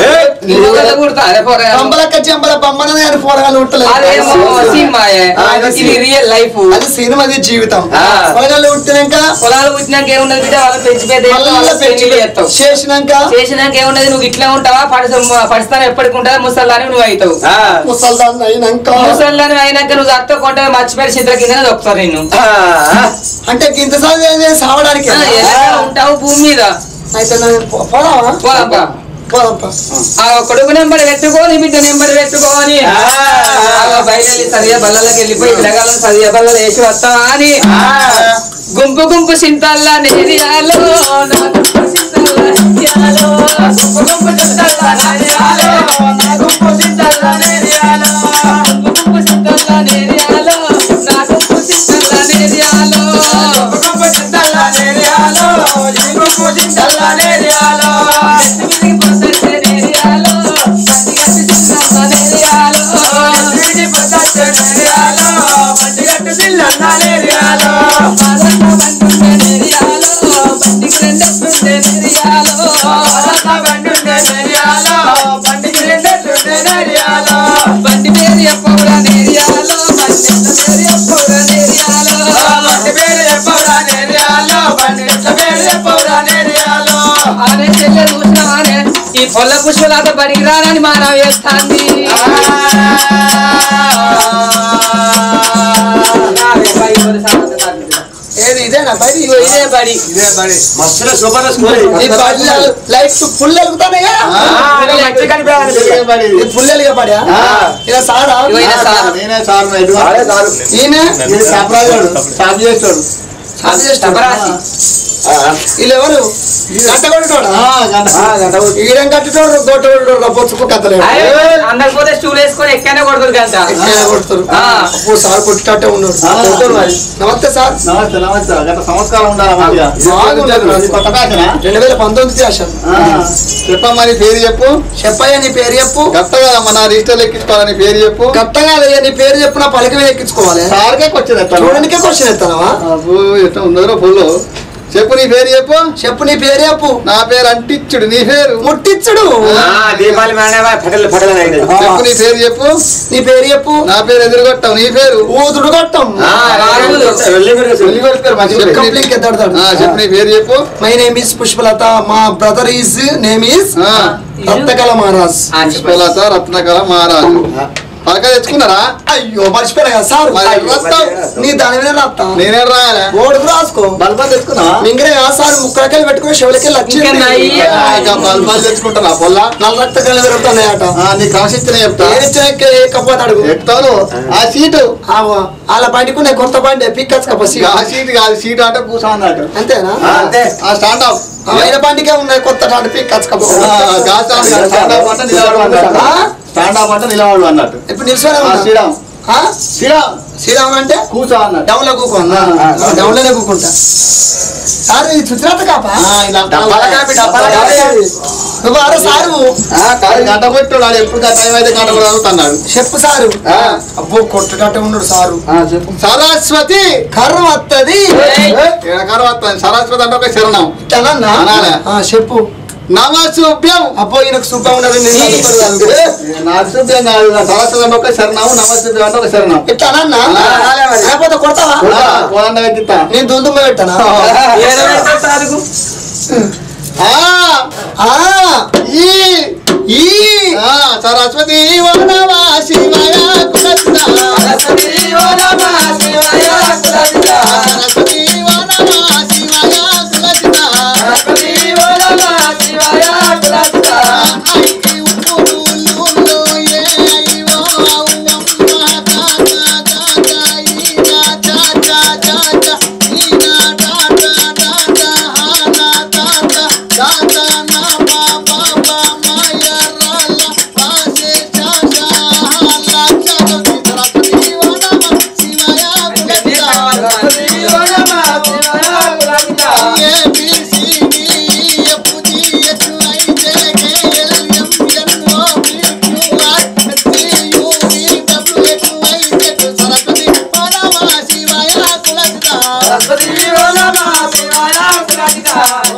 S1: కంబలక్క చెంబల బొమ్మనే అని పోరాలు
S2: అదేమో సినిమాయే ఇది రియల్ లైఫ్
S1: అది సినిమాది జీవితం పొలాలు పుట్టినాక
S2: పొలాలు పుట్టినాక ఏమున్నది బిడ్డ వాళ్ళు పెంచి పెద్ద
S1: చేసినాక
S2: చేసినాక ఏమున్నది నువ్వు ఇట్లా ఉంటావా పడి పడిస్తాను ఎప్పటికి ఉంటావా ముసల్దాని నువ్వు అవుతావు
S1: ముసల్దాన్ని అయినాక
S2: ముసల్దాని అయినాక నువ్వు అత్తకుంటే మర్చిపోయి చిత్ర కింద దొక్కుతారు నిన్ను
S1: అంటే ఇంత సావడానికి
S2: ఉంటావు భూమి మీద
S1: అయితే పోదామా
S2: పోదాంపా కొడుకు నెంబర్ పెట్టుకోని బిడ్డ నెంబర్ పెట్టుకోని బయలు సరిగా బల్లకి వెళ్ళిపోయి పిల్లగాలను సరిగా బల్లలు వేసి వస్తావా అని గుంపు గుంపు సింతల్లా నేరియాలో నా గుంపు సింతల్లా నేరియాలో గుంపు గుంపు సింతల్లా నేరియాలో నా గుంపు సింతల్లా నేరియాలో గుంపు గుంపు సింతల్లా నేరియాలో నా గుంపు సింతల్లా నేరియాలో గుంపు గుంపు సింతల్లా నేరియాలో ఈ గుంపు సింతల్లా నేరియాలో బండి పేరు చెప్పవురా నేరియాలో బండి చెప్పవురా నేరియాలో బండి పేరు చెప్పవురా నేరియాలో బండి పేరు చెప్పవురా నేరియాలో అనే చెల్లె చూసినావానే ఈ పొల్ల పుష్పలాట బడికి రానని మానవ వేస్తాంది
S1: ఏది ఇదేనా బడి
S2: ఇదే బడి
S3: ఇదే బడి
S4: మస్తుల సూపర్ స్కూల్
S1: ఈ బడి లైట్స్ ఫుల్ వెలుగుతాయి ఫుల్ వెలిగే బడా ఇలా సారా
S3: నేనే సార్
S1: ఈయన
S3: సార్ చేస్తాడు
S1: వీళ్ళెవరు గంట కొట్టోడా ఈడం కట్టోడు గొట్టోడు పొచ్చుకు కథలేదు
S2: అందరు పోతే స్టూల్ వేసుకొని ఎక్కడనే కొడుతుంది గంట
S1: కొడతారు సార్ కొట్టేటట్టే ఉన్నాడు నమస్తే సార్
S3: నమస్తే నమస్తే గత సంస్కారం ఉండాలి
S1: రెండు వేల పంతొమ్మిది చేశాను
S3: చెప్పమ్మా నీ పేరు చెప్పు
S1: చెప్పయ్యా నీ పేరు చెప్పు
S3: గట్ట కదమ్మా నా రిజిస్టర్ ఎక్కించుకోవాలని పేరు చెప్పు
S1: గట్ట కాదయ్యా నీ పేరు చెప్పు నా పలక మీద ఎక్కించుకోవాలి
S3: సార్కే క్వశ్చన్ ఎత్తాను
S1: చూడడానికే క్వశ్చన్ ఎత్తానవా
S3: ఎట్లా ఉన్నదో ఫుల్ చెప్పు నీ పేరు చెప్పు
S1: చెప్పు నీ పేరు చెప్పు
S3: నా పేరు అంటిచ్చుడు నీ పేరు
S1: ముట్టిచ్చుడు
S4: దీపాలి మేడవా ఫటల్ ఫటల్
S3: చెప్పు నీ పేరు చెప్పు
S1: నీ పేరు చెప్పు
S3: నా పేరు ఎదురుగొట్టావు నీ పేరు
S1: ఊదుడు కొట్టం
S3: చెప్పు నీ పేరు చెప్పు
S1: మై నేమ్ ఇస్ పుష్పలత మా brother is name is Ratnakala Maharaj
S3: Pushpalatha Ratnakala Maharaju పలక తెచ్చుకున్నారా?
S1: అయ్యో మర్చిపోయా కదా సార్.
S3: రాస్తావు
S1: నీ దాని మీద రాస్తా.
S3: నేనే రాయాలా?
S1: ఓడుకు రాసుకో.
S3: బల్బా తెచ్చుకున్నావా?
S1: మింగరే సార్ ముక్కలకెళ్ళి పెట్టుకుని చెవులకెళ్ళి వచ్చి
S3: బల్బాలు తెచ్చుకుంటారా? పొల్లా
S1: నల్ల రక్త కళ్ళు పెరుగుతున్నాయట.
S3: నీ క్రమశిస్తనే చెప్తా.
S1: ఎక్కపోతే అడుగు
S3: ఎక్కుతాను. ఆ సీటు
S1: అలా బండికునే కొత్త బండి పిక్కచ్చుకపోసి
S3: ఆ సీటు కాదు, సీటు అంటే కూర్చో అన్నట్టు.
S1: అంతేనా?
S3: అంతే. ఆ స్టాండ్ అప్
S1: ఆయన బండికే ఉన్నాయి కొత్త బండి పిక్కచ్చుకపో.
S3: స్టాండ్ అప్ అంటే నిలబడు అన్నట్టు. స్టాండ్ అప్ అంటే నిలబడు అన్నట్టు.
S1: ఇప్పుడు నిలిచిపోయినా
S3: శ్రీరామ్ శ్రీరామ్
S1: శ్రీరామ్ అంటే
S3: కూర్చో అన్నట్టు.
S1: డౌన్లో కూకున్నా డౌన్లోనే కూకుంటా. సార్ ఇది సుచిరాత కాపా నువ్వు అరే సారు
S3: గంట కొట్టాడు. ఎప్పుడు టైం అయితే గంట కూడా చదువుతున్నాడు.
S1: చెప్పు సారు. అబ్బో కొట్టుకట్ట ఉన్నాడు సారు.
S3: సరస్వతి
S1: కర్ర వత్తది.
S3: కర్ర వస్తుంది. సరస్వతి అంటే ఒక శరణం.
S1: చెప్పు.
S3: నమశుభ్యం.
S1: అబ్బో ఈయనకు శుభ్రం ఉండదు.
S3: నమశుభ్యం కాదు. సరస్వతి అంటే ఒక శరణం, నమశుభ్యం అంటే ఒక శరణం.
S1: ఇట్లా లేకపోతే కొడతావా?
S3: పోలండ పెట్టిస్తా.
S1: నేను దుందుమ్మ పెట్టానా?
S3: సరస్వతి వనవా శివయ కులసిత. సరస్వతి వనవా శివయ కులసిత. సరస్వతి వనవా శివయ కులసిత. సరస్వతి వనవా శివయ కులసిత. ఐకి ఉప్పులు ఏ ఐవో అవ్వమ్మ తాత తాత ఈనా తాత తాత ఈనా తాత తాత హానా తాత తాత నా బాబా మాయ రాల వాసే చాచా హాలా చలో సరస్వతి వనవా శివయ కులసిత. సరస్వతి వనవా శివయ కులసిత. A B C D F G H I J K L M N O P Q R S T U V W X Y Z. Saraswati వనవా శివయ కులసిత. సరస్వతి వనవా శివయ కులసిత.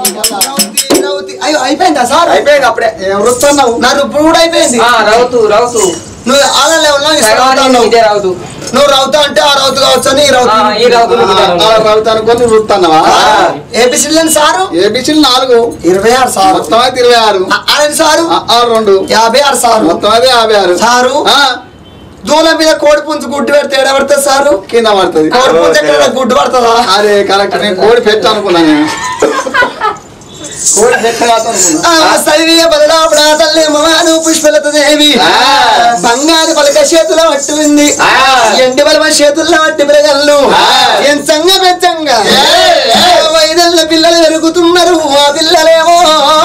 S1: అయ్యో అయిపోయిందా సార్?
S3: అయిపోయింది అప్పుడే. ఏం వృత్తున్నావు?
S1: నా రుబ్బు కూడా అయిపోయింది.
S2: రౌతు రౌతు
S1: నువ్వు ఆల లెవెల్లో
S2: ఇదే రౌతు.
S1: నువ్వు రౌతా అంటే ఆ రౌతు కావచ్చు అని ఈ రౌతు
S2: ఈ రౌతు
S3: రౌతు అనుకొని వృత్తున్నావా?
S1: ఏబిసిడ్లని సారు
S3: ఏబిసిలు నాలుగు.
S1: ఇరవై ఆరు సారు.
S3: మొత్తం అయితే ఇరవై ఆరు.
S1: ఆరు సారు
S3: ఆరు రెండు
S1: యాభై ఆరు సారు.
S3: మొత్తం అయితే యాభై ఆరు
S1: సారు. దూల మీద కోడి పుంజు గుడ్డు పెడితే ఏడ పడుతుంది సారు?
S3: కింద పడుతుంది.
S1: కోడి పుంజు ఎక్కడ గుడ్డు పడుతుందా?
S3: అరే కరెక్ట్. నేను కోడి పెట్టు అనుకున్నా. నేను కోడి పెట్ట
S1: తల్లి మమాను పుష్పలత దేవి బంగారు పలక చేతుల పట్టింది. ఎండి బలమ చేతుల్లో పట్టి పిల్లగల్లు ఎంచంగా పెంచంగా ఐదల్ల పిల్లలు పెరుగుతున్నారు. ఆ పిల్లలేమో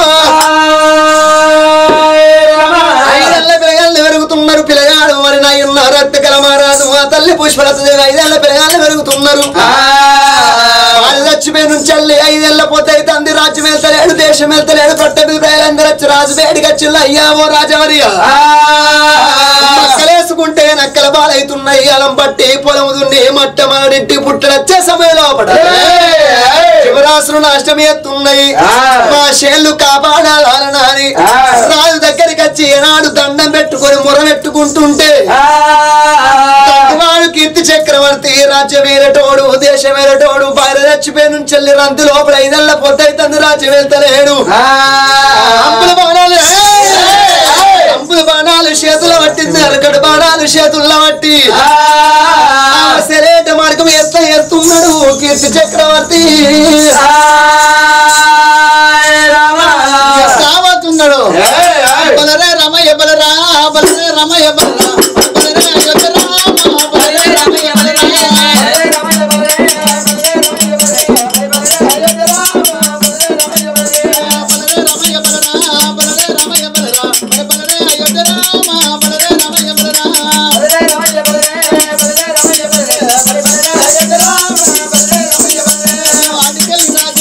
S1: ఐదల్ల పిల్లగాళ్ళు పెరుగుతున్నారు. పిల్లగాడు మరి నాయన్న రక్త కలమారాదు. ఆ తల్లి పుష్పలత దేవి ఐదేళ్ల పిల్లగాళ్ళు పెరుగుతున్నారు. వాళ్ళు చచ్చిపోయి నుంచి వెళ్ళి ఐదేళ్ల పోతే తండ్రి రాజ్యం వెళ్తలేడు, దేశం వెళ్తలేడు. పట్ట మీద ప్రజలందరూ వచ్చి రాజు వేడికి వచ్చింది. అయ్యావో రాజవరియా మక్కలేసుకుంటే నక్కల బాలవుతున్నాయి. అలం పట్టి పొలం దున్ని మట్ట మనడింటి పుట్టడచ్చే సమయంలో శివరాసులు నాశనం ఎత్తున్నాయి. మా షేళ్లు కాపాడాలని రాజు దగ్గరికి వచ్చి ఏనాడు దండం పెట్టుకొని మొర పెట్టుకుంటుంటే వాడు కీర్తి చక్రవర్తి రాజ్యం వేరేటోడు, దేశం వేరేటోడు. బయట చచ్చిపోయి నుంచి వెళ్ళి రంతి లోపల ఐదల్ల పొద్దు అవుతుంది. రాజ్యం వెళ్తలేడు. అంపుల బాణాలు అంపుల బాణాలు చేతుల పట్టింది. అరకడు బాణాలు చేతుల్లో పట్టి సెరేట మార్గం ఎత్త ఎత్తున్నాడు కీర్తి చక్రవర్తి. రాబోతున్నాడు. బలరే రమయ్య బలరా బలరే రమయ్య బలరా బలరే అయోధ్య రామ బలరే రమయ్య బలరా బలరే రమయ్య బలరే బలరే రమయ్య బలరే బలరే అయోధ్య రామ బలరే రమయ్య బలరే బలరే రమయ్య బలరా బలరే రమయ్య బలరా బలరే అయోధ్య రామ బలరే రమయ్య బలరా బలరే రమయ్య బలరే బలరే రమయ్య బలరే బలరే అయోధ్య రామ బలరే రమయ్య బలరే వాటికెళ్ళి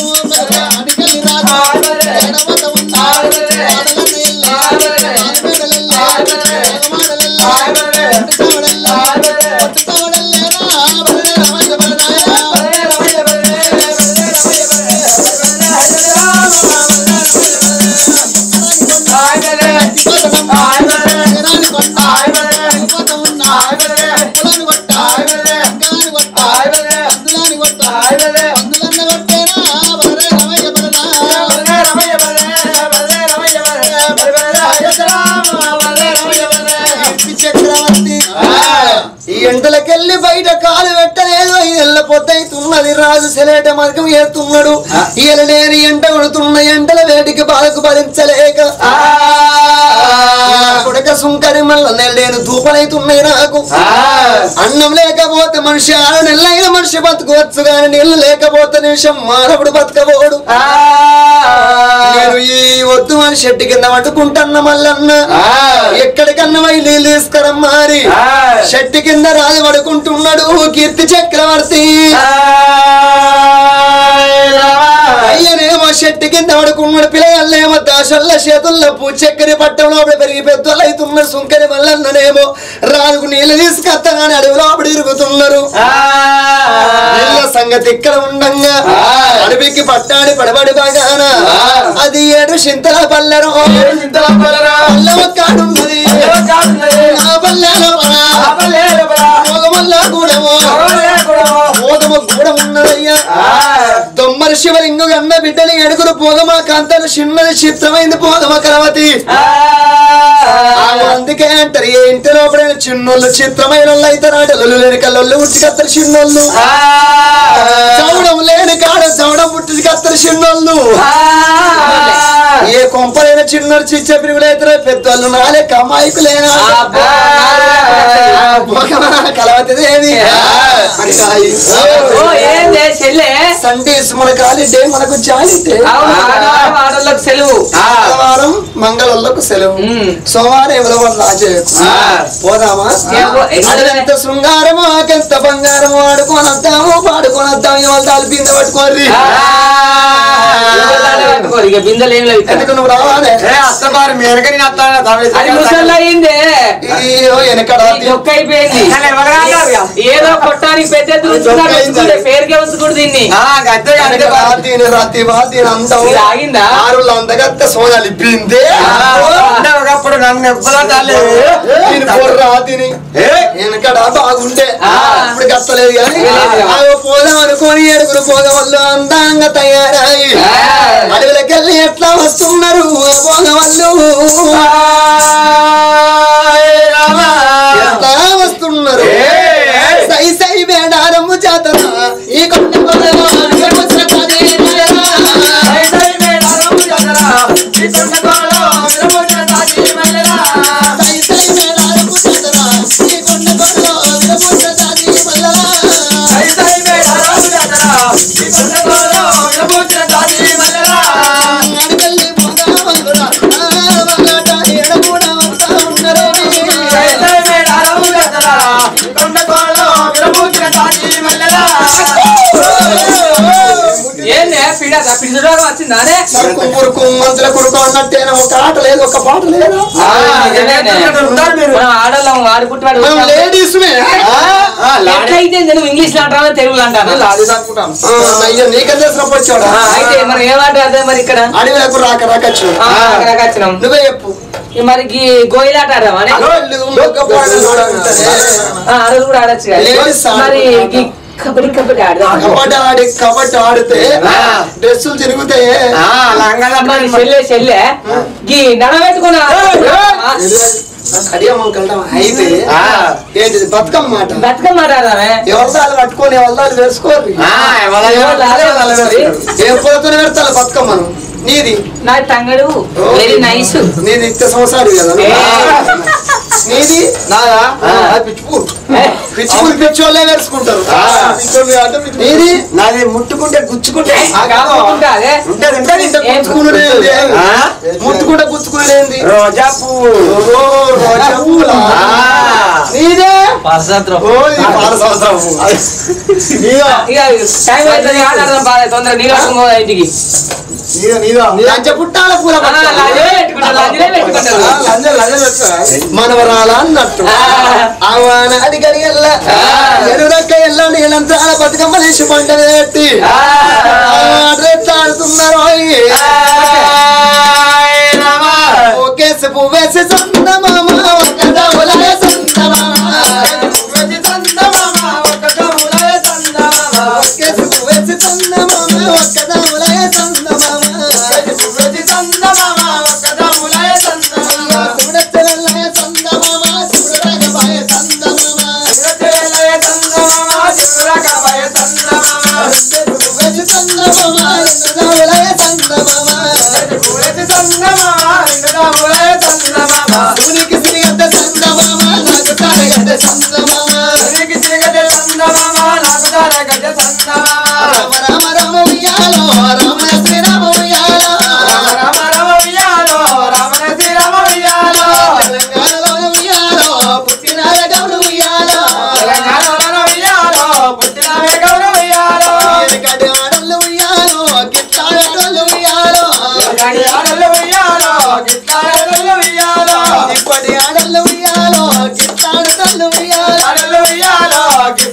S1: ఎండలకెళ్ళి బయట కాలు పెట్టలేదు ఎల్ల పొద్దైతున్నది రాజు సెలేట మార్గం ఏస్తున్నాడు ఈయన నేను ఎండ కొడుతున్న ఎండల వేడికి బాధకు భరించలేక కొడక సుంకరి మల్ల నేను ధూపనైతున్నాయి నాకు అన్నం లేకపోతే మనిషి ఆరు నెలలైన మనిషి బతుకోవచ్చు కానీ నీళ్లు లేకపోతే నిమిషం మానవుడు బతకబోడు నేను ఈ వద్దు అని చెట్టు కింద పట్టుకుంటున్న మల్లన్న ఎక్కడికన్నా పోయి నీళ్ళు తీసుకురమ్మారి చెట్టు కింద రాజు పడుకుంటున్నాడు కీర్తి చక్రవర్తి అయ్యనేమో చెట్టు కింద పడుకున్నాడు పిల్లలేమో దాసల్ల చేతుల్లో పూచెక్కరి పట్టంలో పెరిగి పెద్దలు అవుతున్నారు సుంకరి మల్లన్ననేమో రాజుకు నీళ్ళు తీసుకొస్తానని అడవిలో అప్పుడు ఇరుగుతున్నారు నీళ్ళ సంగతి ఇక్కడ ఉండంగా అడవికి పట్టాడి పడబడి బాగాన అది ఏడు చింతల పల్లెరు పల్లె ఒక్కాడున్నది ఉన్నదయ్యా దొమ్మరి శివలింగు అన్న బిడ్డని ఎడుగురు పోగమా కాంతలు చిన్నది చిత్రమైంది పోగమ కరవతి అందుకే అంటారు ఏ ఇంటి లోపల చిన్నోళ్ళు చిత్రమైన వాళ్ళు అయితే నాటలు లేని కళ్ళు ఉట్టికత్తరు చిన్నోళ్ళు చౌడం లేని కాడ చౌడం పుట్టి కత్తరు చిన్నోళ్ళు ఏ కొంపలైన చిన్నోళ్ళు చిచ్చే పిరుగులైతే పెద్దోళ్ళు నాలే కమాయికులేనా కలవతి దేవి సండేస్ మన కాలిటే మనకు జాలితే
S2: సెలవు
S1: మంగళవారం మంగళవాళ్ళకు సెలవు సోమవారం ఎవరో రాజేయకు పోదామా అదంత శృంగారము ఆకెంత బంగారము ఆడుకోనద్దాము పాడుకోనద్దాం ఇవాళ తాలు బిందె పట్టుకోర్రి
S2: బిందెలు ఏం లేవు
S1: ఎందుకు నువ్వు రావాలి
S4: అత్తమారు మేరకని
S2: ముసలైందే
S1: వెనకడ
S2: అయిపోయింది ఏదో కొట్టానికి పెద్ద పేరుకే ఉంచుకుంటు దీన్ని ఆగిందా
S1: ఆరులో అందగత్త సోనాలు ఇప్పిందే
S4: ఒకప్పుడు నన్ను
S1: రాతిని వెనకడ బాగుండే ఇప్పుడు కత్తలేదు కానీ పోదాం అనుకోని ఏడుగురు పోగవల్లు అందంగా తయారై అడవులకెళ్ళి ఎట్లా వస్తున్నారు పోగవల్లు ఎట్లా వస్తున్నారు సై సై వేడారము జాతర ఈ కొండ
S2: వచ్చిందానే
S1: మంచుల కొడుకు అన్నట్టేనా ఒక ఆట లేదు ఒక పాట లేదు
S2: ఆడలం వాడు పుట్టివాడు
S1: లేడీస్
S2: ఎట్లయితే నువ్వు ఇంగ్లీష్ లో అంటావా తెలుగులో అంటావా
S1: నీకేం చేసినప్పుడు వచ్చాడు
S2: అయితే మరి ఏమంటారు అదే మరి ఇక్కడ
S1: అడవిలకు రాక రాకచ్చు
S2: రాకచ్చినాం
S1: నువ్వే చెప్పు
S2: మరి గోయిలాట ఆడదామా అడవులు కూడా ఆడచ్చు మరి కబడ్డీ కబడ్డీ ఆడదాం
S1: కబడ్డీ ఆడి కబడ్డీ ఆడితే డ్రెస్సులు తిరుగుతాయి
S2: చెల్లె చెల్లె గీ నడబెట్టుకున్నా
S1: అయితే ఏంటిది బతుకమ్మ మాట
S2: బతుకమ్మ ఆడదామే
S1: ఎవరిదాలు పట్టుకొని ఎవరిదాలు వేసుకోరు ఏ పొలతో పెడతాను బతుకమ్మను నీది
S2: నా తంగడు వెరీ నైస్
S1: నీది ఇచ్చే సంవత్సరాలు కదా నీది నాదా పిచ్చిపూర్ పిచ్చిపూర్ పిచ్చోళ్ళే వేసుకుంటారు నీది నాది ముట్టుకుంటే గుచ్చుకుంటే ముట్టుకుంటే గుచ్చుకునేది
S4: రోజా పువ్వు
S1: రోజా పువ్వులా నీదే
S2: తొందర నీళ్ళు ఇంటికి
S1: పుట్టాల పూల మనవరాల అన్నట్టు అవన అడిగడి ఎల్ల ఎరురక్క ఎల్ల నీళ్ళంతా బతుకమ్మ తీసి పంట పెట్టి ఆడుతున్నారు ఒకేసి పువ్వేసి సొంత మామ
S3: సూనికి సిరిగడ్డ సందమామ నాకు తారగడ్డ సందమామ రామ రామ రామ ఉయ్యాలో రామ శ్రీరామ ఉయ్యాలో తెలంగాణలో ఉయ్యాలో పుట్టిన గౌరు ఉయ్యాలో ఎనకటి ఆడళ్ళు ఉయ్యాలో గిట్లాడళ్ళు ఉయ్యాలో ఇప్పటి ఆడళ్ళు ఉయ్యాలో గిట్లాడళ్ళు ఉయ్యాలో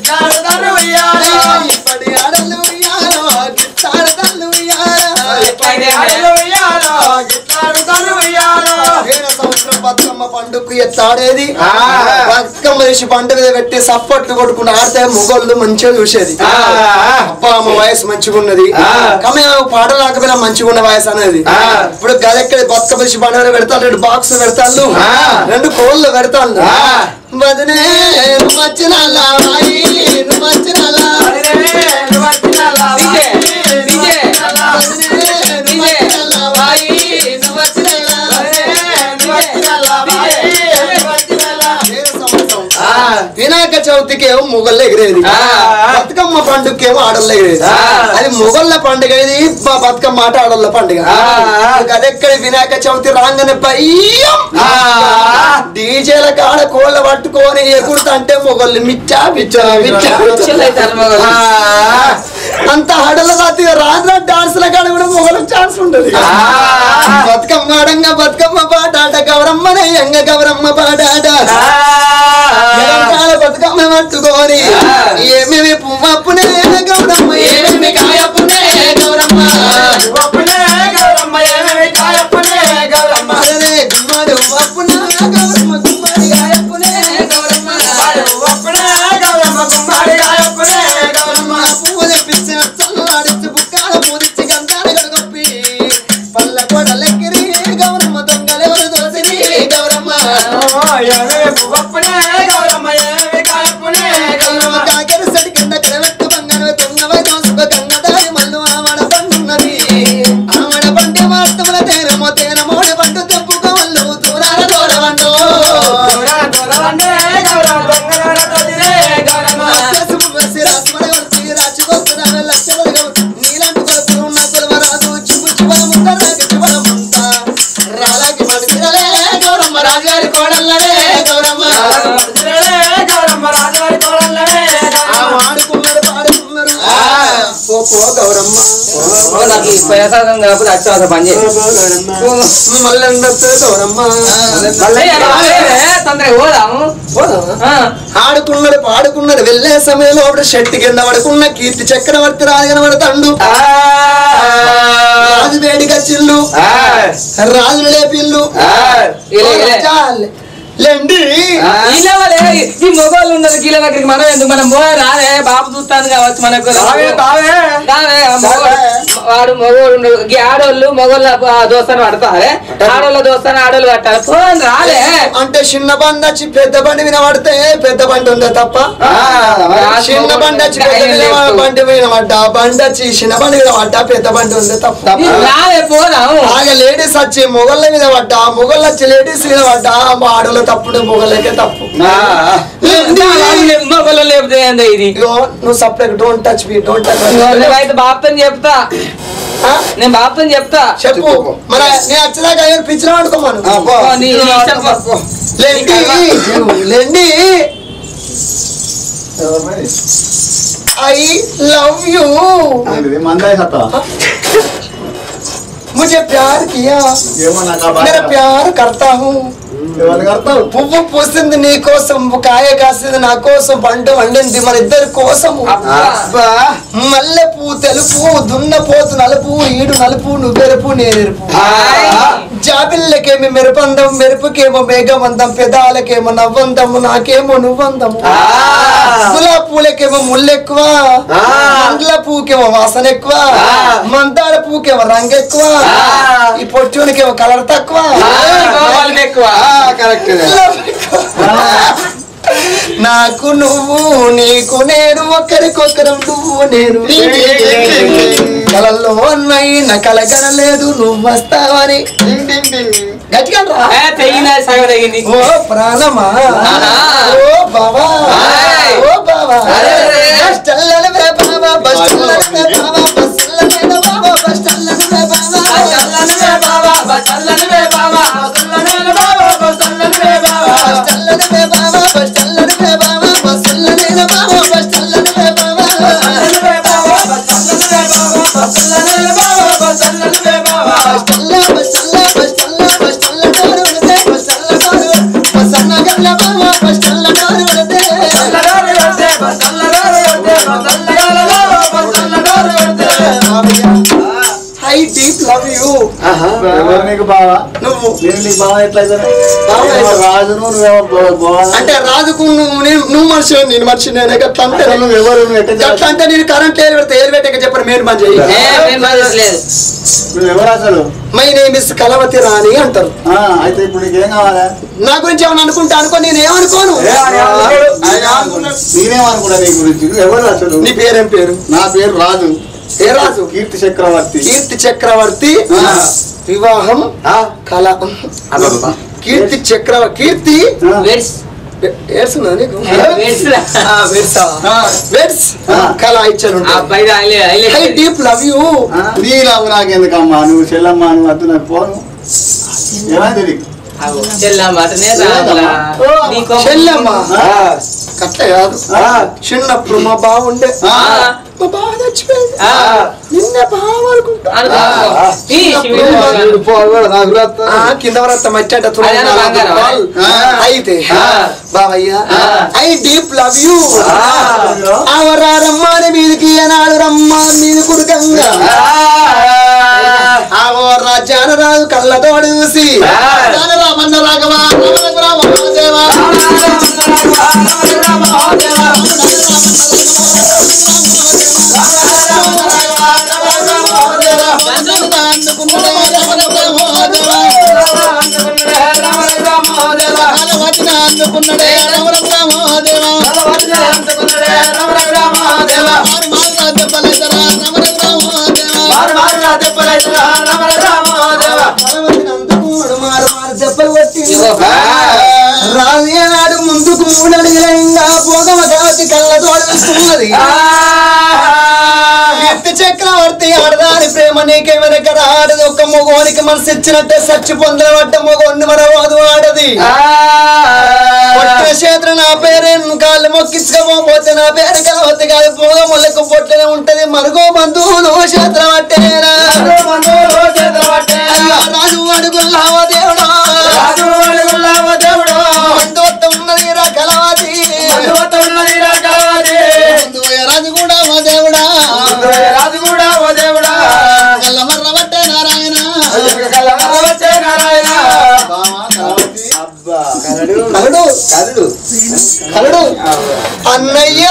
S3: ఇప్పటి ఆడళ్ళు ఉయ్యాలో గిట్లాడళ్ళు ఉయ్యాలో ఏడ సంవత్సరం బతుకమ్మ పండుగకు ఎత్తాడేది బతుకమ్మ తీసి పంట మీద పెట్టి సప్పట్లు కొట్టుకుని ఆడితే మొగోళ్ళు మంచిగా చూసేది అబ్బా అమ్మ వయసు మంచిగా ఉన్నది కానీ పాట రాకపోయినా మంచిగా ఉన్న వయసు అనేది ఇప్పుడు గదెక్కడ బతుకమ్మ తీసి పంట మీద పెడతారు రెండు బాక్స్ పెడతాళ్ళు రెండు కోళ్ళు పెడతాళ్ళు వదినే నువ్వు వచ్చిన నువ్వు వచ్చిన వినాయక చవితికి ఏమో మొగళ్ళు ఎగిరేది బతుకమ్మ పండుగకేమో ఆడళ్ళు ఎగిరేది అది మొగళ్ళ పండుగ ఇది బతుకమ్మ ఆట ఆడళ్ళ పండుగ అదెక్కడ వినాయక చవితి రాగానే భయం డీజేల కాడ కోళ్ళ పట్టుకొని ఎగురుతంటే మొగళ్ళు మిచ్చా మిచ్చా మిచ్చా అంత ఆడల రాత్రి రాత్రి డాన్సుల కాడ కూడా మొగలకు ఛాన్స్ ఉంటది బతుకమ్మ ఆడంగా బతుకమ్మ పాట ఆట గౌరమ్మనే ఎంగ గౌరమ్మ పాట ఆట బతుకమ్మ పట్టుకోని ఏమేమి పువ్వప్పునే గౌరమ్మ ఏమేమి కాయప్పునే గౌరమ్మ గుమ్మడి అప్పున గౌరమ్మ గుమ్మడి కాయప్పునే గౌరమ్మ పువ్వు తెప్పించిన చల్లాడిచ్చి బుక్కాల పూరిచ్చి గంధాల గడగొప్పి పల్ల కొడలెక్కిరి గౌరమ్మ దొంగలెవరు దొరసిరి గౌరమ్మ ఆడుకున్నాడు పాడుకున్నాడు వెళ్ళే సమయంలో అప్పుడు షెట్టి కింద పడుకున్న కీర్తి చక్రవర్తి రాజున పడతాడు రాజు వేడిగా చిల్లు రాజులు లేపిల్లు లేండి
S2: ఈ మొగోళ్ళు ఉన్నది కీల దగ్గరికి మనం ఎందుకు మనం పోయా రాలే బాబు చూస్తాను కావచ్చు మనకు వాడు మొగోడు ఆడోళ్ళు మొగోళ్ళ దోస్తాను పడతారే ఆడోళ్ళ దోస్తాను ఆడోళ్ళు పట్టాలి పోని రాలే
S3: అంటే చిన్న బండి వచ్చి పెద్ద బండి మీద పడితే పెద్ద బండి ఉందా తప్ప చిన్న బండి వచ్చి బండి మీద పడ్డా బండి వచ్చి చిన్న బండి మీద పడ్డా పెద్ద బండి ఉందా తప్ప
S2: రాలే పోదాం
S3: అలాగే లేడీస్ వచ్చి మొగళ్ళ మీద పడ్డా మొగళ్ళు వచ్చి లేడీస్ మీద పడ్డా ఆడోళ్ళ తప్పుడు మొగళ్ళకే తప్పు
S2: మొగలు లేకపోతే ఇది
S3: నువ్వు separate don't touch me don't touch
S2: అయితే బాప్తో చెప్తా నేను బాప్తో చెప్తా
S3: చెప్పు మరి నేను వచ్చేదాకా పిచ్చిన పడుకోమను లేండి ఐ లవ్ యూ मुझे प्यार किया मेरा प्यार करता हूँ పువ్వు పూసింది నీ కోసం కాయ కాసింది నా కోసం పంట వండింది మన ఇద్దరి కోసము మల్లె పువ్వు తెలుపు దున్న పోతు నలుపు ఈడు నలుపు నువ్వెరుపు నేనెరుపు జాబిల్లకేమి మెరుపందం మెరుపుకేమో మేఘవందం పెదాలకేమో నవ్వందము నాకేమో నువ్వందము గులాబీ పూలకేమో ముళ్ళెక్కువ మండల పువ్వుకేమో వాసన ఎక్కువ మందార పువ్వుకేమో రంగు ఎక్కువ ఈ పొట్టునికేమో కలర్ తక్కువ
S4: కరెక్ట్
S1: నాకు నువ్వు నీకు నేను ఒకరికొకరం నువ్వు నేను కలల్లో అన్నయ్య కలగనలేదు నువ్వు వస్తావని గట్టిగా రా.
S2: తెగిన సగం తెగింది.
S1: ఓ ప్రాణమా ఓ బావా ఓ బావా బస్టల్లనే బావా బస్టల్లనే బావా బస్టల్లనే బావా బస్టల్లనే బావా బస్టల్లనే బావా బస్టల్లనే బావా బస్టల్లనే బావా బస్టల్లనే బావా బస్టల్లనే బావా బస్టల్లనే బావా బస్టల్లనే బావా బస్టల్లనే బావా బస్టల్లనే బావా బస్టల్లనే బావా బస్టల్లనే బావా బస్టల్లనే బావా బస్టల్ల బస్టల్ల బస్టల్ల బస్టల్ల డోరుదే బస్టల్ల డోరు బస్టల్ల గల్ల బావా బస్టల్ల డోరుదే బస్టల్ల డోరుదే బస్టల్ల డోరుదే బస్టల్ల గల్ల బావా బస్టల్ల డోరుదే ఐ డీప్ లవ్ యు.
S3: ఎవరు నీకు బావా?
S1: నువ్వు
S3: నేను నీకు బావ ఎట్లయితే
S1: బావ అయితే.
S3: రాజును నువ్వేమో బావా
S1: అంటే రాజుకు నువ్వు నేను నువ్వు మనిషి నేను మనిషి నేను గట్ల అంటే
S3: నువ్వు ఎవరు నువ్వు ఎట్ట
S1: గట్ల అంటే నేను కరెంట్ ఏరు పెడితే ఏరు పెట్టాక చెప్పరు మీరు పని చేయి.
S2: ఏ, మేము బాధించలేదు.
S3: నువ్వు ఎవరు అసలు?
S1: My name is Kalavati Rani అంటారు.
S3: ఆ, అయితే ఇప్పుడు నీకేం కావాలా?
S1: నా గురించి ఏమైనా అనుకుంటా అనుకో నేను ఏమనుకోను.
S3: నేనేమనుకున్నా నీ గురించి? నువ్వు ఎవరు అసలు?
S1: నీ పేరేం పేరు?
S3: నా పేరు రాజు.
S1: ఏ రాజు?
S3: కీర్తి చక్రవర్తి.
S1: కీర్తి చక్రవర్తి.
S3: ఆ.
S1: వివాహం
S3: ఆ,
S1: కళ కీర్తి చక్రవర్తి కీర్తి
S3: ఆ,
S2: వేడ్స్.
S1: ఏడ్చున్నా నీకు
S2: వేడ్స్.
S1: ఆ, వెడ్సా?
S3: ఆ,
S1: వెడ్స్
S3: ఆ.
S1: కళ ఇచ్చాను.
S2: ఆ అబ్బాయి హైలే హైలే.
S1: I deep love you.
S3: ఆ, నీ లవ్ నాకెందుకమ్మా? నువ్వు చెల్లమ్మా నువ్వు వద్దు నాకు పోను. ఏమైంది నీకు?
S2: చెల్లమ్మ అతనే రాములా. నీకో
S1: చెల్లెమ్మ
S3: ఆ,
S1: కట్ల కాదు.
S3: ఆ,
S1: చిన్నప్పుడు మా బావ ఉండే
S3: ఆ,
S1: మా బావ చచ్చిపోయింది.
S2: ఆ.
S1: నిన్నే బావ అనుకుంటా.
S2: అనుకో. ఈ శివుడు
S1: ఆ, కింద వరత్త మట్టి అంటే తులం
S2: అదేనా
S1: నాలుగు
S2: బంగారం?
S1: రూపాయలు.
S3: ఆ.
S1: అయితే
S3: ఆ.
S1: బావయ్య
S2: ఆ.
S1: I deep love you.
S3: ఆ.
S1: అవరారమ్మని మీదికి ఏనాడు రమ్మ మీది కుడుకంగా ఆవో రాజ్యాన రాజు కళ్ళతోడు చూసి
S3: రామన్న రాఘవ, రామ రామ మహాదేవ. అందుకున్నడే రామ రామ మహాదేవ. దెబ్బలైతరా రామ రామ మహాదేవ.
S1: అందుకుడు మారు మారు దెబ్బలు కొట్టి
S2: ఇగో.
S1: రాజు ఏనాడు ముందుకు మూడడిగిలంగా పోగమ కావతి కళ్ళతోడు చూస్తున్నది. కీర్తి చక్రవర్తి ఆడదాని ప్రేమ నీకేమైనా ఆడది ఒక్క మగోనికి మనసు ఇచ్చినట్టే సచ్చి పొందిన పట్ట మగోని మరవాదు ఆడది. పొట్ట చేతులు నా పేరే కాళ్ళు మొక్కించుకోపోతే నా పేరు కలవతి కాదు పోగ ముళ్ళకు పొట్టనే ఉంటది మరుగో బంధువులు చేతులు పట్టేనా రాజు అడుగుల్లావా దేవుడా బంధువత్వం ఉన్నది రా కలవతి
S3: రాజు కూడా ఓ దేవుడా,
S4: రాజు కూడా ఓ దేవుడా
S3: కళ్ళమర్ర పట్టే నారాయణ.
S4: నారాయణ
S3: బావా, కలవతి.
S4: అబ్బా
S1: కలడు
S4: కలుడు
S1: కలడు అన్నయ్యా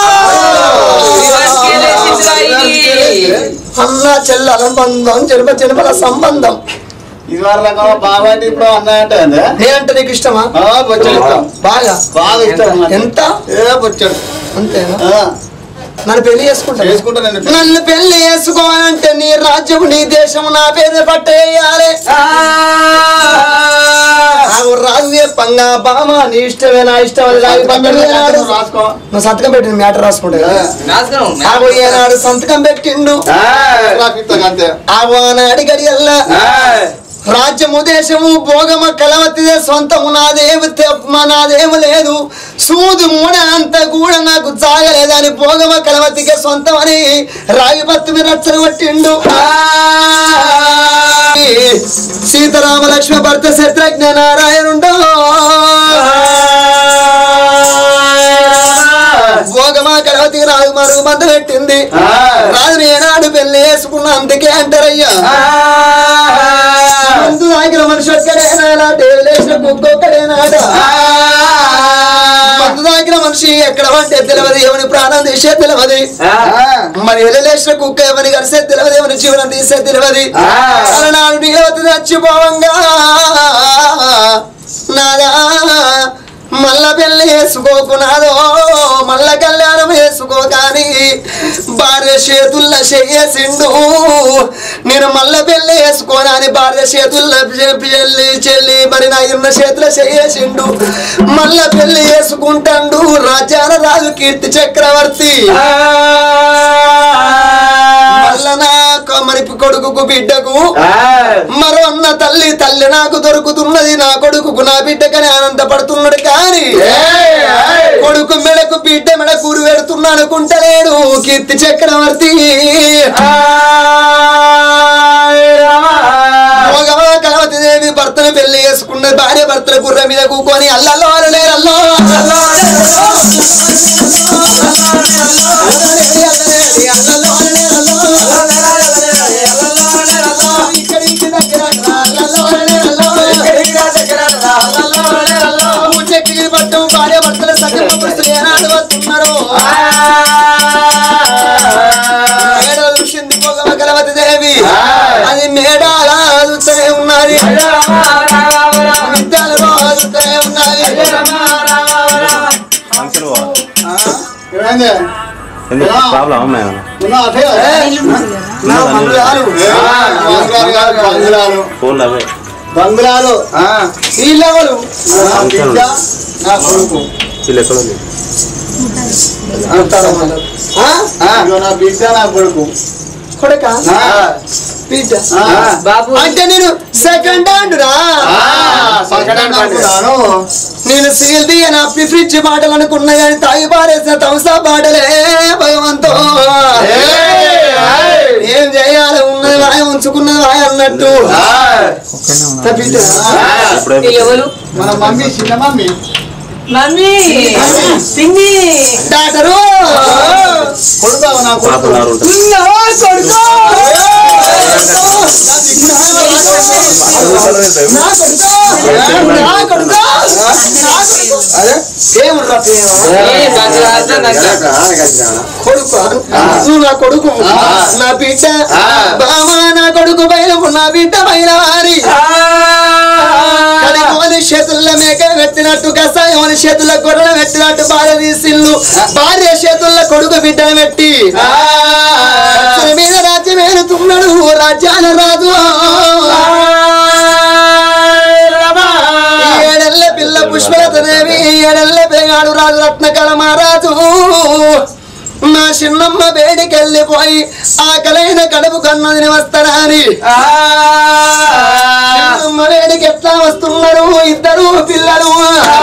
S1: అన్న చెల్లెల బంధం జనప జనపల సంబంధం.
S3: ఇది వరకు బాగా అంటే ఇప్పుడు అన్నాయంటే
S1: నేనంటే నీకు ఇష్టమా?
S3: బొచ్చడు ఇష్టం,
S1: బాగా
S3: బాగా ఇష్టం.
S1: ఎంత?
S3: ఏ బొచ్చడు.
S1: అంతేనా?
S3: ఆ,
S1: నన్ను పెళ్లి చేసుకుంటా
S3: చేసుకుంటా నేను.
S1: నన్ను పెళ్లి చేసుకోవాలంటే నీ రాజ్యము నీ దేశము నా పేరు పట్టేయాలి. రాజు చెప్పంగా బామ నీ ఇష్టమే నా ఇష్టం అని రాజు పట్టేయాడు.
S3: రాసుకో.
S1: నువ్వు సంతకం పెట్టిన మ్యాటర్ రాసుకుంటా కదా.
S2: నాశనం.
S1: ఆగో ఏనాడు సంతకం పెట్టిండు
S3: రాపిస్తాను అంతే.
S1: ఆగో ఆనాడి గడియల్లా రాజ్యము దేశము భోగమ కలవతిదే సొంతము నాదేమి తెప్ప నాదేమి లేదు సూదు మూడ అంత కూడా నాకు సాగలేదని భోగమ కలవతికే సొంతం అని రాగి పత్తి మీద రచ్చన కొట్టిండు. సీతారామ లక్ష్మ భర్త శత్రుఘ్న నారాయణుండో భోగమా కలవతి రాజు మరుగు మంద పెట్టింది. రాజుని ఏనాడు పెళ్లి చేసుకున్న అందుకే అంటారయ్యా ముందు దాగిన మనిషి ఒక్కడేనా దేవులేసిన కుక్కొక్కడేనాట మందు దాగిన మనిషి ఎక్కడ పట్టే తెలియదు ఎవరి ప్రాణం తీసే తెలియదు మరి ఎలలేసిన కుక్క ఎవరి కలిసే తెలియదు ఎవరి జీవనం తీసే తెలియదు అలనాడు నీలవతి చచ్చిపోవంగా నాదా మల్ల పెళ్లి వేసుకోకున్నాదో మల్ల కళ్యాణం వేసుకో కానీ భార్య చేతుల్లో చెయ్యేసిండు నేను మల్ల పెళ్లి వేసుకోనా అని భార్య చేతుల్లో చెల్లి చెల్లి మరి నా ఇన్న చేతుల్లో చెయ్యేసిండు మల్ల పెళ్లి వేసుకుంటాడు రాజాన రాజు కీర్తి చక్రవర్తి మల్ల నాకు మరి కొడుకు బిడ్డకు మరో అన్న తల్లి తల్లి నాకు దొరుకుతున్నది నా కొడుకు నా బిడ్డకని ఆనందపడుతున్నాడు కానీ కొడుకు మెడకు బిడ్డ మెడ కూరు పెడుతున్నా అనుకుంటలేడు కీర్తి చక్రవర్తి కలవతి దేవి భర్తను పెళ్లి చేసుకున్నది భార్య భర్తల గుర్ర మీద కూకొని అల్లలో అల్లలో పట్టం భార్య భర్తల సగం వస్తున్నారు కలవతి దేవి అది మేడాల అదుతూనే ఉన్నది విద్యాలలో అదుతూనే ఉన్నది
S3: బంగ్లాలు
S1: వీళ్ళెవరు
S3: నా కొడుకు నా బిడ్డ నా కొడుకు
S1: కొడక బిడ్డ బాబు అంటే నేను సెకండ్ హ్యాండ్ రా నేను సీల్ తీయ నా ఫ్రిడ్జ్ బాటలు అనుకున్నా కానీ తాగి పారేసిన తమసా బాటలే భగవంతో ఏం చేయాలి ఉన్నది వాయ ఉంచుకున్నది వాయ అన్నట్టు
S3: మన మమ్మీ చిన్న మమ్మీ
S2: మమ్మీ సింగి
S1: డాక్టరు
S3: కొడుకు నా కొడుకు
S1: కొడుకు నా కొడుకు నా బిడ్డ బామా నా కొడుకు బయలు నా బిడ్డ బయల వారి చేతుల్లో మేక పెట్టినట్టు కసాయం చేతుల్లో గొర్రెలు పెట్టినట్టు భార్య తీసిల్లు భార్య చేతుల్లో కొడుకు బిడ్డను పెట్టి మీద రాజ్యం ఏలుతున్నాడు రాజ్యాల రాజు ఏడెల్ల పిల్ల పుష్పలత దేవి ఏడెల్ల పిల్లగాడు రాజు రత్నకళ మహారాజు మా చిన్నమ్మ వేడికెళ్ళిపోయి ఆకలైన కడుపు కన్నదిని వస్తారా అని చిన్నమ్మ వేడికి ఎట్లా వస్తున్నారు ఇద్దరు పిల్లలు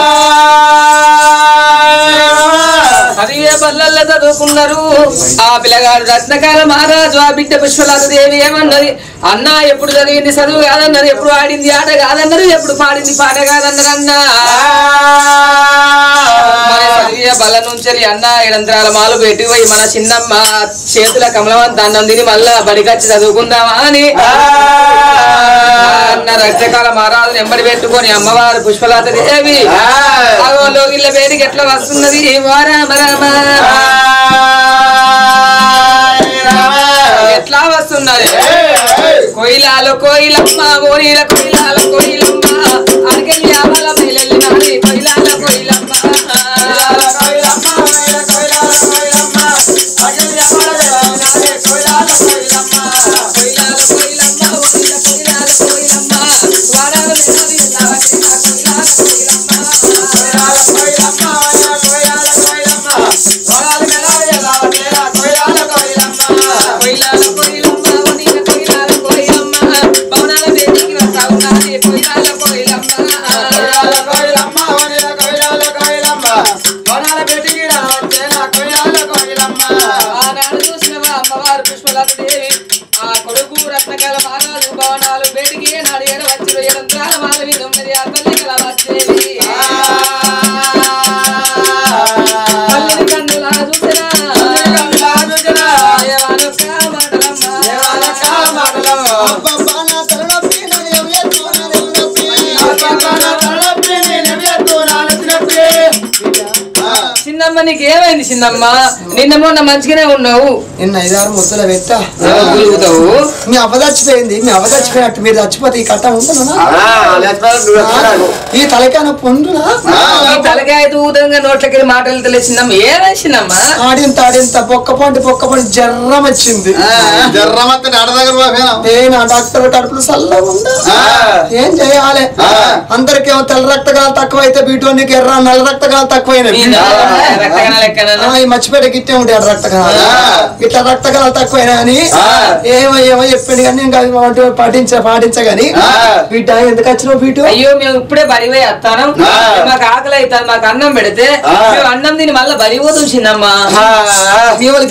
S2: అదే పల్లెల్లో చదువుకున్నారు ఆ పిల్లగాడు రత్నకాల మహారాజు ఆ బిడ్డ పుష్పలత దేవి ఏమన్నది అన్న ఎప్పుడు చదివింది చదువు కాదన్నారు ఎప్పుడు ఆడింది ఆట కాదన్నారు ఎప్పుడు పాడింది పాట కాదన్నారు అన్న బల నుంచి అన్న ఏడంతరాల మాలు పెట్టిపోయి మన చిన్నమ్మ చేతుల కమలవంత అన్నం తిని మళ్ళా బడికచ్చి చదువుకుందామా అని అన్న రక్తకాల మహారాజుని ఎంబడి పెట్టుకొని అమ్మవారు పుష్పలత దేవి లోగిళ్ళ వేడికి ఎట్లా వస్తున్నది ఎట్లా వస్తున్నది కోయిలాలో కోయిలమ్మ ఓయిల కోయిలాలో కోయిలమ్మ అరకెళ్ళి ఆవాల బయలెళ్ళి నాడి కోయిలాల కోయిలమ్మ చిన్నమ్మ నీకు ఏమైంది చిన్నమ్మ? నిన్న మొన్న మంచిగానే ఉన్నావు,
S1: నిన్న ఐదారు ముద్దలు పెట్టా
S2: గులుగుతావు.
S1: మీ అవ్వ చచ్చిపోయింది, మీ అవ్వ చచ్చిపోయినట్టు మీరు చచ్చిపోతే ఈ కట్ట ఉంటున్నా ఈ తలకాయ పొందునా
S2: ఈ తలకాయ తూతంగా నోట్లకి మాటలు తెలిసిందమ్మ. ఏమై చిన్నమ్మ?
S1: ఆడింత ఆడింత పొక్క పొంటి పొక్క పొంటి జర్రం వచ్చింది. ఏ నా డాక్టర్ కడుపులు చల్లగా ఉందా? ఏం చేయాలి? అందరికేమో తెల్ల రక్తగాలు తక్కువ అయితే బీటోనికి ఎర్ర నల్ల రక్తగాలు తక్కువైనవి. ఈ మర్చిపోయి గిట్టే ఉంటాడు రక్తగాలు, ఇట్లా రక్తగాలు తక్కువైనా అని ఏమో ఏమో చెప్పింది కానీ ఇంకా పాటించ పాటించగాని బిడ్డ ఎందుకు వచ్చినావు బీటు?
S2: అయ్యో మేము ఇప్పుడే బరివే వస్తాను, మాకు ఆకలి అవుతాను, మాకు అన్నం పెడితే మేము అన్నం తిని మళ్ళీ బరి పోతుంది చిన్నమ్మా.
S1: మీ వాళ్ళకి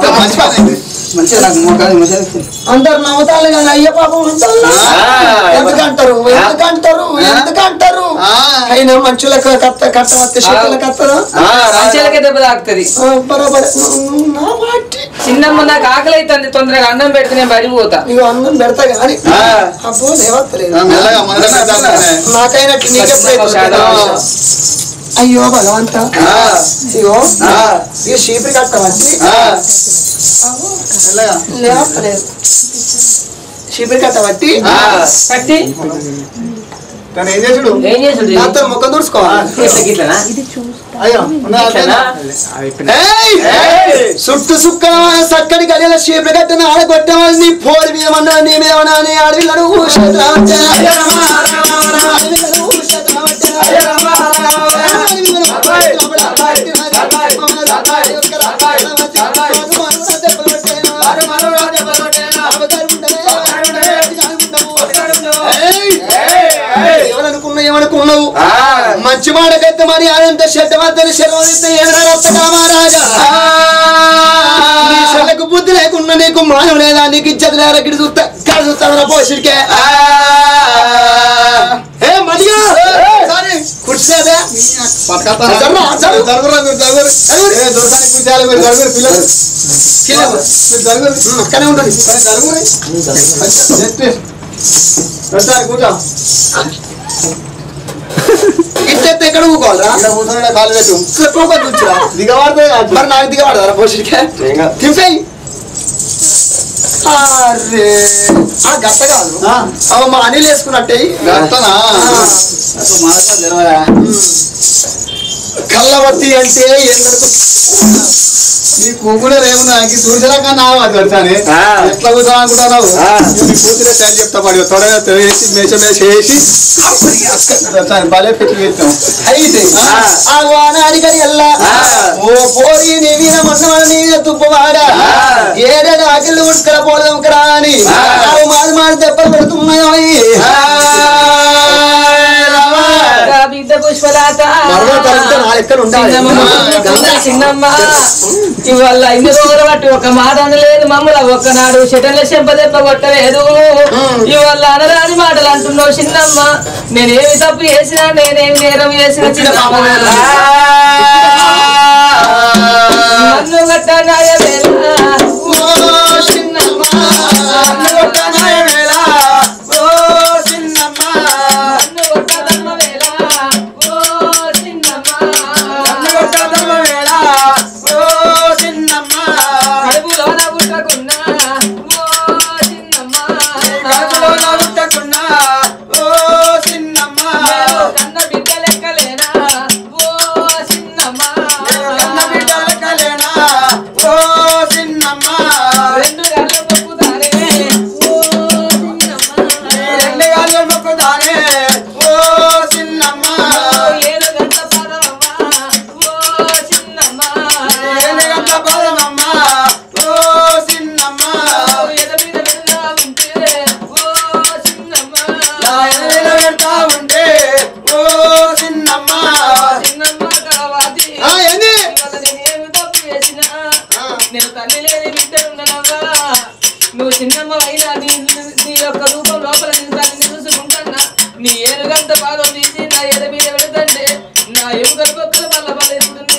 S1: అందరు నవ్వుతారు కానీ అయ్య పాపం ఎందుకంటారు ఎందుకంటారు ఎందుకంటారు అయినా మనుషులకు కట్ట కట్ట వస్తే శక్తులకు వస్తారా?
S2: మంచాలకే దెబ్బ తాకుతుంది.
S1: బరాబర్
S2: చిన్నమ్మ నాకు ఆకలి అవుతుంది, తొందరగా అన్నం పెడితే నేను బరి పోతా.
S1: ఇక అన్నం పెడతా కానీ అబ్బో లేవత్తలేదు నాకైనట్లు నీకెప్పుడైతే. అయ్యో భగవంత ఇగో ఇక చీపిరి కట్ట వచ్చి లేవత్తలేదు. చీపిరి కట్ట పట్టి
S2: పట్టి
S3: ఏం చేసుడు
S2: ఏం చేసుడు?
S1: నాతో ముఖం దూసుకోవాలి. చుట్టు సుక్క చక్కడి గడియల చీపురు కట్టిన ఆడగొట్టమని నీ పోడి మీద మన్నా నీ మీద అని అడవిలను ఏమనుకున్నా ఏమనుకున్నావు? మంచి మాటకైతే మరి అదంతా చెడ్డవద్దని సెలవునిస్తే ఏమైనా వస్తాగా మహారాజా? నీ చెల్లకు బుద్ధి లేకుండా నీకు మానం లేదా? నీకు ఇజ్జత లేదా? గిడి చూస్తా కాదు చూస్తావరా పోషిడికే ఏ మడిగా కూర్చోదే అక్కడే ఉండండి కూర్చో. ఇట్లయితే ఎక్కడ ఊకోవాలరా?
S3: కాలు పెట్టు
S1: కూర్చోరా దిగవాడుతుంది మరి నాకు దిగవాడదారా పోషిడికే తింపేయి. అరే ఆ గట్ట కాదు అవ మా అనిల్ వేసుకున్నట్టే కళ్ళవత్తి అంటే ఏంటనుకో
S3: నీ కూకునే రేమున్నా చూసేలాగా నా పెడతానే ఎట్లా కూర్చో అనుకుంటున్నావు? నీ కూతురే టైం చెప్తా పడి త్వరగా తెలిసి మేష మేష వేసి భలే పెట్టి వేస్తాం.
S1: అయితే ఆ వానాడిగడి ఎల్లా ఓ పోరి నీ మీద మొన్న నీ తుప్పవాడ ఏడాడు ఆకిళ్ళు ఉడుకల పోదాం కరా అని మాది మాది దెబ్బలు పెడుతున్నాయో
S2: బిడ్డ పుష్పలాత చిన్నమ్మ ఇవాళ ఇన్ని రోజులు బట్టి ఒక మాట అనలేదు మమ్మల్ని ఒక్కనాడు చెటల చెంప దెబ్బ కొట్టలేదు. ఇవాళ అనరాని మాటలు అంటున్నావు చిన్నమ్మ. నేనేమి తప్పు చేసినా నేనేమి నేరం చేసిన చిన్నమ్మ నన్ను గట్టనాయ నువ్వు చిన్నమ్మ అయినా నీ నీ యొక్క రూపం లోపల నిన్ను చూసుకుంటున్నా. నీ ఏనుగంత భాగం తీసి నా ఎద మీద పెడుతుంటే నా ఎముకల పక్కల మళ్ళ పడేస్తుంది.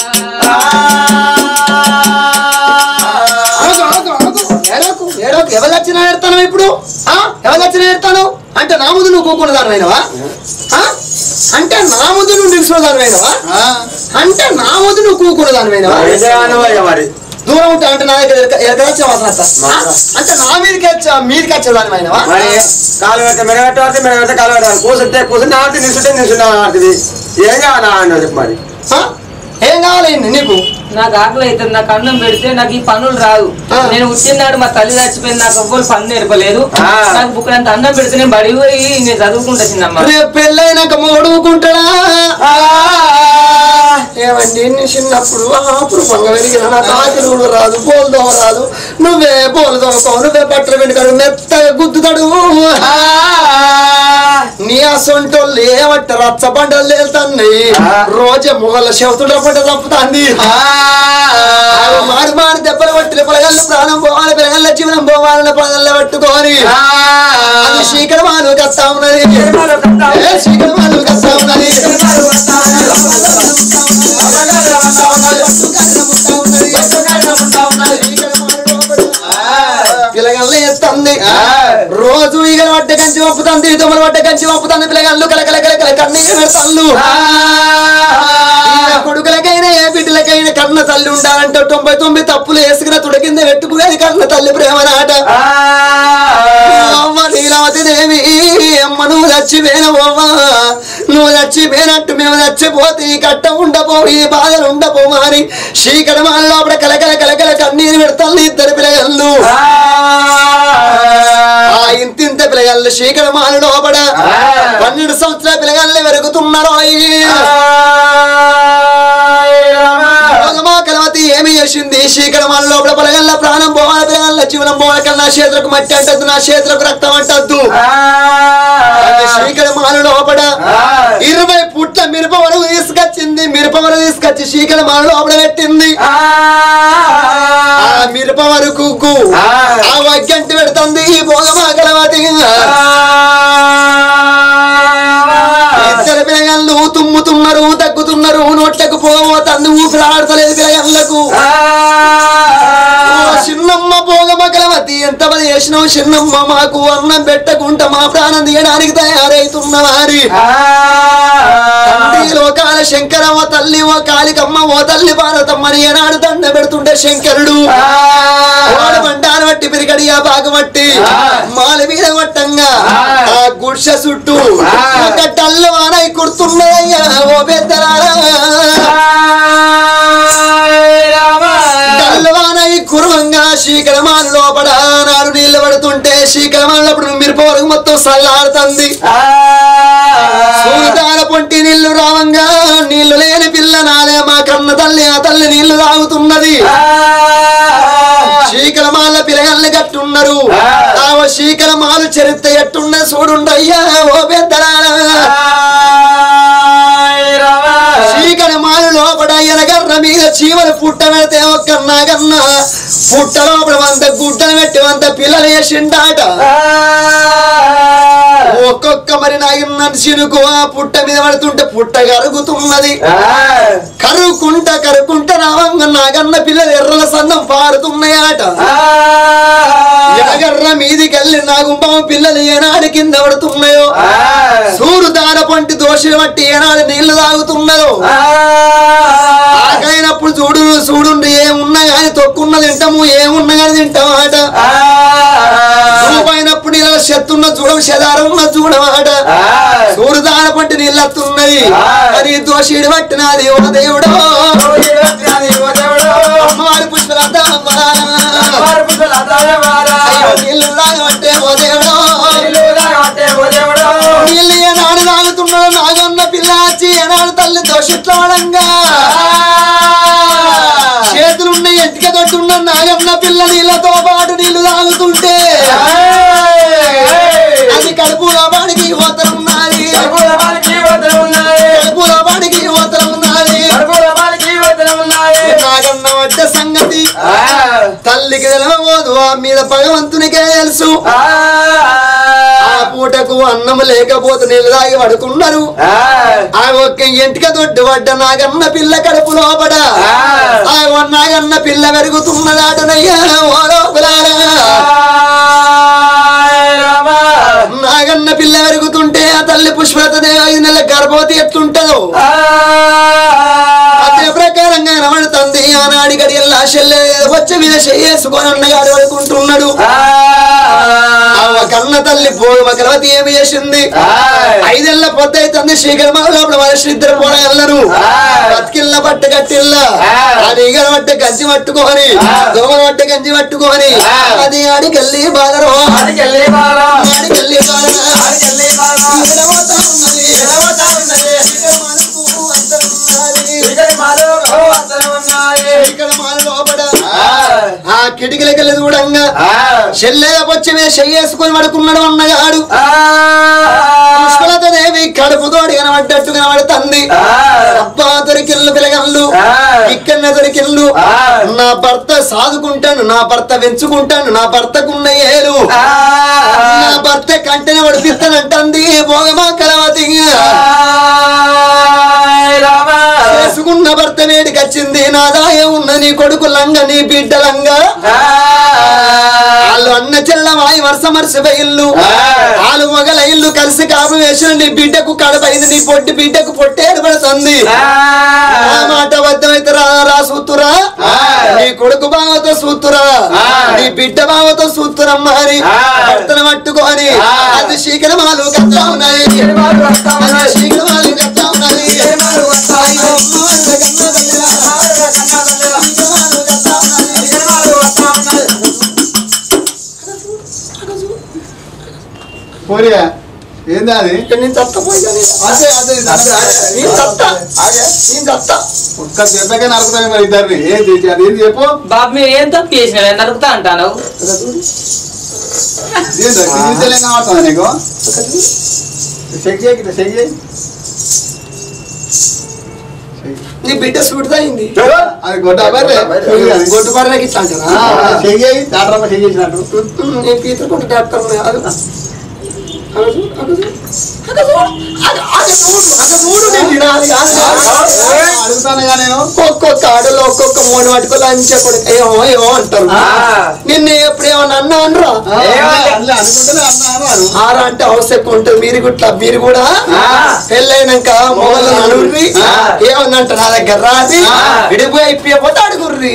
S1: ఎవరు వచ్చినా ఎడతాను ఇప్పుడు ఎవరు వచ్చినా ఎడతాను అంటే నా ముందు నువ్వు కూకున్నదారు అయినవా? అంటే నా ముందు నువ్వు నిలుచున్న దానివైనవా అంటే నా ముందు నువ్వు కూకున్న దానివైనవా
S4: మరి
S1: దూరం ఉంటా అంటే నా దగ్గర ఎక్కడొచ్చా అంటే నా మీదకి వచ్చా మీదకి వచ్చే దానివైనవా
S4: కాలు పెడితే మెరగట్టాలి మెరగడితే కాలు పెట్టాలి కూర్చుంటే కూర్చుంటే ఆడుతుంది నిల్చుంటే నిల్చుంటే ఆడుతుంది ఏం కావాలా చెప్పు మరి
S1: ఏం కావాలి నీకు
S2: నాకు ఆకలి అవుతుంది నాకు అన్నం పెడితే నాకు ఈ పనులు రాదు నేను వచ్చినాడు మా తల్లి చచ్చిపోయింది నాకు ఎవ్వరు పని నేర్పలేదు నాకు బుక్ అంత అన్నం పెడితే నేను బడి పోయి నేను చదువుకుంటా చిన్నమ్మ
S1: రేపు పెళ్ళైనాక మోడుకుంటాడా ఏమండి నీ చిన్నప్పుడు అప్పుడు పంగ వెలిగిన నాకు ఆకలి రాదు పోలుదోమ రాదు నువ్వే పోలుదోమకో నువ్వే బట్టలు పెట్టుకాడు మెత్తగా గుద్దుతాడు నీ అసొంటోళ్ళు ఏమంటే రచ్చ పంటలు లేలుతున్నాయి రోజే మొగల చెవుతుడ పంట తప్పుతాంది మారి మారి దెబ్బలు పట్టిన పిల్లగల్లు ప్రాణం పోవాలి పిల్లగల్ల జీవనం పోవాలని పదల్లో పట్టుకొని అది శీకర మాలు కస్తా ఉన్నది శీకర మాలు కస్తా ఉన్నది పిల్లగల్లు ఎత్తుంది రోజు ఈగల పట్ట కంచి పంపుతుంది దొమ్మల పట్ట కంచి పంపుతుంది పిల్లగల్లు కలకల కలకల కన్నీళ్ళు పెడతాళ్ళు కొడుకులకైనా ఏ బిడ్డలకైనా కన్న తల్లి ఉండాలంటే తొంభై తొమ్మిది తప్పులు వేసుకున్న తుడకింద పెట్టుకునేది కన్న తల్లి ప్రేమ నాట అమ్మ నీలావతి దేవి అమ్మ నువ్వు చచ్చిపోయినవమ్మా నువ్వు చచ్చిపోయినట్టు మేము చచ్చిపోతే ఈ కట్ట ఉండపో ఈ బాధలు ఉండపో అని శీకర మాల లోపల కలకల కలకల కన్నీరు పెడతాళ్ళు ఇద్దరు పిల్లగళ్ళు ఆ ఇంతింత పిల్లగళ్ళు శీకర మాల లోపల పన్నెండు సంవత్సరాల పిల్లగళ్ళు వెరుగుతున్నారు కలవతి ఏమి చేసింది శీకరమాల లోపల పిల్లగల్ల ప్రాణం పోవాలి పిల్లగల్ల జీవనం పోవాలి కన్నా నా చేతులకు మట్టి అంటద్దు నా చేతులకు రక్తం అంటద్దు శీకరమాల లోపల ఇరవై పుట్ల మిరప వరకు తీసుకొచ్చింది మిరప వరకు తీసుకొచ్చి శీకరమాల లోపల పెట్టింది ఆ మిరప వరకు ఆ వగ్గంటి పెడుతుంది ఈ భోగమా కలవతి ఇద్దరు పిల్లగళ్ళు తుమ్ముతున్నారు తగ్గుతున్నారు నోట్లకు పోగబోతుంది ఊపిరాడతలేదు పిల్లగళ్ళకు చిన్నమ్మ పోగమ్మ కలవతి ఎంతమంది చేసినావు చిన్నమ్మ మాకు అన్నం పెట్టకుండా మా ప్రాణం తీయడానికి తయారైతున్న వారి లోకాల శంకర ఓ తల్లి ఓ కాళికమ్మ ఓ తల్లి పార్వతమ్మని ఏనాడు దండ పెడుతుంటే శంకరుడు వాడు బండారు బట్టి పిరికడి ఆ బాగమట్టి మాల మీద కొట్టంగా ఆ గుడ్ష చుట్టూ ఒక టల్లు వానై కుడుతున్నదయ్యా ఓ పెద్దలారా టల్లువానై కురువంగా శీకరమాల లోపల నాడు నీళ్లు పడుతుంటే శీకరమాలప్పుడు మిరప వరకు మొత్తం సల్లాడుతుంది సూర్యతాల పొంటి నీళ్లు రావంగా నీళ్లు లేని పిల్ల నాలే మా కన్న తల్లి ఆ తల్లి నీళ్లు తాగుతున్నది శీకరమాల పిల్లగల్ని కట్టున్నారు ఆ శీకరమాలు చరిత్ర ఎట్టున్నది చూడుండయ్యా ఓ పెద్దలారా శీకరమాల లోపల ఎనగర్ర మీద చీమలు పుట్ట పెడితే ఒక్క నాగన్న పుట్ట లోపల వంద గుడ్డలు పెట్టి వంద పిల్లలు వేసిండాట ఒక్కొక్క మరి నాగిన చినుకు ఆ పుట్ట మీద పడుతుంటే పుట్ట కరుగుతున్నది కరుకుంట కరుకుంట రావంగ నాగన్న పిల్లలు ఎర్రల సన్నం పారుతున్నాయట ఎనగర్ర మీదికెళ్ళి నాగుంపం పిల్లలు ఏనాడు కింద పడుతున్నాయో సూరు దార పంటి దోషులు బట్టి ఏనాడు నీళ్లు తాగుతున్నాయో ఆకైనప్పుడు చూడు చూడుండి ఏమున్నా కానీ తొక్కున్న తింటాము ఏమున్నా కానీ తింటామాట రూపైనప్పుడు నీళ్ళ శత్తున్న చూడం శదారం ఉన్న చూడమాట సూరు దార పంటి నీళ్ళు వస్తున్నాయి మరి దోషుడు పట్టినది ఓ దేవుడో అమ్మవారి పుష్పలత నీళ్ళు తాగబట్టే ఓ దేవుడో నీళ్ళు ఏనాడు తాగుతున్నాడు నాగన్న పిల్ల వచ్చి ఏనాడు తల్లి దోషిట్ల వడంగా చేతులున్న ఎంటిక తొట్టున్న నాగన్న పిల్ల నీళ్ళతో పాటు నీళ్లు తాగుతుంటే అది కడుపులో వాడికి ఓతరం ఉన్నది కడుపులో వాడికి ఓతరం ఉన్నది నాగన్న వడ్డ సంగతి తల్లికి తెలవబోదు ఆ మీద భగవంతునికే తెలుసు ఆ పూటకు అన్నం లేకపోతే నీళ్ళు తాగి పడుకున్నారు ఆ ఒక్క ఎంటిక దొడ్డు పడ్డ నాగన్న పిల్ల కడుపు లోపడ ఆ నాగన్న పిల్ల పెరుగుతున్నదాటనయ్యా ఓ లోపలారా నాగన్న పిల్ల పెరుగుతుంటే ఆ తల్లి పుష్పలత ఐదు నెలల గర్భవతి ఎట్లుంటదో అదే ప్రకారంగా నమడుతుంది. ఆనాడి గడియల్లా చెల్లె వచ్చి మీద చేసుకొని అన్నగాడు పడుకుంటున్నాడు. కన్న తల్లి భోగవతి ఏమి చేసింది? ఐదేళ్ల పొద్దు అవుతుంది. శీఘ్ర లోపల మనిషి ఇద్దరు పోరాళ్ళరు. బతికిళ్ళ పట్టు కట్టిళ్ళ అది ఈగల పట్టే గంజి పట్టుకొని దోమల పట్టే గంజి పట్టుకొని అది ఆడికెళ్ళి బాలరో ఆడికెళ్ళి బాల ఆడికెళ్ళి బాల ఆడికెళ్ళి బాల ఆ కిటికలకెళ్ళి చూడంగా చెల్లెదొచ్చి చెయ్యేసుకొని పడుకున్నాడు అన్నగాడు. పుష్పలత దేవి కడుపుతోడి కనబడ్డట్టు కనబడుతుంది. అబ్బా దొరికిళ్ళు పిలగళ్ళు ఇక్కడనే దొరికిళ్ళు. నా భర్త సాదుకుంటాను, నా భర్త పెంచుకుంటాను, నా భర్తకున్న ఏలు నా భర్త కంటెనే పడిపిస్తానంటుంది. భోగమా కలవతి చేసుకున్న భర్త వేడికి వచ్చింది. నా దాయ ఉన్న నీ కొడుకు లంగ నీ బిడ్డ లంగ వాళ్ళు అన్న చెల్లమాయి వరుస మరిసిప ఇల్లు వాళ్ళు మొగల ఇల్లు కలిసి కాపు వేసిన నీ బిడ్డకు కడపైంది. నీ పొట్టి బిడ్డకు పొట్టి ఏర్పడుతుంది. ఆ మాట వద్దమైతే రా రా సూతురా నీ కొడుకు బావతో సూతురా నీ బిడ్డ బావతో సూతురమ్మా అని భర్తను పట్టుకొని అది శీఘ్రమాలు కట్టా ఉన్నాయి. శీఘ్రమాలు కట్టా ఉన్నాయి.
S3: పోరియా ఏంది అది?
S1: నేను చత్తపోయి
S3: అదే అదే
S1: నేను చత్తా నేను చత్తా
S3: ఒక్క దెబ్బకే నరుకుతాను మరి ఇద్దరిని. ఏం చేసి అది ఏంది చెప్పు
S2: బాబు మీరు ఏం తప్పు చేసిన నరుకుతా అంటాను.
S3: కావట్లేదు నీకు చెక్ చేయి చెక్ చేయి.
S1: నీ బిడ్డ సూట్ అయింది.
S3: అది గొడ్డ
S1: గొడ్డు బర్రెకి ఇట్లా
S3: చెక్ చేయి. డాక్టర్ అమ్మ చెక్ చేసినట్టు
S1: నేను పీతకుంటే డాక్టర్
S3: అడుగుతానుగా నేను.
S1: ఒక్కొక్క ఆడలో ఒక్కొక్క మూడు పట్టుకో లంచ కొడుకు ఏమో ఏమో అంటారు. నిన్న ఎప్పుడు ఏమన్నా అన్నా అనరా
S3: అనుకుంటేనే అన్నాను.
S1: ఆరా అంటే హౌస్ ఎక్కువ ఉంటుంది. మీరు గుట్లా మీరు కూడా పెళ్ళైనాక మొగలు నలుగురి ఏమన్నా అంట నా దగ్గర రాది విడిపోయి అయిపోతే అడుగుర్రి.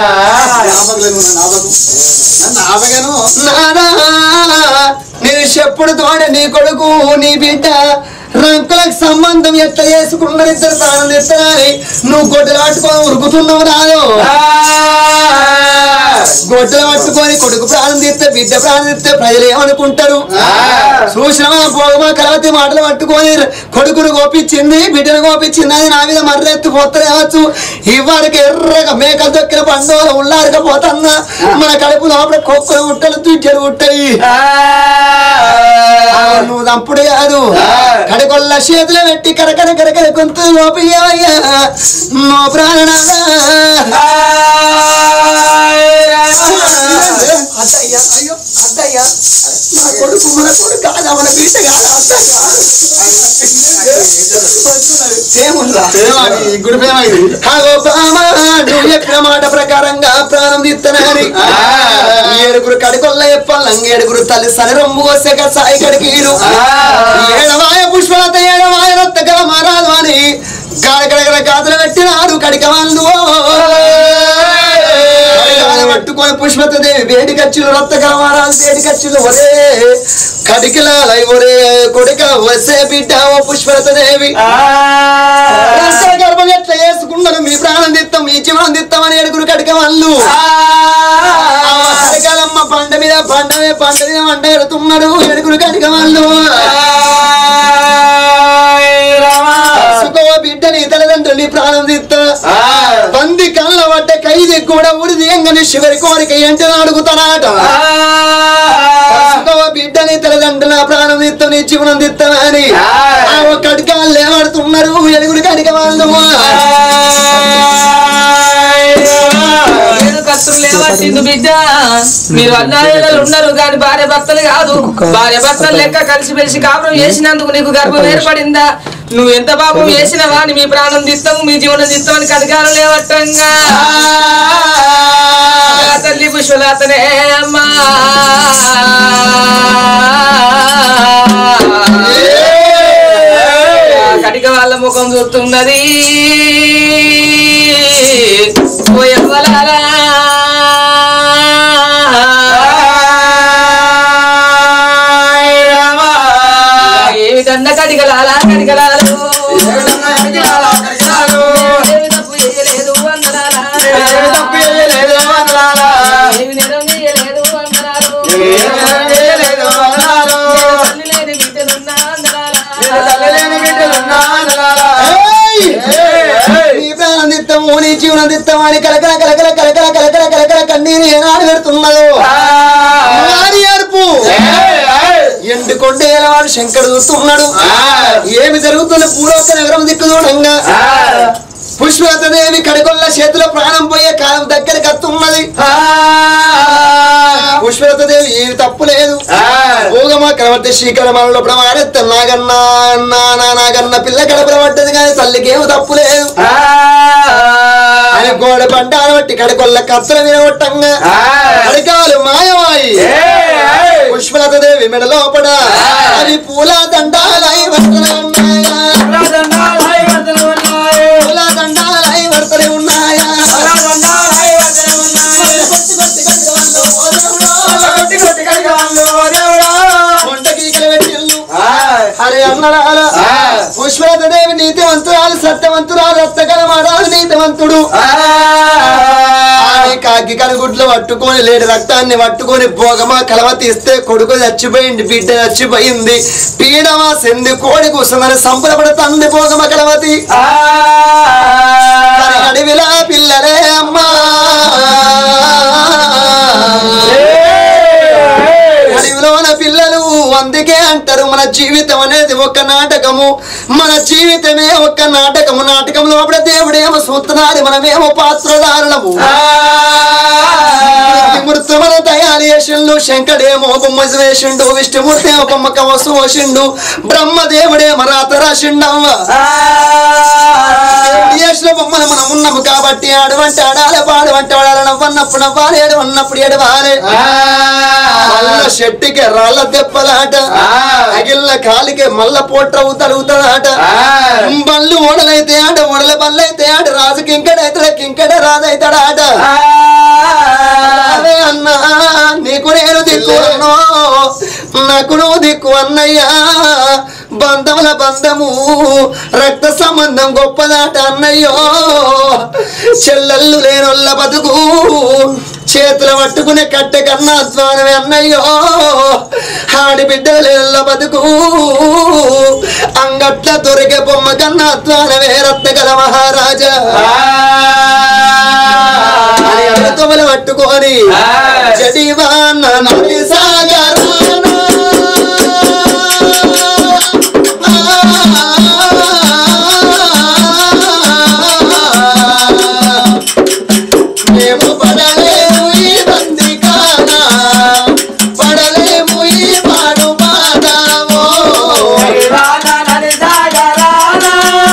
S1: నేను చెప్పుడు తోడ నీ కొడుకు నీ బిడ్డ రంకులకు సంబంధం ఎట్లా చేసుకున్నారు ఇద్దరు ప్రాణం తెస్తానని నువ్వు గొడ్డలు పట్టుకొని ఉరుకుతున్నావు రాదు. గొడ్డలు పట్టుకొని కొడుకు ప్రాణం తీస్తే బిడ్డ ప్రాణం తీస్తే ప్రజలు ఏమనుకుంటారు? చూసినవా పోగమా కలవతి మాటలు పట్టుకొని కొడుకును కోపించింది బిడ్డను కోపించింది అది నా మీద మర్రెత్తు పోతలేవచ్చు. ఇవారికి ఎర్రగా మేకలు దొక్కిన పండుగ ఉల్లారకపోతున్నా మన కడుపు లోపల కుక్కలు ఉట్టలు తుజ్జలు ఉంటాయి. నువ్వు దంపుడు కాదు కడకొల్ల చేతులు పెట్టి కరకర కరకర గొంతు లోపయ్యా నో ప్రాణనాథ అద్దయ్యా అయ్యో అద్దయ్యా నా కొడుకు మన కొడుకు కాదా మన బిడ్డ కాదా అద్దయ్యా నువ్వు చెప్పిన మాట ప్రకారంగా ప్రాణం తీస్తానని ఏడుగురు కడుకొల్ల చెప్పాలంగ ఏడుగురు తల్లి సని రొమ్ము కోసే సాయి కడికీరు ఏడవాయ పుష్పలత ఏడవాయ రత్తగల మారాదు అని గాడగడగడ గాతులు పెట్టినారు కడిక వాళ్ళు పట్టుకొని పుష్పత దేవి వేడి ఖర్చులు రత్తగల మారాలు వేడి ఖర్చులు ఒరే కడికలాల ఒరే కొడుక వసే బిడ్డ ఓ పుష్పలత దేవి గర్భం ఎట్లా వేసుకున్నారు మీ ప్రాణం దిత్తాం మీ జీవనం దిత్తామని ఏడుగురు కడిక వాళ్ళు కడకాలమ్మ పంట మీద పండమే పంట మీద వంట ఎడుతున్నారు ఏడుగురు కడిక వాళ్ళు బిడ్డని తల్లిదండ్రులు ప్రాణం తీస్తా పంది కళ్ళ పడ్డ ఖైదీ కూడా ఉడిది ఎంగని శివరి కోరిక ఏంటని అడుగుతానాట. బిడ్డని తల్లిదండ్రుల ప్రాణం తీస్తా నీ జీవనం తీస్తామని ఆ కడికాళ్ళు ఏమడుతున్నారు ఎలుగురు కడిక వాళ్ళు
S2: బిడ్డ. మీరు అన్నాళ్ళు ఉన్నారు కానీ భార్య భర్తలు కాదు. భార్య భర్తలు లెక్క కలిసి మెలిసి కాపురం చేసినందుకు నీకు గర్భం ఏర్పడిందా? నువ్వు ఎంత పాపం చేసినవా అని మీ ప్రాణం తీస్తాము మీ జీవనం తీస్తామని కడగాలం లేవట్టంగా తల్లి పుష్పలతనే అమ్మా ముఖం చూస్తున్నది ఓ ఎవ్వలారా ఏమిటన్న కడిగలాలా కడిగలాలు ఏమి తప్పు చేయలేదు అందరాలా ఏమి నిరం చేయలేదు అందరాలు తల్లి లేని బిడ్డలున్నా అందరాలా
S1: నిత్తము నీ జీవన నిత్తము అని కలకల కలకల కలకల కలకల కలకల కన్నీరు ఏనాడు పెడుతున్నదో ఏడుపు ఎండుకొండే వాడు శంకరు చూస్తున్నాడు ఏమి జరుగుతున్న పూలోక నగరం దిక్కు చూడంగా పుష్పలతదేవి కడకొల్ల చేతిలో ప్రాణం పోయే కాలం దగ్గరికి వస్తున్నది పుష్పలతదేవి ఏమి తప్పు లేదు భోగమా కనబడితే శ్రీకరమాలలో ప్రమాడెత్త నాగన్న నానా నాగన్న పిల్ల కడపడబడ్డది కానీ తల్లికేమో తప్పు లేదు అని గోడ పంటాను బట్టి కడకొల్ల కత్తల వినగొట్టంగా కడకాలు మాయమాయి పుష్పలతదేవి మెడ లోపడ అది పూల దండాలై వస్తనే ఉన్నాయా పూల దండాలై వస్తనే ఉన్నాయా అరే అన్నడాల పుష్పలతదేవి నీతివంతురాలు సత్యవంతురాలు రక్తకల మారాలు నీతివంతుడు కాకి కనుగుడ్లు పట్టుకొని లేడు రక్తాన్ని పట్టుకొని భోగమా కలవ తీస్తే కొడుకు చచ్చిపోయింది బిడ్డ చచ్చిపోయింది పీడమా సెంది కోడి కూర్చుందని సంబరపడుతుంది భోగమ కలవతి అడవిలా పిల్లలే అమ్మా అడవిలోన పిల్లలు అందుకే అంటారు మన జీవితం అనేది ఒక నాటకము మన జీవితమే ఒక నాటకము నాటకం లోపల దేవుడేమో సూత్రాలు మనమేమో పాత్రధారులము మన తయారు చేసిండు శంకడేమో బొమ్మ వేసిండు విష్ణుమూర్తి ఏమో బొమ్మ కవసు పోసిండు బ్రహ్మదేవుడేమో రాత రాసిండమ్మ చేసిన బొమ్మలు మనం ఉన్నాము కాబట్టి ఆడవంటే ఆడాలి పాడవంటే ఆడాలి నవ్వన్నప్పుడు నవ్వాలి ఏడవన్నప్పుడు ఏడవాలి మల్ల చెట్టుకి రాళ్ళ దెబ్బలాట అగిల్ల కాలికి మల్ల పోట్రవు తరుగుతాడట బళ్ళు ఓడలైతే ఆట ఓడల బళ్ళు అయితే ఆట రాజు కింకడైతాడు కింకడ రాజు అవుతాడాట అదే అన్నా నీకు నేను దిక్కు అన్నో నాకు నువ్వు దిక్కు అన్నయ్యా బంధముల బంధము రక్త సంబంధం గొప్పదాట అన్నయ్యో చెల్లెళ్ళు లేనొల్ల బతుకు చేతులు పట్టుకునే కట్టె కన్నా అధ్వానమే అన్నయ్యో ఆడిబిడ్డలు లేనొల్ల బతుకు అంగట్ల దొరికే బొమ్మ కన్నా అధ్వానమే రత్నగల మహారాజా తొమలు పట్టుకొని జడివాన నది సాగరాన మేము పడలేము ఈ బందికాన పడలేము ఈ పాడు బాధావో నది సాగరాన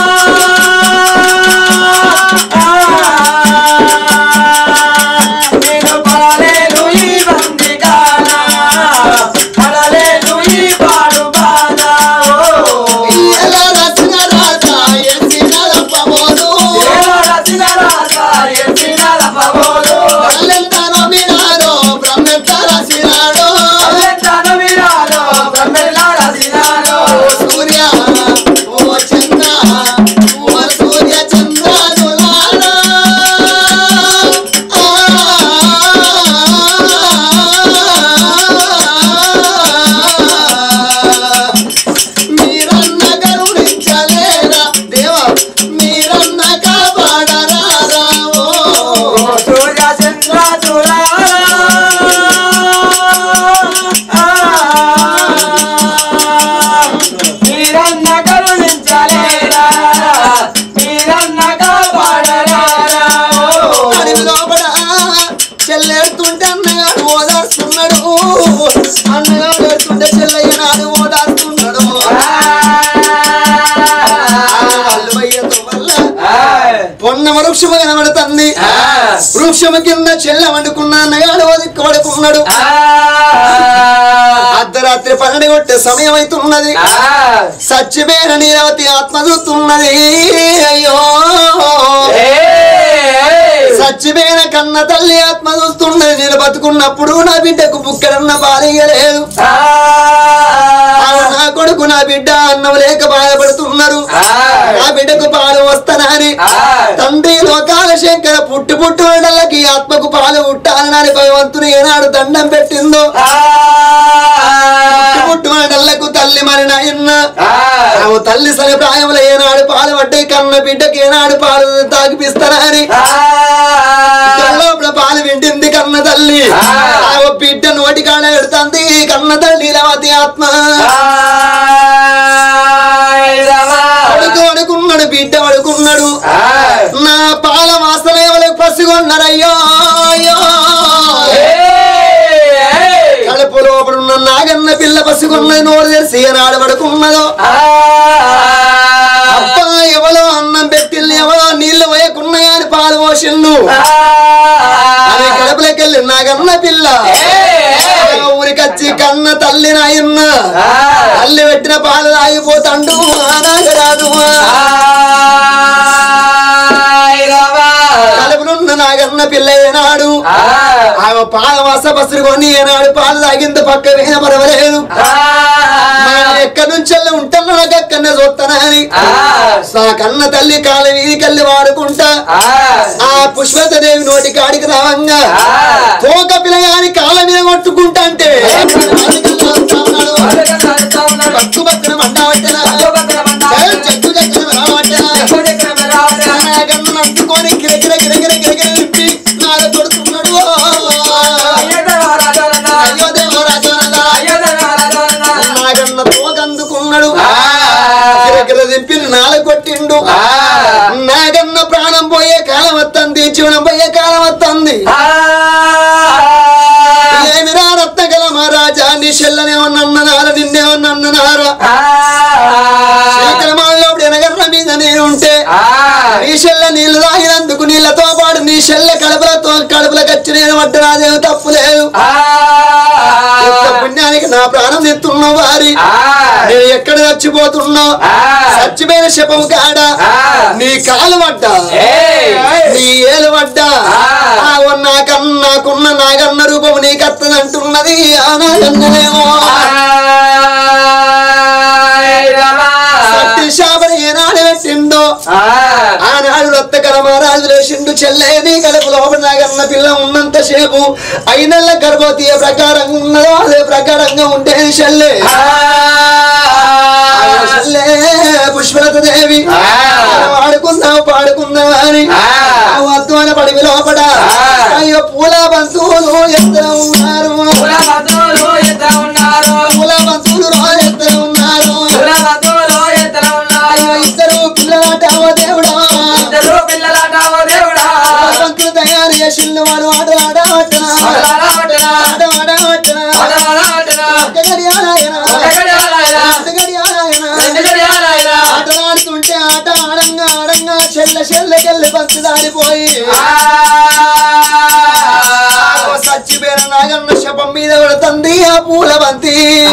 S1: వృక్షము కనబడుతుంది వృక్షము కింద చెల్ల వండుకున్నా నగాడు దిక్కు పడుకున్నాడు అర్ధరాత్రి రాత్రి పన్నెండు కొట్టే సమయం అవుతున్నది సచ్చిపోయిన నీరవతి ఆత్మ చూస్తున్నది అయ్యో సచ్చిపోయిన కన్న తల్లి ఆత్మ చూస్తున్నది నేను బతుకున్నప్పుడు నా బిడ్డకు బుక్కడన్న బాలియలేదు నా కొడుకు నా బిడ్డ అన్నం లేక బాధపడుతున్నారు నా బిడ్డకు పాలు వస్తానని తండ్రి లోకాల శంకర పుట్టు పుట్టు వాళ్ళకి ఆత్మకు పాలు పుట్టాలని భగవంతుని ఏనాడు దండం పెట్టిందో పుట్టు వాళ్ళకు తల్లి మరి నాయన్న తల్లి సరి ప్రాయంలో ఏనాడు పాలు పడ్డాయి కన్న బిడ్డకి ఏనాడు పాలు తాగిపిస్తానని లోపల పాలు వింటింది కన్న తల్లి బిడ్డ నోటి కాడ పెడుతుంది కన్న తల్లి లవతి ఆత్మ అడుగు అడుకున్నాడు బిడ్డ అడుకున్నాడు నా పాల వాసన ఎవరికి పసిగొన్నారయ్యో కడుపు లోపడున్న నాగన్న పిల్ల పసిగొన్నది నోరు తెరిసి ఏనాడు పడుకున్నదో అబ్బా ఎవరో అన్నం పెట్టిల్లు ఎవరో నీళ్లు వేయకున్నాయా అని పాలు పోసిల్లు అది కడుపులోకెళ్ళి నాగన్న పిల్ల ఊరికొచ్చి కన్న తల్లి నాయన్న తల్లి పెట్టిన పాలు తాగిపోతాండు నాగరాదు కడుపులున్న నాగన్న పిల్ల ఏనాడు ఆమె పాల వాస బస్సులు కొని ఏనాడు పాలు తాగింత పక్క వేన పర్వాలేదు ఎక్కడి నుంచి ఉంటాను నాకు అక్కడనే చూస్తానని కన్న తల్లి కాళ్ళ వీధికెళ్ళి వాడుకుంటా ఆ పుష్పదేవి నోటి కాడికి రావంగా పోక పిల్లగాని కాళ్ళ మీద కొట్టుకుంటా అంటే పక్కు పక్కన మండవట్టనా చెక్కు చెక్కన రావట్టనా అందుకొని గిరగిర గిరగిర గిరగిర నింపి నాగ కొడుతున్నాడు నాగన్న తోకందుకున్నాడు గిరగిర దింపి నాలుగు కొట్టిండు నాగన్న ప్రాణం పోయే కాలం వస్తుంది జీవనం పోయే కాలం వస్తుంది ఏమిరా రత్నగల మహారాజా నీ చెల్లనేమన్నన్నారా నిన్నేమన్నన్నారా శ్రీకరమాలోడు ఎనగర్ర మీద నేను ఉంటే నీ చెల్ల నీళ్లు తాగినందుకు నీళ్లతో పాటు నీ చెల్ల కడుపులతో కడుపులకు వచ్చి నేను పడ్డరాదేమో తప్పు లేదు పుణ్యానికి నా ప్రాణం తెస్తున్నావు వారి నేను ఎక్కడ చచ్చిపోతున్నావు చచ్చిపోయిన శపము కాడ నీ కాలు పడ్డా నీ ఏలు పడ్డా నాకన్నా నాకున్న నాగన్న రూపము నీకు అత్తదంటున్నది ఆ నాగన్ననేమో సత్య శాపని ఏనాడు పెట్టిందో ఆనాడు రత్తకర మహారాజు లేచిండు చెల్లే నీ కడుపు లోపల నాగన్న పిల్ల ఉన్నంత సేపు ఐనెల్ల గర్భవతి ఏ ప్రకారంగా ఉన్నదో అదే ప్రకారంగా ఉంటే చెల్లే చెల్లే పుష్పలత దేవి వాడుకుందావు పాడుకుందాం అని వద్దు అని పడివి లోపల అయ్యో పూల బంధువులు ఎత్తన ఉన్నారు పూల బంధువులు ఎత్తన ఉన్నారు ఇద్దరు పిల్లలాటావో దేవుడా పంతులు తయారు చేసిండు వాడు ఆట ఆడవట్టనా ఆటలాడుతుంటే ఆట ఆడంగా ఆడంగా చెల్ల చెల్లకెళ్ళి పంచు దారిపోయి చచ్చిపోయిన నాగన్న శపం మీద పడుతుంది ఆ పూల బంతి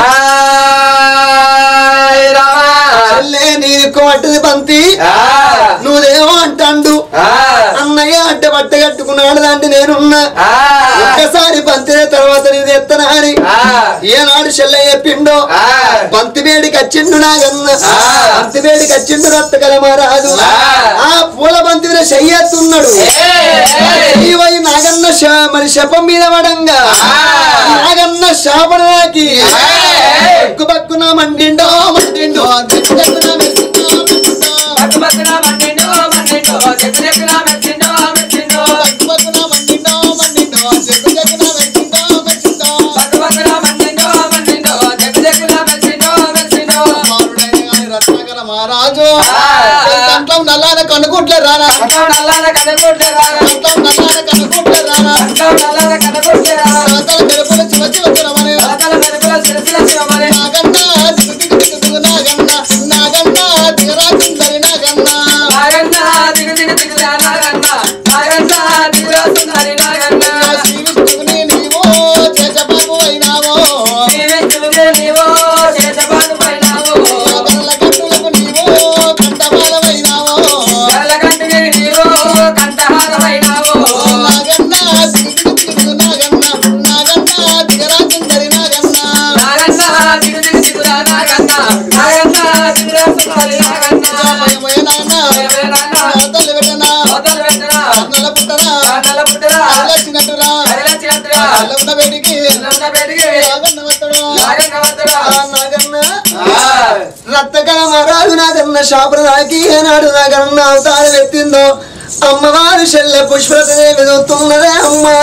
S1: చెల్లే నీకు పట్టది బంతి నువ్వేమో అంటాండు అన్నయ్య అడ్డ బట్ట కట్టుకున్నాడు దాంట్లో నేనున్నా ఒక్కసారి బంతిన తర్వాత నీది ఎత్తనా అని ఏనాడు చెల్ల చెప్పిండో బంతి వేడికి వచ్చిండు నాగన్న బంతి వేడికి వచ్చిండు రత్తకల మహారాజు ఆ పూల బంతి మీద చెయ్యెత్తున్నాడు నాగన్న మరి శపం మీద పడంగా నాగన్న శాపనాకి బక్కు బక్కున మండిండో మండిండో మహారాజు నల్లాన కనుకుంటే రారా నల్లాన కనుకుంటే రారా నల్లాన కనుకుంటే రారా నల్లాన కనుకుంటే రారా తెలుపుల చిన్న చిన్న నాగన్న నాగన్న నాగన్న దిగరా సుందరి నాగన్న నాగన్న దిగ దిగ దిగరా నాగన్న నాగన్న దిగరా సుందరి నాగన్న శ్రీ విష్ణువుని నీవో చేసబాబు అయినావో శ్రీ విష్ణువుని రత్తకల మహారాజు నాకన్న శాపన నాకి ఏనాడు నాకన్న అవతారం ఎత్తిందో అమ్మవారు చెల్లె పుష్పదేవి చూస్తున్నదే అమ్మా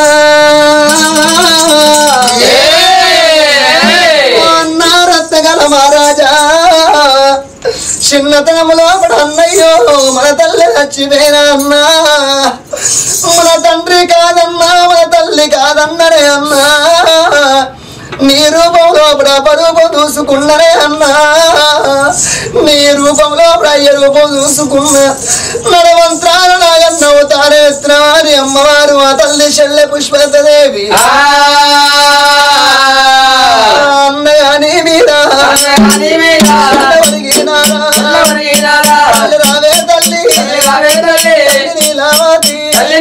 S1: అన్న రత్తకల మహారాజా చిన్నతనములో అన్నయ్యో మన తల్లి చచ్చిపోయినా అన్నా మన తండ్రి కాదన్నా మన తల్లి కాదన్నరే అన్నా నీ రూపంలో పరుపు చూసుకున్నరే అన్నా నీ రూపంలో అయ్య రూపం చూసుకున్న నడవంత్రాల నాగన్న అవతారేస్తున్నాని అమ్మవారు ఆ తల్లి చెల్లె పుష్పదేవి అన్నయ్య నీ మీద రావే తల్లి నీలావతి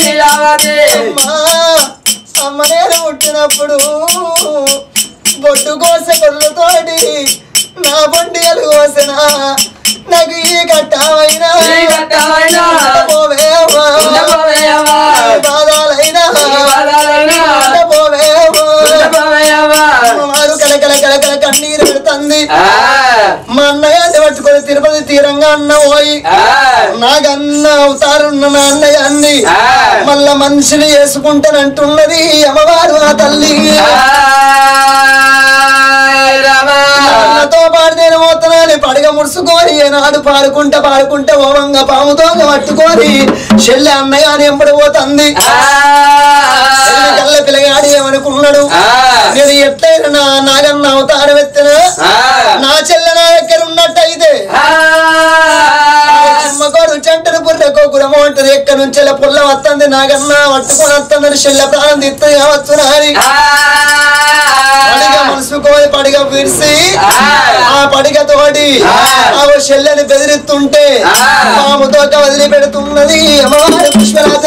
S1: అమ్మ నేను పుట్టినప్పుడు బొట్టు కోసే కొళ్ళతోటి నా బొండిగలు కోసిన నాకు ఈ కట్టమైనా బాధాలైనా వారు కలకల కలకల కన్నీరు పెడుతుంది మా అన్నయ్య పట్టుకొని తిరుపతి తీరంగా అన్న పోయి నాకన్న అవతారున్న మా అన్నయ్య అన్ని మళ్ళా మనిషిని వేసుకుంటానంటున్నది అమ్మవారు ఆ తల్లి తో పాటు నేను పోతున్నాను పడగ ముడుచుకొని ఏనాడు పాడుకుంటా పాడుకుంటే ఓవంగా పాముతో పట్టుకొని చెల్లె అన్నయ్య అని ఎంబడి పోతుంది కళ్ళ పిల్లగాడు ఏమనుకున్నాడు నేను ఎట్లయినా నా నాగన్న అవతారం ఎత్తిన నా చెల్లె నా దగ్గర ఉన్నట్టయితే అమ్మకోడు చెంటను పుర్రెకో గురమ అంటారు ఎక్కడి నుంచి పుల్ల వస్తుంది నాగన్న పట్టుకొని వస్తుందని చెల్లె ప్రాణం తీస్తే కావచ్చు నాని పడిగ మనసుకోని పడిగ విడిసి ఆ పడిగ తోటి ఆ చెల్లెని బెదిరిస్తుంటే పాముతో వదిలి పెడుతున్నది అమ్మవారి పుష్పరాజ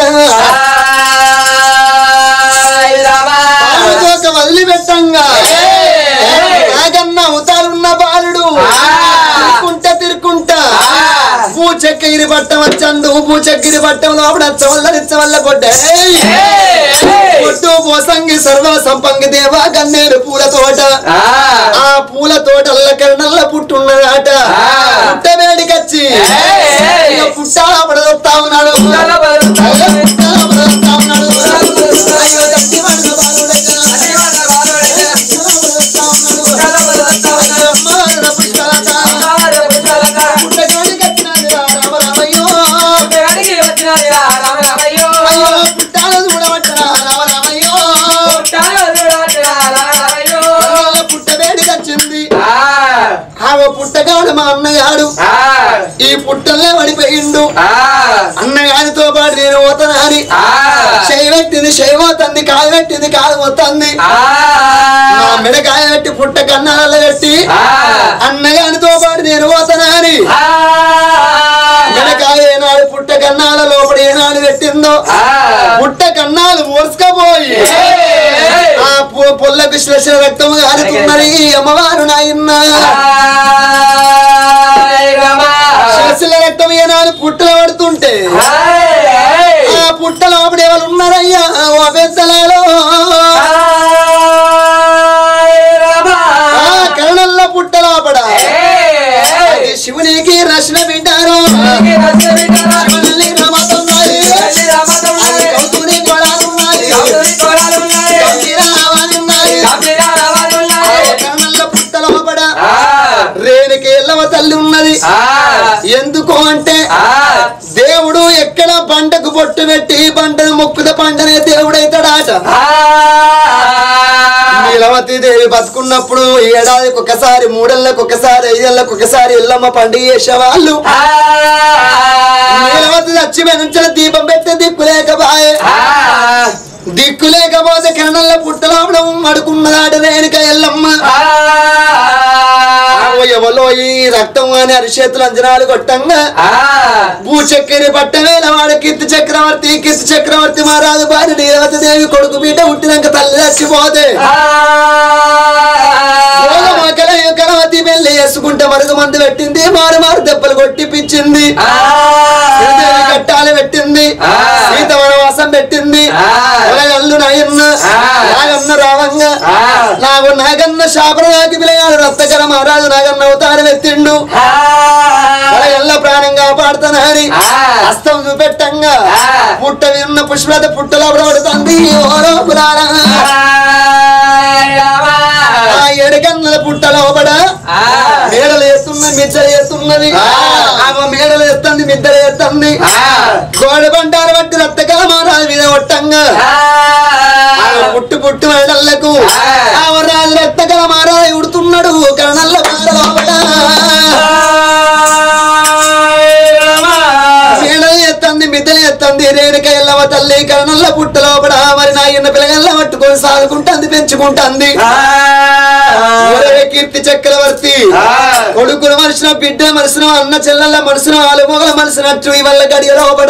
S1: పాముతో వదిలి పెట్టంగా నాగన్న అవతారున్న బాలుడు తిరుక్కుంటా తిరుక్కుంటా పూచెక్కిరి పట్టం వచ్చందు పూచెక్కిరి పట్టం లోపల చవల్లరిచ్చవల్ల కొట్టే కొట్టు పోసంగి సర్వ సంపంగి దేవా గన్నేరు పూల తోట ఆ పూల తోటల్ల కరణల్ల పుట్టున్నదాట పుట్ట వేడికచ్చి పుట్టాల పడదొత్తా ఉన్నాడు పుట్టగాడు మా అన్నగాడు ఈ పుట్టల్లే పడిపోయిండు అన్నగాడితో పాటు నేను పోతానని చేయి పెట్టింది చేయి పోతుంది కాలు పెట్టింది కాలు పోతుంది నా మెడ కాయ పెట్టి పుట్ట కన్నాల పెట్టి అన్నగాడితో పాటు నేను పోతానని మెడకాయ ఏనాడు పుట్ట కన్నాల లోపల ఏనాడు పెట్టిందో పుట్ట కన్నాలు మోసుకపోయి ఆ పొల్లకు శ్లేష రక్తము గారుతున్నది అమ్మవారు నాయన్న శ్లేషల రక్తం ఏనాడు పుట్టలు పడుతుంటే ఆ పుట్ట లోపల ఎవరు ఉన్నారయ్యా ఓ పెద్దలలో ఆ కరణంలో పుట్ట లోపల శివునికి రచన పెట్టారు రేణుకి ఎల్లవ తల్లి ఉన్నది ఎందుకు అంటే దేవుడు ఎక్కడ పంటకు పొట్టు పెట్టి పంటను మొక్కుద పంటనే దేవుడైతాడాట నీలవతి దేవి బతుకున్నప్పుడు ఏడాదికి ఒకసారి మూడేళ్లకు ఒకసారి ఐదేళ్లకు ఒకసారి ఎల్లమ్మ పండుగ చేసేవాళ్ళు నీలవతి చచ్చిపోయిన నుంచి దీపం పెట్టే దిక్కు లేకపాయే దిక్కు లేకపోతే కిరణంలో పుట్టలోపడం అడుకున్నదాట రేణుక ఎల్లమ్మ ఎవలో ఈ రక్తం అని అరిచేతులు అంజనాలు కొట్టంగా భూ చక్కెర పట్టవేల వాడ కీర్తి చక్రవర్తి కీర్తి చక్రవర్తి మహారాజు భార్య నీరవతి దేవి కొడుకు బిడ్డ పుట్టినాక తల్లి చచ్చిపోతే కలవతి పెళ్లి చేసుకుంటే మరుగు మంది పెట్టింది మారు మారు దెబ్బలు కొట్టిపించింది కట్టాలు పెట్టింది సీత వనవాసం పెట్టింది అల్లు నాయన్న నాగన్న రావంగా నాకు నాగన్న శాపన నాకి పిల్లగాడు రక్తకర మహారాజు నాగన్న అవతారం ఎత్తిండు ఎల్ల ప్రాణం కాపాడుతానని హస్తం చూపెట్టంగా పుట్ట విన్న పుష్పలత పుట్టలో పడుతుంది ఏడుకన్నల పుట్ట లోపడ మేడలు ఎత్తున్నది మిద్దలు ఎత్తున్నది ఆమె మేడలు ఎత్తుంది మిద్దలు ఎత్తుంది గోడ బండారు బట్టి రక్తకల మహారాజు మీద కొట్టంగా పుట్టు పుట్టు మేడలకు ఆమె రాజు రక్తకల మహారాజు ఉడుతున్నాడు కరణల్ల బాధ లోపడ మేడలు ఎత్తంది మిద్దలు ఎత్తంది రేణుక ఎల్లవ తల్లి కరణల్ల పుట్ట లోపడ మరి నా ఎన్న పిల్లగల్ల పట్టుకొని సాదుకుంటుంది పెంచుకుంటుంది కీర్తి చక్రవర్తి కొడుకుల మనుషుల బిడ్డ మనుషుల అన్న చెల్లెల మనుషుల ఆలుమొగల మనుషునట్టు ఇవల్ల గడియ లోపడ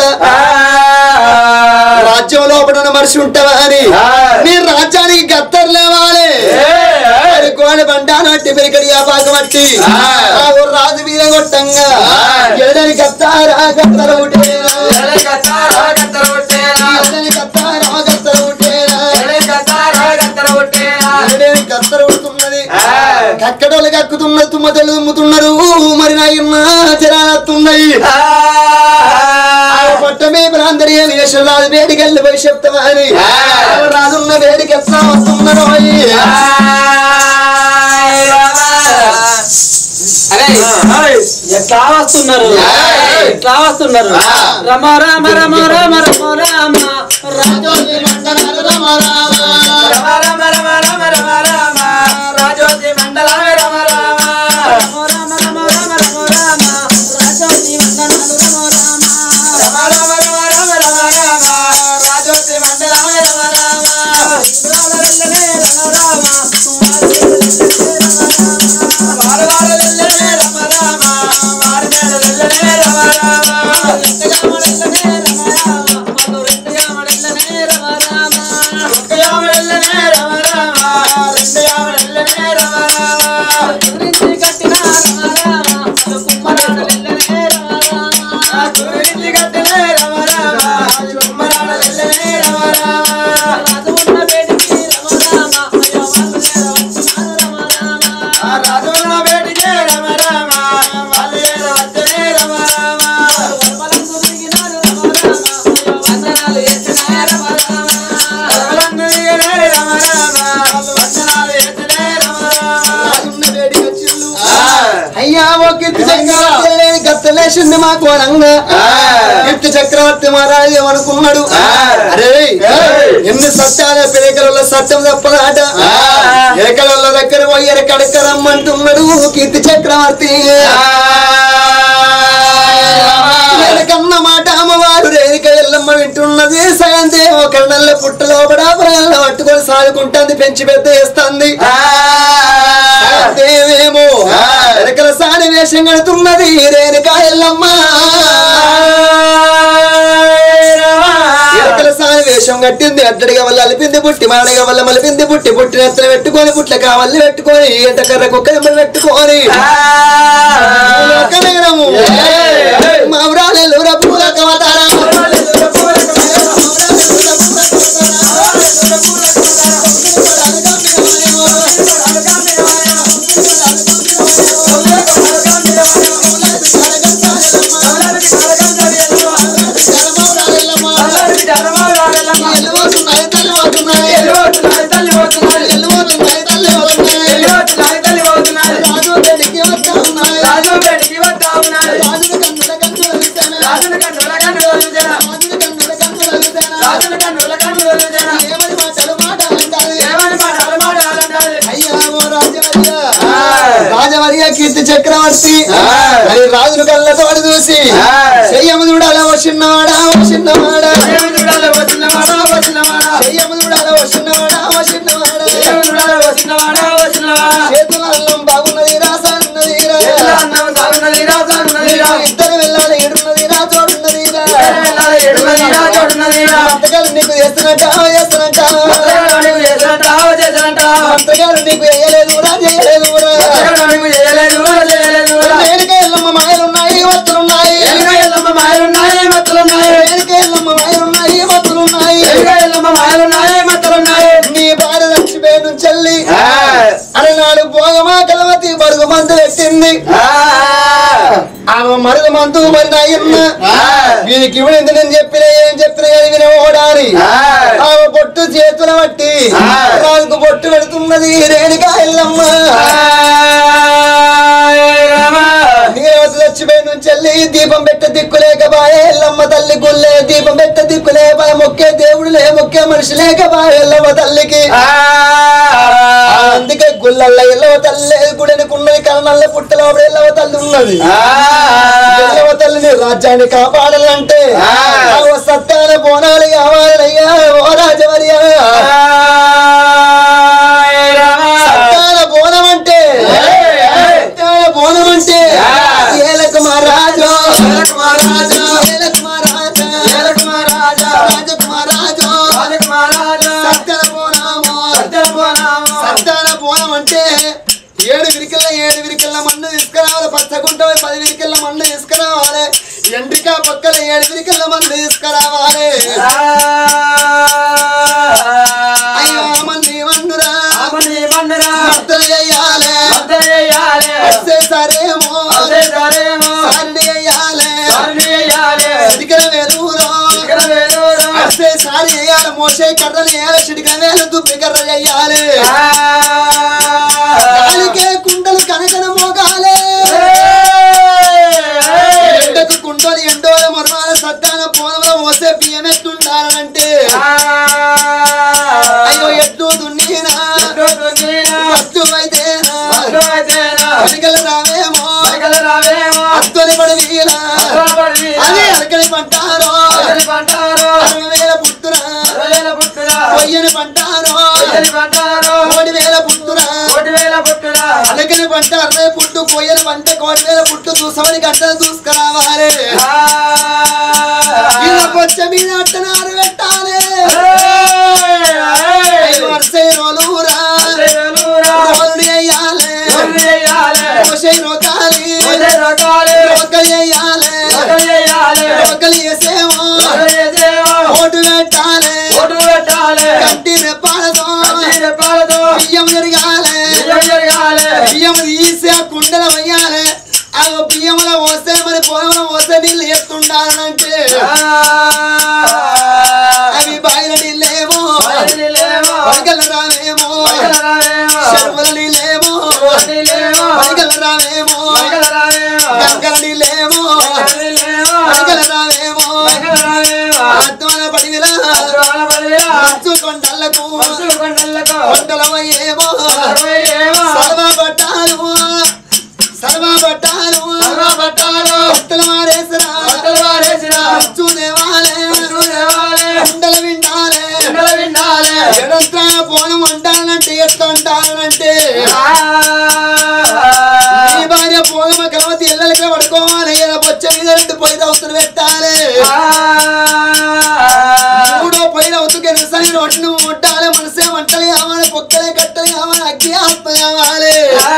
S1: రాజ్యం లోపల మనిషి ఉంటావా అని నీ రాజ్యానికి గత్తరు లేవాలి కోడి బండానట్టి పెరికడి ఆపాకమట్టి రాజు మీద కొట్టంగా ఎడని గత్తారా గత్తర ఉట్టేరా గత్తారా గత్తర ఉట్టేరా గత్తారా గత్తర ఉట్టేరా గత్తారా గత్తర ఉట్టేరా గత్తర ఉడుతున్నది కక్కడోళ్ళు కక్కుతున్నారు తుమ్మతలు తుమ్ముతున్నారు మరి నాయన్న జరానత్తున్నాయి పట్టమే ప్రాంతరీయ రాజు వేడికి వెళ్ళి పోయి చెప్తామా అని రాజున్న వేడికి ఎట్లా వస్తున్నారు
S2: ఎట్లా వస్తున్నారు ఎట్లా వస్తున్నారు రమ రామ రమ రామ రమ రామ రాజోజి మండలాలు రమ రామ రమ రామ రమ రామ రమ రామ రాజోజి మండలాలు రమ రామ రమ రామ రమ రామ రమ రామ రాజోజి మండలాలు రమ రామ రమ రామ రమ రామ రమ రామ రాజోజి మండలాలు రమ రామ వెళ్ళనే రమ రామ వారు వారు వెళ్ళనే రమ రామ వారు వెళ్ళనే రమ రామ రెండుగా మడల్లనే రమ రామ మను రెండుగా మడల్లనే రమ రామ రెండుగా మడల్లనే రమ రామ రెండుగా మడల్లనే రమ రామ గురించి కట్టిన రమ రామ మను కుమ్మరాడ వెళ్ళనే రమ రామ గురించి కట్టిన రమ రామ కుమ్మరాడ వెళ్ళనే రమ రామ రాజు ఉన్న వేడికి రమ రామ అయ్యో వాళ్ళు వచ్చినారు రమ రామ రాజు ఉన్న వేడికి రమ రామ వాళ్ళు వచ్చనే రమ రామ వరపలందు దిగినారు రమ రామ అయ్యో వందనాలు ఎత్తనే రమ రామ వరపలందు దిగినారు రమ రామ వందనాలు ఎత్తనే రమ రామ రాజున్న వేడికి వచ్చిండు
S1: అయ్యా ఓ కీర్తి చక్రవర్తి గత్తలేసింది మాకు వరంగా కీర్తి చక్రవర్తి మహారాజు ఏమనుకున్నాడు అరే ఎన్ని సత్యాల పిలకల సత్యం తప్పదాట ఎరకల దగ్గర పోయి ఎరకడక రమ్మంటున్నాడు కీర్తి చక్రవర్తి కన్న మాట అమ్మవారు రేణుక ఎల్లమ్మ వింటున్నది సగం దేవ కళ్ళ పుట్టలో పడాపరాల పట్టుకొని సాదుకుంటుంది పెంచి పెద్ద వేస్తుంది దేవేమో ఎరకల సాని వేషం కడుతున్నది రేణుక ఎల్లమ్మ ఎరకల సాని వేషం కట్టింది అడ్డడిగా వల్ల అలిపింది పుట్టి మాడగా వల్ల మలిపింది పుట్టి పుట్టిన ఎత్తలు పెట్టుకొని పుట్ల కావల్ని పెట్టుకొని ఎంట కర్ర కుక్కలు పెట్టుకొని మావురాలు పూల కవతారా రాజవర్య కీర్తి చక్రవర్తి రాజును కళ్ళతోడు చూసి చెయ్యము చూడాల ఓ చిన్నవాడా ఓ చిన్నవాడా చెయ్యము చూడాల ఓ చిన్నవాడా ఓ చిన్నవాడా చేతుల అల్లం బాగున్నది రాసన్నది
S3: చేస్తున్నట్ట చేస్తున్నట్ట మంత్రగారు నీకు వేయలేదు రా చేయలేదు రేణుకే ఎల్లమ్మ మాయలున్నాయి మత్తులున్నాయి ఎల్లమ్మ మాయలున్నాయి మత్తులున్నాయి రేణుకే ఎల్లమ్మ మాయలున్నాయి మత్తులున్నాయి ఎల్లమ్మ మాయలున్నాయి మత్తులున్నాయి నీ భార్య లక్ష్మీను చెల్లి అలనాడు భోగమా కలవతి మరుగు మందు పెట్టింది ఆమె మరుగు మందు మరి నాయన్న వీనికి ఇవ్వలేదు నేను చెప్పిన ఏం చెప్పిన విన ఓడాలి ఆమె పొట్టు చేతుల బట్టి నాకు పొట్టు పెడుతున్నది రేణుకా ఎల్లమ్మ నీరవతి లక్ష్మీను చెల్లి దీపం పెట్ట దిక్కులేక బాయే ఎల్లమ్మ తల్లి గుల్లే దీపం పెట్ట దిక్కులే బాయ మొక్కే దేవుడులే మొక్కే మనిషి లేక బాయ ఎల్లమ్మ తల్లికి అందుకే గుళ్ళల్ల ఎల్లవ తల్లి గుడెనుకున్నది కరణల్ల పుట్టలో ఎల్లవ తల్లి ఉన్నది ఎల్లవ తల్లిని రాజ్యాన్ని కాపాడాలంటే సత్యాల బోనాలు కావాలయ్యా ఓ రాజవర్యా సత్యాల బోనం అంటే సత్యాల బోనం అంటే ఏలకు మహారాజు ఏలకు మహారాజు ఏలకు మహారాజు ఏలకు మహారాజు రాజకు మహారాజు రాజకు మహారాజు సత్యాల బోనము సత్యాల బోనము సత్యాల బోనం అంటే ఏడు విరికల్ల ఏడు విరికల్ల మన్ను తీసుకురావాలి పచ్చగుంట పది విరికల్ల మన్ను తీసుకురావాలి ఎండిక పక్కల ఏడు విరికల్ల మన్ను తీసుకురావాలి అయ్యో మన్ని మన్నురా మన్ని మన్నురా మద్దలు చేయాలి మద్దలు చేయాలి అసే సరేమో అసే సరేమో సారిని చేయాలి సారిని చేయాలి సిడికల వేదూరో సిడికల వేదూరో అసే సారి చేయాలి మోసే కర్రలు చేయాలి సిడికల వేలు దుబ్బి కర్ర చేయాలి గాలికే కుండలు కనకన మోగాలే ఎండకు కుండలు ఎండోల మర్మాల సత్తాన పోనలో మోసే బియ్యం ఎట్టుండాలంటే అయ్యో ఎట్లు దున్నీనా వస్తు అయితేనా అరికల రావేమో అత్తని పడి వీలా అదే అరకలి పంటారో అరవై వేల పుట్టురా పొయ్యని పంటారో కోటి వేల పుట్టురా అలకని పంటారు రే పుట్టు పొయ్యని పంట కోటి వేల పుట్టు చూసమని గంటలు చూసుకురావాలి పొచ్చ మీద అట్టనారు పెట్టాలి రోలురా రోలు వేయాలి రోకాలి రోకలి వేయాలి రోకలి వేసేమో ఓటు పెట్టాలి కట్టి రెప్పాలతో బియ్యం జరగాలి బియ్యం తీసి ఆ కుండల వేయాలి ఆ బియ్యంలో పోస్తే మరి పొలంలో పోస్తే నీళ్ళు ఎత్తుండాలంటే అవి బాయిల నీళ్ళేమో పడగల రావేమో చెరువుల నీళ్ళేమో పడగల రావేమో గంగల నీళ్ళేమో పడగల రావేమో అర్థమైన పడివిలా మంచు కొండలకు కొండలమయ్యేమో సర్వ పట్టాలు సర్వ పట్టాలు పట్టాలు బట్టలు మారేసిరా బట్టలు మారేసిరా మంచు దేవాలే కుండలు విండాలే కుండలు విండాలే ఎడంతా పోనం అంటానంటే ఎట్లా అంటానంటే నీ భార్య పోగమ కలవతి ఇళ్ళకి పడుకోవాలి ఇలా బొచ్చ మీద రెండు పొయ్యి అవుతులు పెట్టాలి మూడో పొయ్యి అవుతుకే నిసాయి రొట్టెను ముట్టాలి మనసే వంటలు కావాలి పొక్కలే కట్టలు కావాలి అగ్గి ఆత్మ కావాలి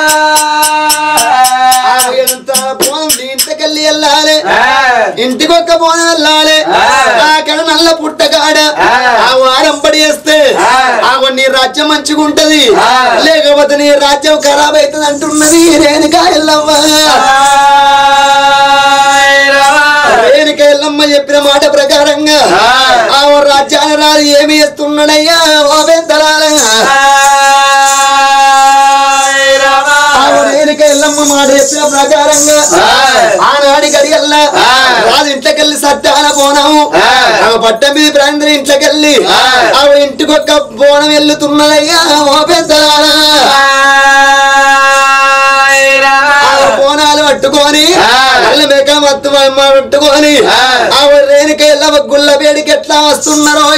S3: పోనం నీ ఇంటికెళ్ళి వెళ్ళాలి ఇంటికి ఒక్క పోనం వెళ్ళాలి అక్కడ నల్ల పుట్టగాడ ఆ వారం పడి వేస్తే ఆ నీ రాజ్యం మంచిగా ఉంటది లేకపోతే నీ రాజ్యం ఖరాబ్ అవుతుంది అంటున్నది రేణుకా ఎల్లమ్మ రేణుకా ఎల్లమ్మ చెప్పిన మాట ప్రకారంగా ఆ రాజ్యాన్ని రాదు ఏమి చేస్తున్నాడయ్యా ఓ పెద్దలాల రేణుకా ఎల్లమ్మ మాట చెప్పిన ప్రకారంగా ఆనాడి గడియల్లా రాజు ఇంట్లోకెళ్ళి సత్యాన బోనము ఆమె పట్టం మీద ప్రాంతం ఇంట్లోకెళ్ళి ఆవిడ ఇంటికి ఒక్క బోనం వెళ్తున్నదయ్యా ఓ పెద్దలాల బోనాలు పట్టుకొని కళ్ళు మేక మత్తు పట్టుకొని ఆవిడ రేణుకా ఎల్లమ్మ గుళ్ళ వేడికి ఎట్లా వస్తున్నారో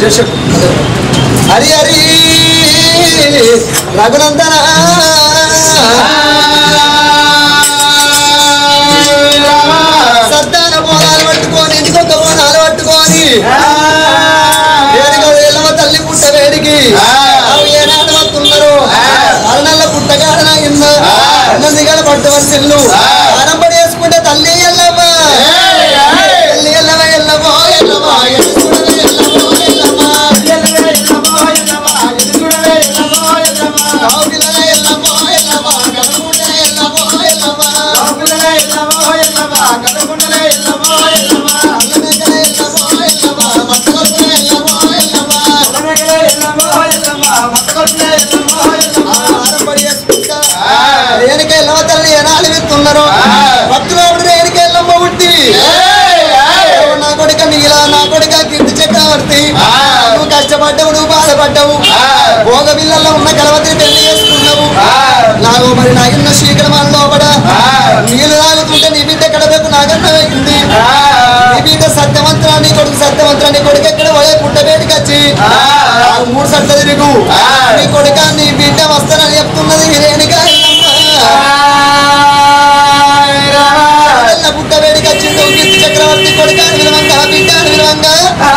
S3: హరి హరి రఘునందన సద్దాన బోనాలు పట్టుకొని ఇంటికొక బోనాలు పట్టుకొని ఎల్లవ తల్లి పుట్ట వేడికి ఏనాడు వస్తున్నారు అరణల్ల పుట్టగాడన ఇన్న దిగల పట్టవలసిల్లు ఆరంభం చేసుకుంటే తల్లి ఎల్లమ్మ తల్లి ఎల్లవ ఎల్లవో ఎల్లవా రేణుక ఎల్లవ తల్లి ఎనాలి విత్తున్నారు భక్తులు రేణుక ఎల్లమ్మ ఉట్టి నా కొడుక నీలా నా కొడుక కీర్తి చక్రవర్తి నువ్వు కష్టపడ్డావు నువ్వు బాధపడ్డావు భోగ బిల్లల్లో ఉన్న కలవతిని పెళ్లి చేసుకున్నావు నాకు మరి నాగిన్న శీఘ్రమాల లోపల నీళ్ళు తాగుతుంటే నీ బిడ్డ కడపకు నాగన్నమైంది నీ బిడ్డ సత్యవంతరా నీ కొడుకు సత్యవంతరా నీ కొడుకు ఎక్కడ పోయే పుట్టబేటికి వచ్చి మూడు సట్ల తిరుగు నీ కొడుక నీ బిడ్డ వస్తానని చెప్తున్నది రేణుక పుట్టబేటికి వచ్చిండు కీర్తి చక్రవర్తి కొడుక విలువంగా బిడ్డ విలువంగా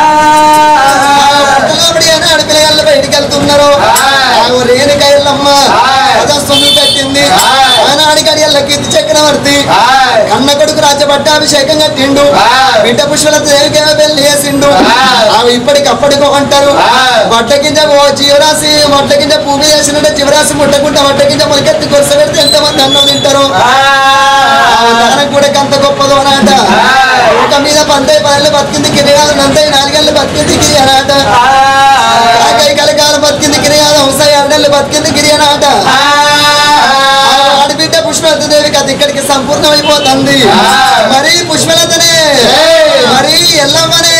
S3: ఏనాడు పిల్లగాళ్ళు బయటికి వెళ్తున్నారు రేణుక ఎల్లమ్మ పదస్వామి పెట్టింది ఆనాడి గడియల్ల కీర్తి చక్రవర్తి కన్న కొడుకు రాజ్య పట్టాభిషేకం కట్టిండు బిడ్డ పుష్పలత దేవికేమో పెళ్లి చేసిండు ఆమె ఇప్పటికప్పటికో అంటారు బట్ట కింద జీవరాశి మొట్ట కింద పూమి చేసినట్టే జీవరాశి ముట్టకుండా మొట్ట కింద మొలకెత్తి కొరస పెడితే ఎంతమంది అన్నం తింటారు దానం కూడా అంత గొప్పదో అనాట ఒక మీద పంతై పనులు బతికింది కిరియాలు నంతై నాలుగేళ్ళు బతికింది గిరి అనాట కై కలకాలం బతికింది గిరియాలు హంసై అన్నెళ్ళు బతికింది గిరి అనాట ఆడబిడ్డ పుష్పలత దేవి కథ ఇక్కడికి సంపూర్ణమైపోతుంది మరి పుష్పలతనే మరి ఎల్లమ్మనే